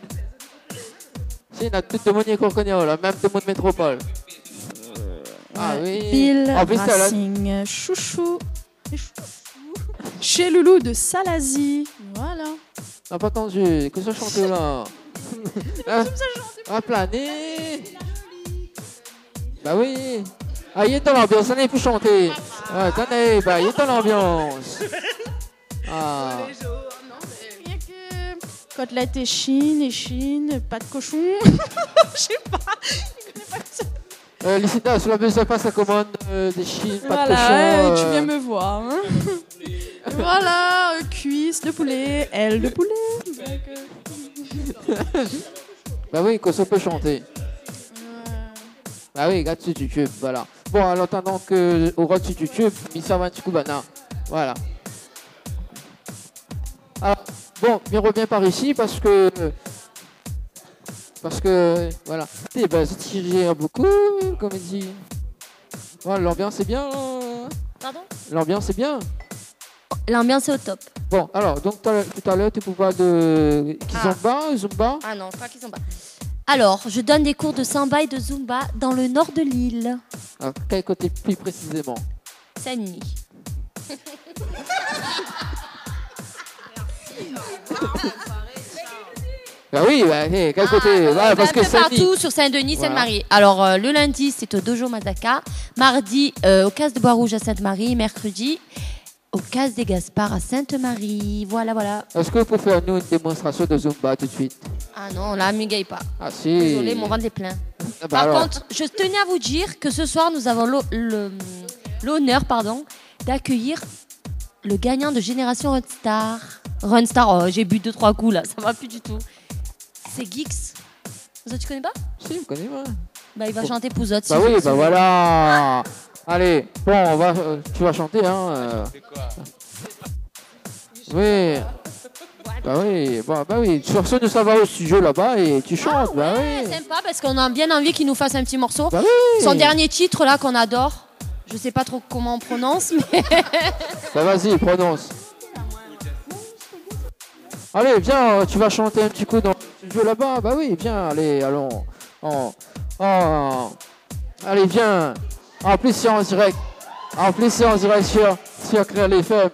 C'est a tout le monde qu'on connaît, là, même tout le monde métropole. Ah oui. Bill En plus, ça, là- Racing, chouchou. Et chouchou. Chez Loulou de Salazie. Voilà. On n'a pas entendu. Que ça chante là? Ah, ah, planer. Bah oui. Ah, il est dans l'ambiance, on n'est plus chanter. Ah, attendez, bah, il est dans l'ambiance. Ah. Rien que côtelette et chine, et chine, pas de cochon. Je sais pas. Je connais pas ça. Euh, Licita, sur la besoin pas sa commande euh, des chines, pas de Voilà, cochon. ouais, euh. tu viens me voir. hein. Voilà, euh, cuisse de poulet, aile de poulet. Donc, euh, Bah oui, que ça peut chanter. Bah oui, regarde sur YouTube, voilà. Bon, en attendant que au rôle sur YouTube, Missa va un petit coup banana. Voilà. Alors, bon, on revient par ici parce que. Parce que, voilà. Eh ben, c'est tiré beaucoup, comme il dit. Voilà, l'ambiance est bien. Pardon? L'ambiance est bien. L'ambiance est au top. Bon, alors, donc tout à l'heure- tout à l'heure, tu pouvais de Kizomba, Zumba. Ah non, pas Kizomba. Alors, je donne des cours de samba et de zumba dans le nord de l'île. À quel côté plus précisément? Saint-Denis. Bah oui, bah, hey, quel côté? Voilà, parce Un que peu Saint-Denis. partout sur Saint-Denis, Voilà. Sainte-Marie. Alors, euh, le lundi, c'est au Dojo Mazaka. Mardi, euh, au Casse de Bois-Rouge à Sainte-Marie. Mercredi, au Casse des Gaspards à Sainte-Marie. Voilà, voilà. Est-ce que vous pouvez faire nous une démonstration de Zumba tout de suite? Ah non, là, m'égaye pas. Ah si. Désolé, mon ventre est plein. Ah bah Par alors. contre, je tenais à vous dire que ce soir, nous avons l'o- le- l'honneur pardon, d'accueillir le gagnant de Génération Runstar. Runstar, oh, j'ai bu deux, trois coups là, ça va plus du tout. C'est Geeks. Ça, tu connais pas? Si, je connais, moi. Bah, il va Bon. chanter Pouzotte. Bah oui, bah voilà. Allez, bon, on va, euh, tu vas chanter, hein. euh. Oui. Bah oui, bah, bah oui. Sur ce, nous ça va au studio là-bas et tu chantes, bah oui. C'est sympa parce qu'on a bien envie qu'il nous fasse un petit morceau. Bah oui. Son dernier titre là qu'on adore. Je sais pas trop comment on prononce, mais. Bah vas-y, prononce. Allez, viens, tu vas chanter un petit coup dans le studio là-bas. Bah oui, viens, allez, allons. Oh, oh. Allez, viens. En plus, c'est en direct. En plus, c'est en direct sur, sur Créer les Femmes.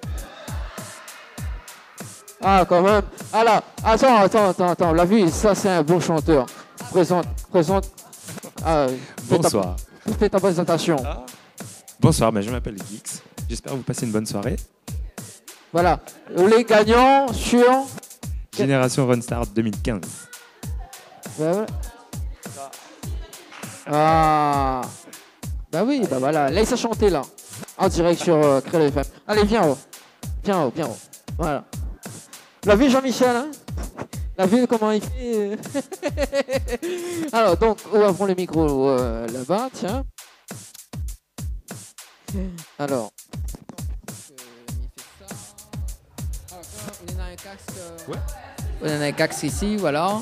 Ah, quand même. Ah là, attends, attends, attends, attends. La vie, ça, c'est un bon chanteur. Présente, présente. Ah, fais ta- Bonsoir. Fais ta présentation. Bonsoir, ben, je m'appelle Geeks. J'espère que vous passez une bonne soirée. Voilà. Les gagnants sur. Génération Runstar deux mille quinze. Bah, voilà. Ah. Bah oui, bah voilà. Laisse chanter là. En direct sur euh, Créer les Femmes. Allez, viens haut. Viens haut, viens haut. Voilà. La vue Jean-Michel, hein? La vue comment il fait. euh. Alors, donc, on va prendre le micro euh, là-bas, tiens. Alors. On est dans un casque. Ouais. On a un casque ici, voilà.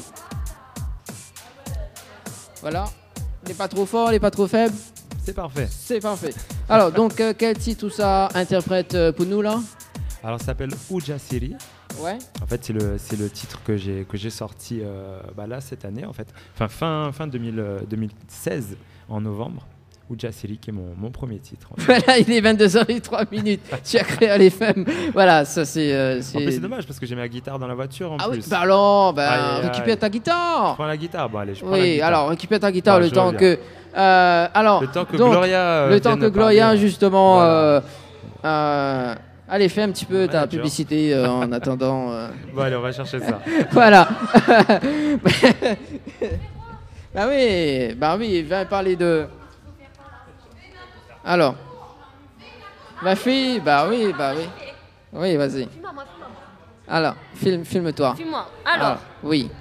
Voilà. Il n'est pas trop fort, il n'est pas trop faible. C'est parfait. C'est parfait. Alors, donc, euh, quel titre tout ça interprète euh, pour nous là? Alors, ça s'appelle Uja Siri. Ouais. En fait, c'est le, c'est le titre que j'ai, que j'ai sorti euh, bah là, cette année, en fait. Enfin, fin, fin deux mille, euh, deux mille seize, en novembre. Uja Siri, qui est mon, mon premier titre. en fait. Voilà, il est vingt-deux heures zéro trois minutes. Tu as créé les femmes. Voilà, ça c'est. euh, En plus, c'est dommage parce que j'ai ma guitare dans la voiture en Ah oui, plus. bah alors, bah, Aïe, aïe, récupère aïe. ta guitare. Je prends la guitare, bon allez, je prends la Oui, guitare. alors récupère ta guitare Ah, le je temps reviens. que. euh, alors, Le temps que donc, Gloria, euh, le temps vienne que me Gloria parler. justement. Voilà. euh, euh, allez, fais un petit peu ta Manager. publicité euh, en attendant. euh. Bon, allez, on va chercher ça. Voilà. Bah oui, bah oui, viens parler de. Alors. Ma fille, bah oui, bah oui. Oui, vas-y. Alors, filme, filme-toi. Filme-moi. Alors. oui.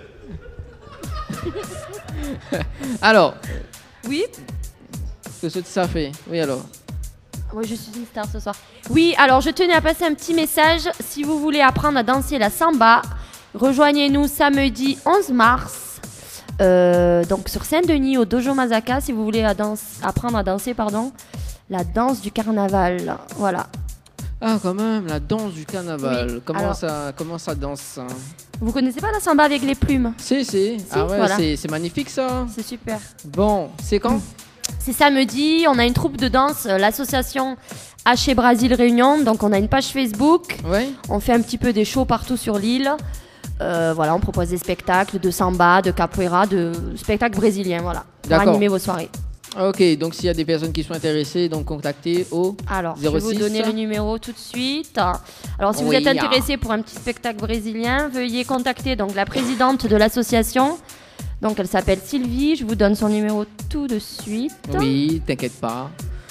Alors. Oui. Qu'est-ce que ça fait? Oui, alors. Moi, je suis une star ce soir. Oui, alors je tenais à passer un petit message. Si vous voulez apprendre à danser la samba, rejoignez-nous samedi onze mars. Euh, donc sur Saint-Denis au Dojo Mazaka, si vous voulez à danse, apprendre à danser, pardon, la danse du carnaval. Voilà. Ah, quand même, la danse du carnaval. Oui, Comment, alors- ça, comment ça danse ça? Vous connaissez pas la samba avec les plumes? Si, si. Ah ouais, voilà. c'est c'est magnifique ça. C'est super. Bon, c'est quand? C'est samedi, on a une troupe de danse, euh, l'association H Brasil Réunion, donc on a une page Facebook. Ouais. On fait un petit peu des shows partout sur l'île. Euh, voilà, on propose des spectacles de samba, de capoeira, de spectacles brésiliens, voilà, pour D'accord. animer vos soirées. Ok, donc s'il y a des personnes qui sont intéressées, donc contactez au Alors, zéro six. je vais vous donner le numéro tout de suite. Alors, si Oui, vous êtes ah. intéressé pour un petit spectacle brésilien, veuillez contacter donc la présidente de l'association. Donc, elle s'appelle Sylvie. Je vous donne son numéro tout de suite. Oui, t'inquiète pas.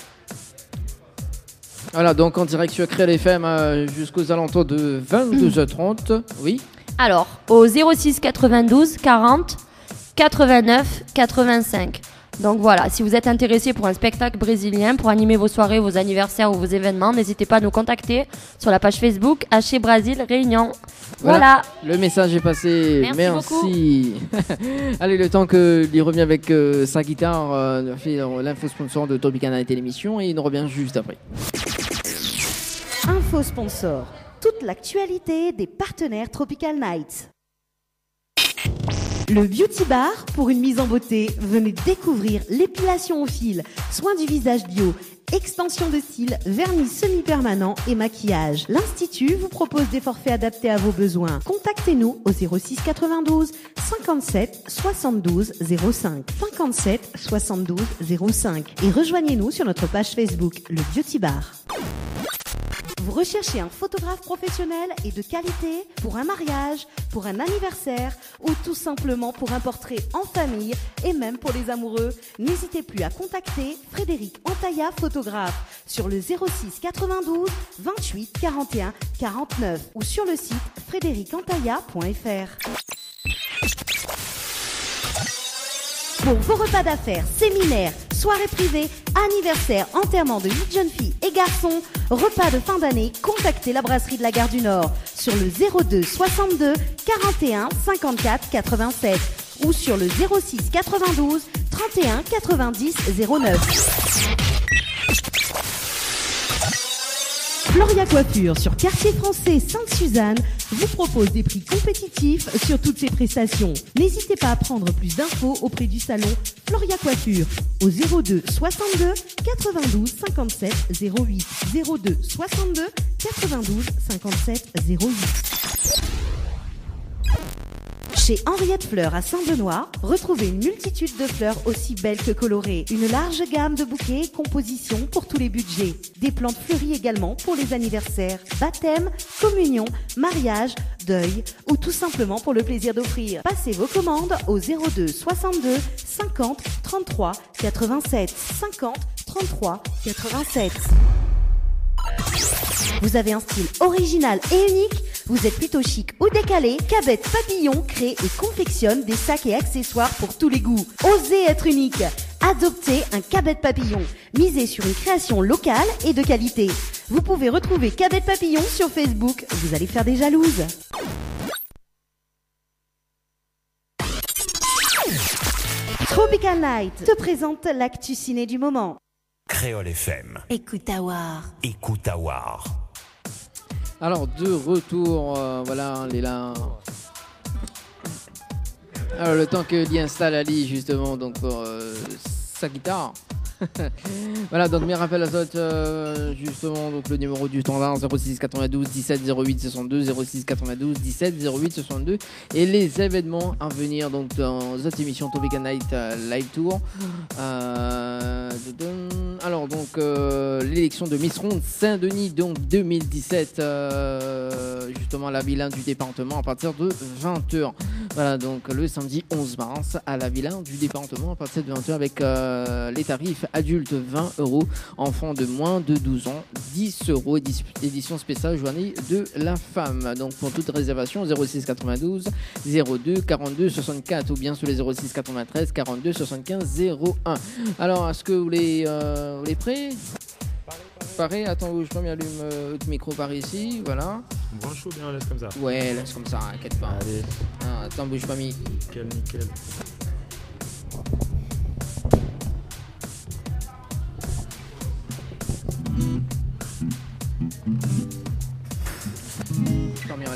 Voilà, donc en direct sur Créole F M euh, jusqu'aux alentours de vingt-deux heures trente. Oui. Alors, au zéro six quatre-vingt-douze quarante quatre-vingt-neuf quatre-vingt-cinq. Donc voilà, si vous êtes intéressé pour un spectacle brésilien, pour animer vos soirées, vos anniversaires ou vos événements, n'hésitez pas à nous contacter sur la page Facebook H Brasil Réunion. Voilà. Le message est passé. Merci Allez, le temps qu'il revient avec euh, sa guitare, euh, fait euh, l'info sponsor de Tropicana et l'émission et il nous revient juste après. Info sponsor. Toute l'actualité des partenaires Tropical Nights. Le Beauty Bar, pour une mise en beauté, venez découvrir l'épilation au fil, soins du visage bio, extension de cils, vernis semi-permanent et maquillage. L'Institut vous propose des forfaits adaptés à vos besoins. Contactez-nous au zéro six quatre-vingt-douze cinquante-sept soixante-douze zéro cinq cinquante-sept soixante-douze zéro cinq et rejoignez-nous sur notre page Facebook, le Beauty Bar. Vous recherchez un photographe professionnel et de qualité pour un mariage, pour un anniversaire ou tout simplement pour un portrait en famille et même pour les amoureux? N'hésitez plus à contacter Frédéric Antaya, photographe, sur le zéro six quatre-vingt-douze vingt-huit quarante et un quarante-neuf ou sur le site frédéric antaya point f r. Pour vos repas d'affaires, séminaires, soirées privées, anniversaires, enterrements de huit jeunes filles et garçons, repas de fin d'année, contactez la brasserie de la Gare du Nord sur le zéro deux soixante-deux quarante et un cinquante-quatre quatre-vingt-sept ou sur le zéro six quatre-vingt-douze trente et un quatre-vingt-dix zéro neuf. Floria Coiffure sur Quartier Français Sainte-Suzanne vous propose des prix compétitifs sur toutes ses prestations. N'hésitez pas à prendre plus d'infos auprès du salon Floria Coiffure au zéro deux soixante-deux quatre-vingt-douze cinquante-sept zéro huit zéro deux soixante-deux quatre-vingt-douze cinquante-sept zéro huit. Chez Henriette Fleurs à Saint-Benoît, retrouvez une multitude de fleurs aussi belles que colorées. Une large gamme de bouquets et compositions pour tous les budgets. Des plantes fleuries également pour les anniversaires, baptêmes, communions, mariages, deuil ou tout simplement pour le plaisir d'offrir. Passez vos commandes au zéro deux soixante-deux cinquante trente-trois quatre-vingt-sept cinquante trente-trois quatre-vingt-sept. Vous avez un style original et unique? Vous êtes plutôt chic ou décalé? Cabette Papillon crée et confectionne des sacs et accessoires pour tous les goûts. Osez être unique. Adoptez un Cabette Papillon. Misez sur une création locale et de qualité. Vous pouvez retrouver Cabette Papillon sur Facebook. Vous allez faire des jalouses. Tropical Night te présente l'actu ciné du moment. Créole F M. Écoute à voir. Écoute à voir. Alors, de retour, euh, voilà, on est là. Alors, le temps que l'y installe Ali, justement, donc pour euh, sa guitare. Voilà, donc mes rappels à autres, euh, justement, donc le numéro du standard zéro six quatre-vingt-douze dix-sept zéro huit soixante-deux, zéro six quatre-vingt-douze dix-sept zéro huit soixante-deux, et les événements à venir donc dans cette émission Tropical Night euh, Live Tour. Euh, alors donc euh, l'élection de Miss Ronde Saint-Denis donc deux mille dix-sept, euh, justement à la Villa du département à partir de vingt heures. Voilà, donc le samedi onze mars à la Villa du département à partir de vingt heures avec euh, les tarifs adultes vingt euros, enfants de moins de douze ans dix euros, édition spéciale journée de la femme. Donc pour toute réservation zéro six quatre-vingt-douze zéro deux quarante-deux soixante-quatre ou bien sur les zéro six quatre-vingt-treize quarante-deux soixante-quinze zéro un. Alors est-ce que vous les, euh, vous les prêts? Pareil, attends, je m'allume euh, le micro par ici, voilà. Branche ou bien on laisse comme ça? Ouais, laisse comme ça, inquiète pas. Allez. Ah, attends, bouge pas, mi. Nickel, nickel.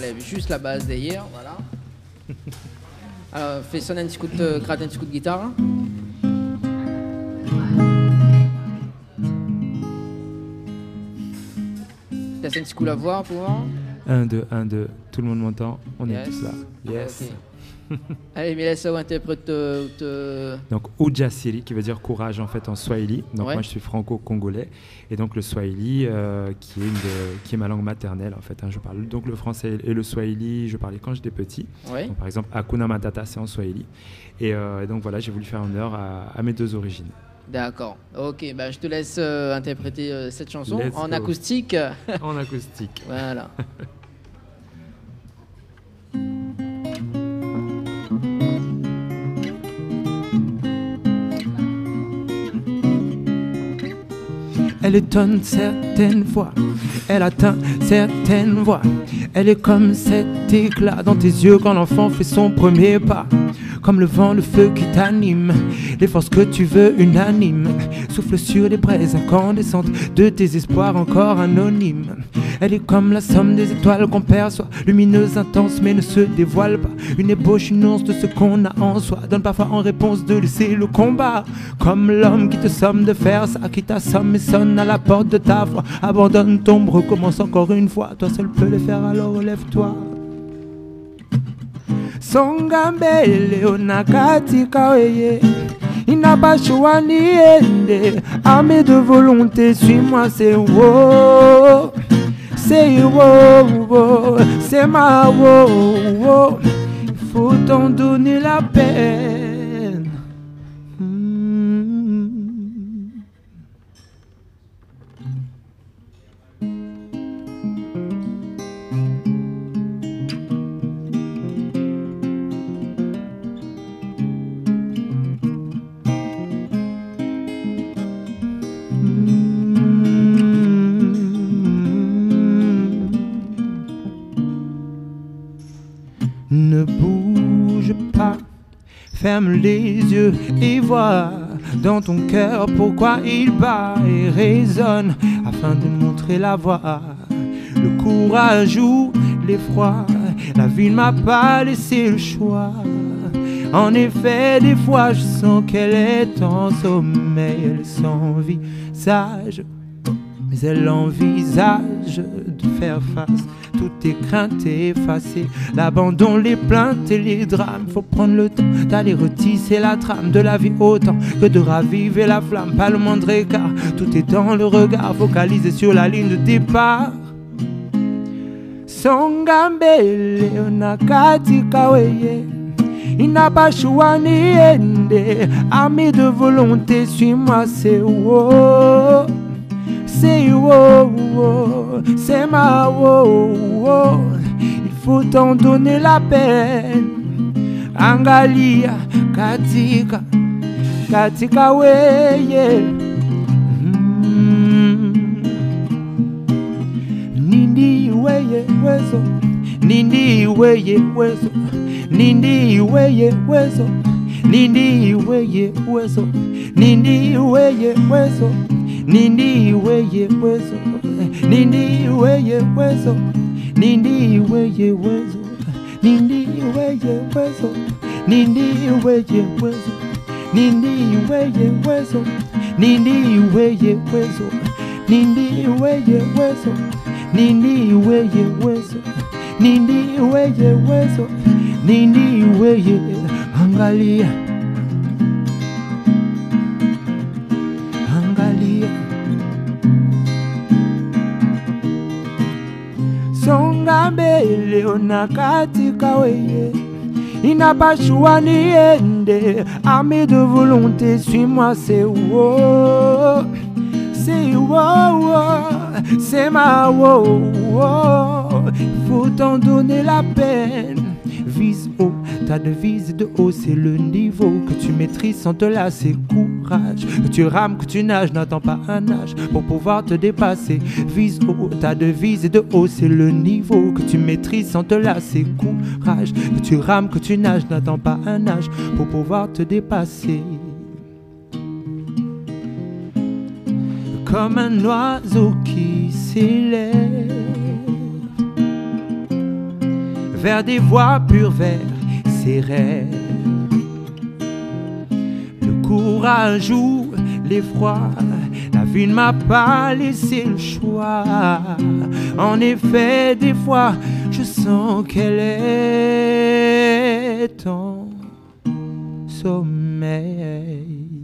t'enlèves juste la base derrière, voilà. Alors, fais sonner un petit coup de, gratte un petit coup de guitare. Laisse un petit coup la voix pour voir. un, deux, un, deux, tout le monde m'entend, on Yes. est tous là. Yes. Okay. Allez, Mélissa, interprète. Te, te... Donc, Ujasiri, qui veut dire courage en fait en swahili. Donc, Ouais. moi, je suis franco-congolais. Et donc, le swahili, euh, qui, est une de- qui est ma langue maternelle en fait. hein. Je parle donc le français et le swahili, je parlais quand j'étais petit. Ouais. Donc, par exemple, Hakuna Matata, c'est en swahili. Et, euh, et donc, voilà, j'ai voulu faire honneur à, à mes deux origines. D'accord. Ok, bah, je te laisse euh, interpréter euh, cette chanson Let's en go. acoustique. En acoustique. Voilà. Elle étonne certaines fois, elle atteint certaines voix. Elle est comme cet éclat dans tes yeux quand l'enfant fait son premier pas. Comme le vent, le feu qui t'anime, les forces que tu veux unanimes. Souffle sur les braises incandescentes de tes espoirs encore anonymes. Elle est comme la somme des étoiles qu'on perçoit, lumineuse, intense mais ne se dévoile pas. Une ébauche, une once de ce qu'on a en soi, donne parfois en réponse de laisser le combat. Comme l'homme qui te somme de faire ça, qui t'assomme et sonne à la porte de ta foi. Abandonne, tombe, recommence encore une fois. Toi seul peux le faire, alors relève-toi. Songambele onakatika weye, inapashua niende, armée de volonté, suis-moi, c'est wo, c'est wo, wo, c'est ma wo, wo. Il faut t'en donner la peine. Mm. Ne bouge pas, ferme les yeux et vois dans ton cœur pourquoi il bat et résonne afin de montrer la voie. Le courage ou l'effroi, la vie ne m'a pas laissé le choix. En effet, des fois je sens qu'elle est en sommeil, elle est sans visage. Mais elle envisage de faire face, toutes tes craintes effacées, l'abandon, les plaintes et les drames. Faut prendre le temps d'aller retisser la trame de la vie autant que de raviver la flamme. Pas le moindre écart, tout est dans le regard, focalisé sur la ligne de départ. Songambele onakatika weye, inapashua niende, armée de volonté, suis-moi, c'est wo. C'est wo, wo, c'est ma wo, wo. Il faut t'en donner la peine. Angalia, katika, katika weye. Mm. Nindi weye wezo, nindi weye wezo, nindi weye wezo, nindi weye wezo, nindi weye wezo. Nindi weye wezo, nindi weye wezo, nindi weye wezo, nindi weye wezo, nindi weye wezo, nindi weye wezo, nindi weye wezo, nindi weye wezo, nindi weye wezo, nindi weye wezo, nindi weye. Angalia, angalia. Songambele onakatika weye, inapashua niende, armée de volonté, suis-moi, c'est wo, c'est wo, wo, c'est ma wo, wo. Il faut t'en donner la peine. Vise haut, ta devise de haut, c'est le niveau que tu maîtrises sans te lasser. Courage, que tu rames, que tu nages, n'attends pas un âge pour pouvoir te dépasser. Vise haut, ta devise de haut, c'est le niveau que tu maîtrises sans te lasser. Courage, que tu rames, que tu nages, n'attends pas un âge pour pouvoir te dépasser. Comme un oiseau qui s'élève, vers des voies pures, vers ses rêves. Le courage ou l'effroi, la vie ne m'a pas laissé le choix. En effet, des fois, je sens qu'elle est en sommeil.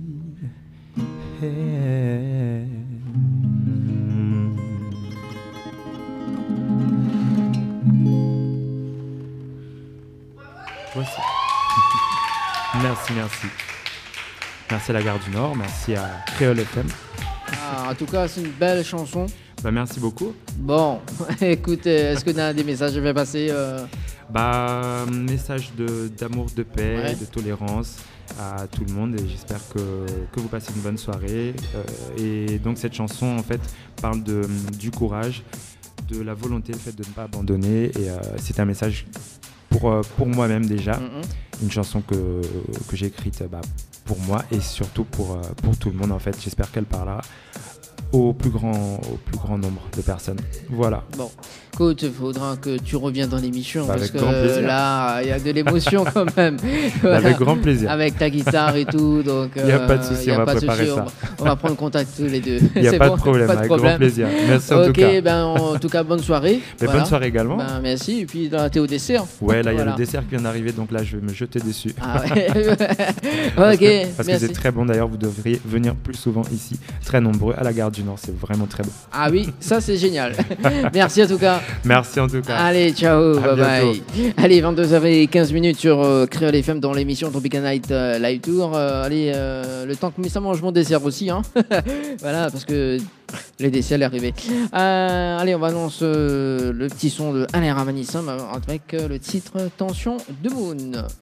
Voici. Merci, merci. Merci à la Gare du Nord, merci à Créole F M. Ah, en tout cas, c'est une belle chanson. Bah, merci beaucoup. Bon, écoute, est-ce que tu as des messages à faire passer euh... Bah, message de, d'amour, de paix, Ouais. de tolérance à tout le monde et j'espère que, que vous passez une bonne soirée. Euh, et donc cette chanson en fait parle de, du courage, de la volonté, le fait de ne pas abandonner et euh, c'est un message pour, euh, pour moi-même déjà. Mm-hmm. Une chanson que, que j'ai écrite bah, pour moi et surtout pour, euh, pour tout le monde en fait. J'espère qu'elle parlera au plus grand, au plus grand nombre de personnes. Voilà. Bon, écoute, il faudra que tu reviennes dans l'émission Bah, parce avec que grand plaisir. là, il y a de l'émotion quand même. Bah, avec grand plaisir. Avec ta guitare et tout, donc. Il y a euh, pas de souci, y a on va pas de préparer souci, ça. On va, on va prendre contact tous les deux. Il y a C'est pas bon de problème, pas de avec problème. grand plaisir. Merci en Ok, tout cas. ben en tout cas bonne soirée. Mais bonne soirée également. Ben, merci. Et puis là, t'es au dessert. Ouais, là il y a Voilà. le dessert qui vient d'arriver, donc là je vais me jeter dessus. Ah ouais. Parce Ok, que, parce que merci. c'est très bon d'ailleurs, vous devriez venir plus souvent ici, très nombreux à la Gare du Nord, c'est vraiment très bon. Ah oui, ça c'est génial. Merci en tout cas. Merci en tout cas. Allez, ciao, À bye bye. bientôt. Allez, vingt-deux heures quinze minutes sur euh, Créole F M dans l'émission Tropical Night euh, Live Tour. Euh, allez, euh, le temps que ça mange mon dessert aussi. Hein. Voilà, parce que le dessert est arrivé. Euh, allez, on va annoncer euh, le petit son de Alain Ravanissam avec euh, le titre Tension de Moon.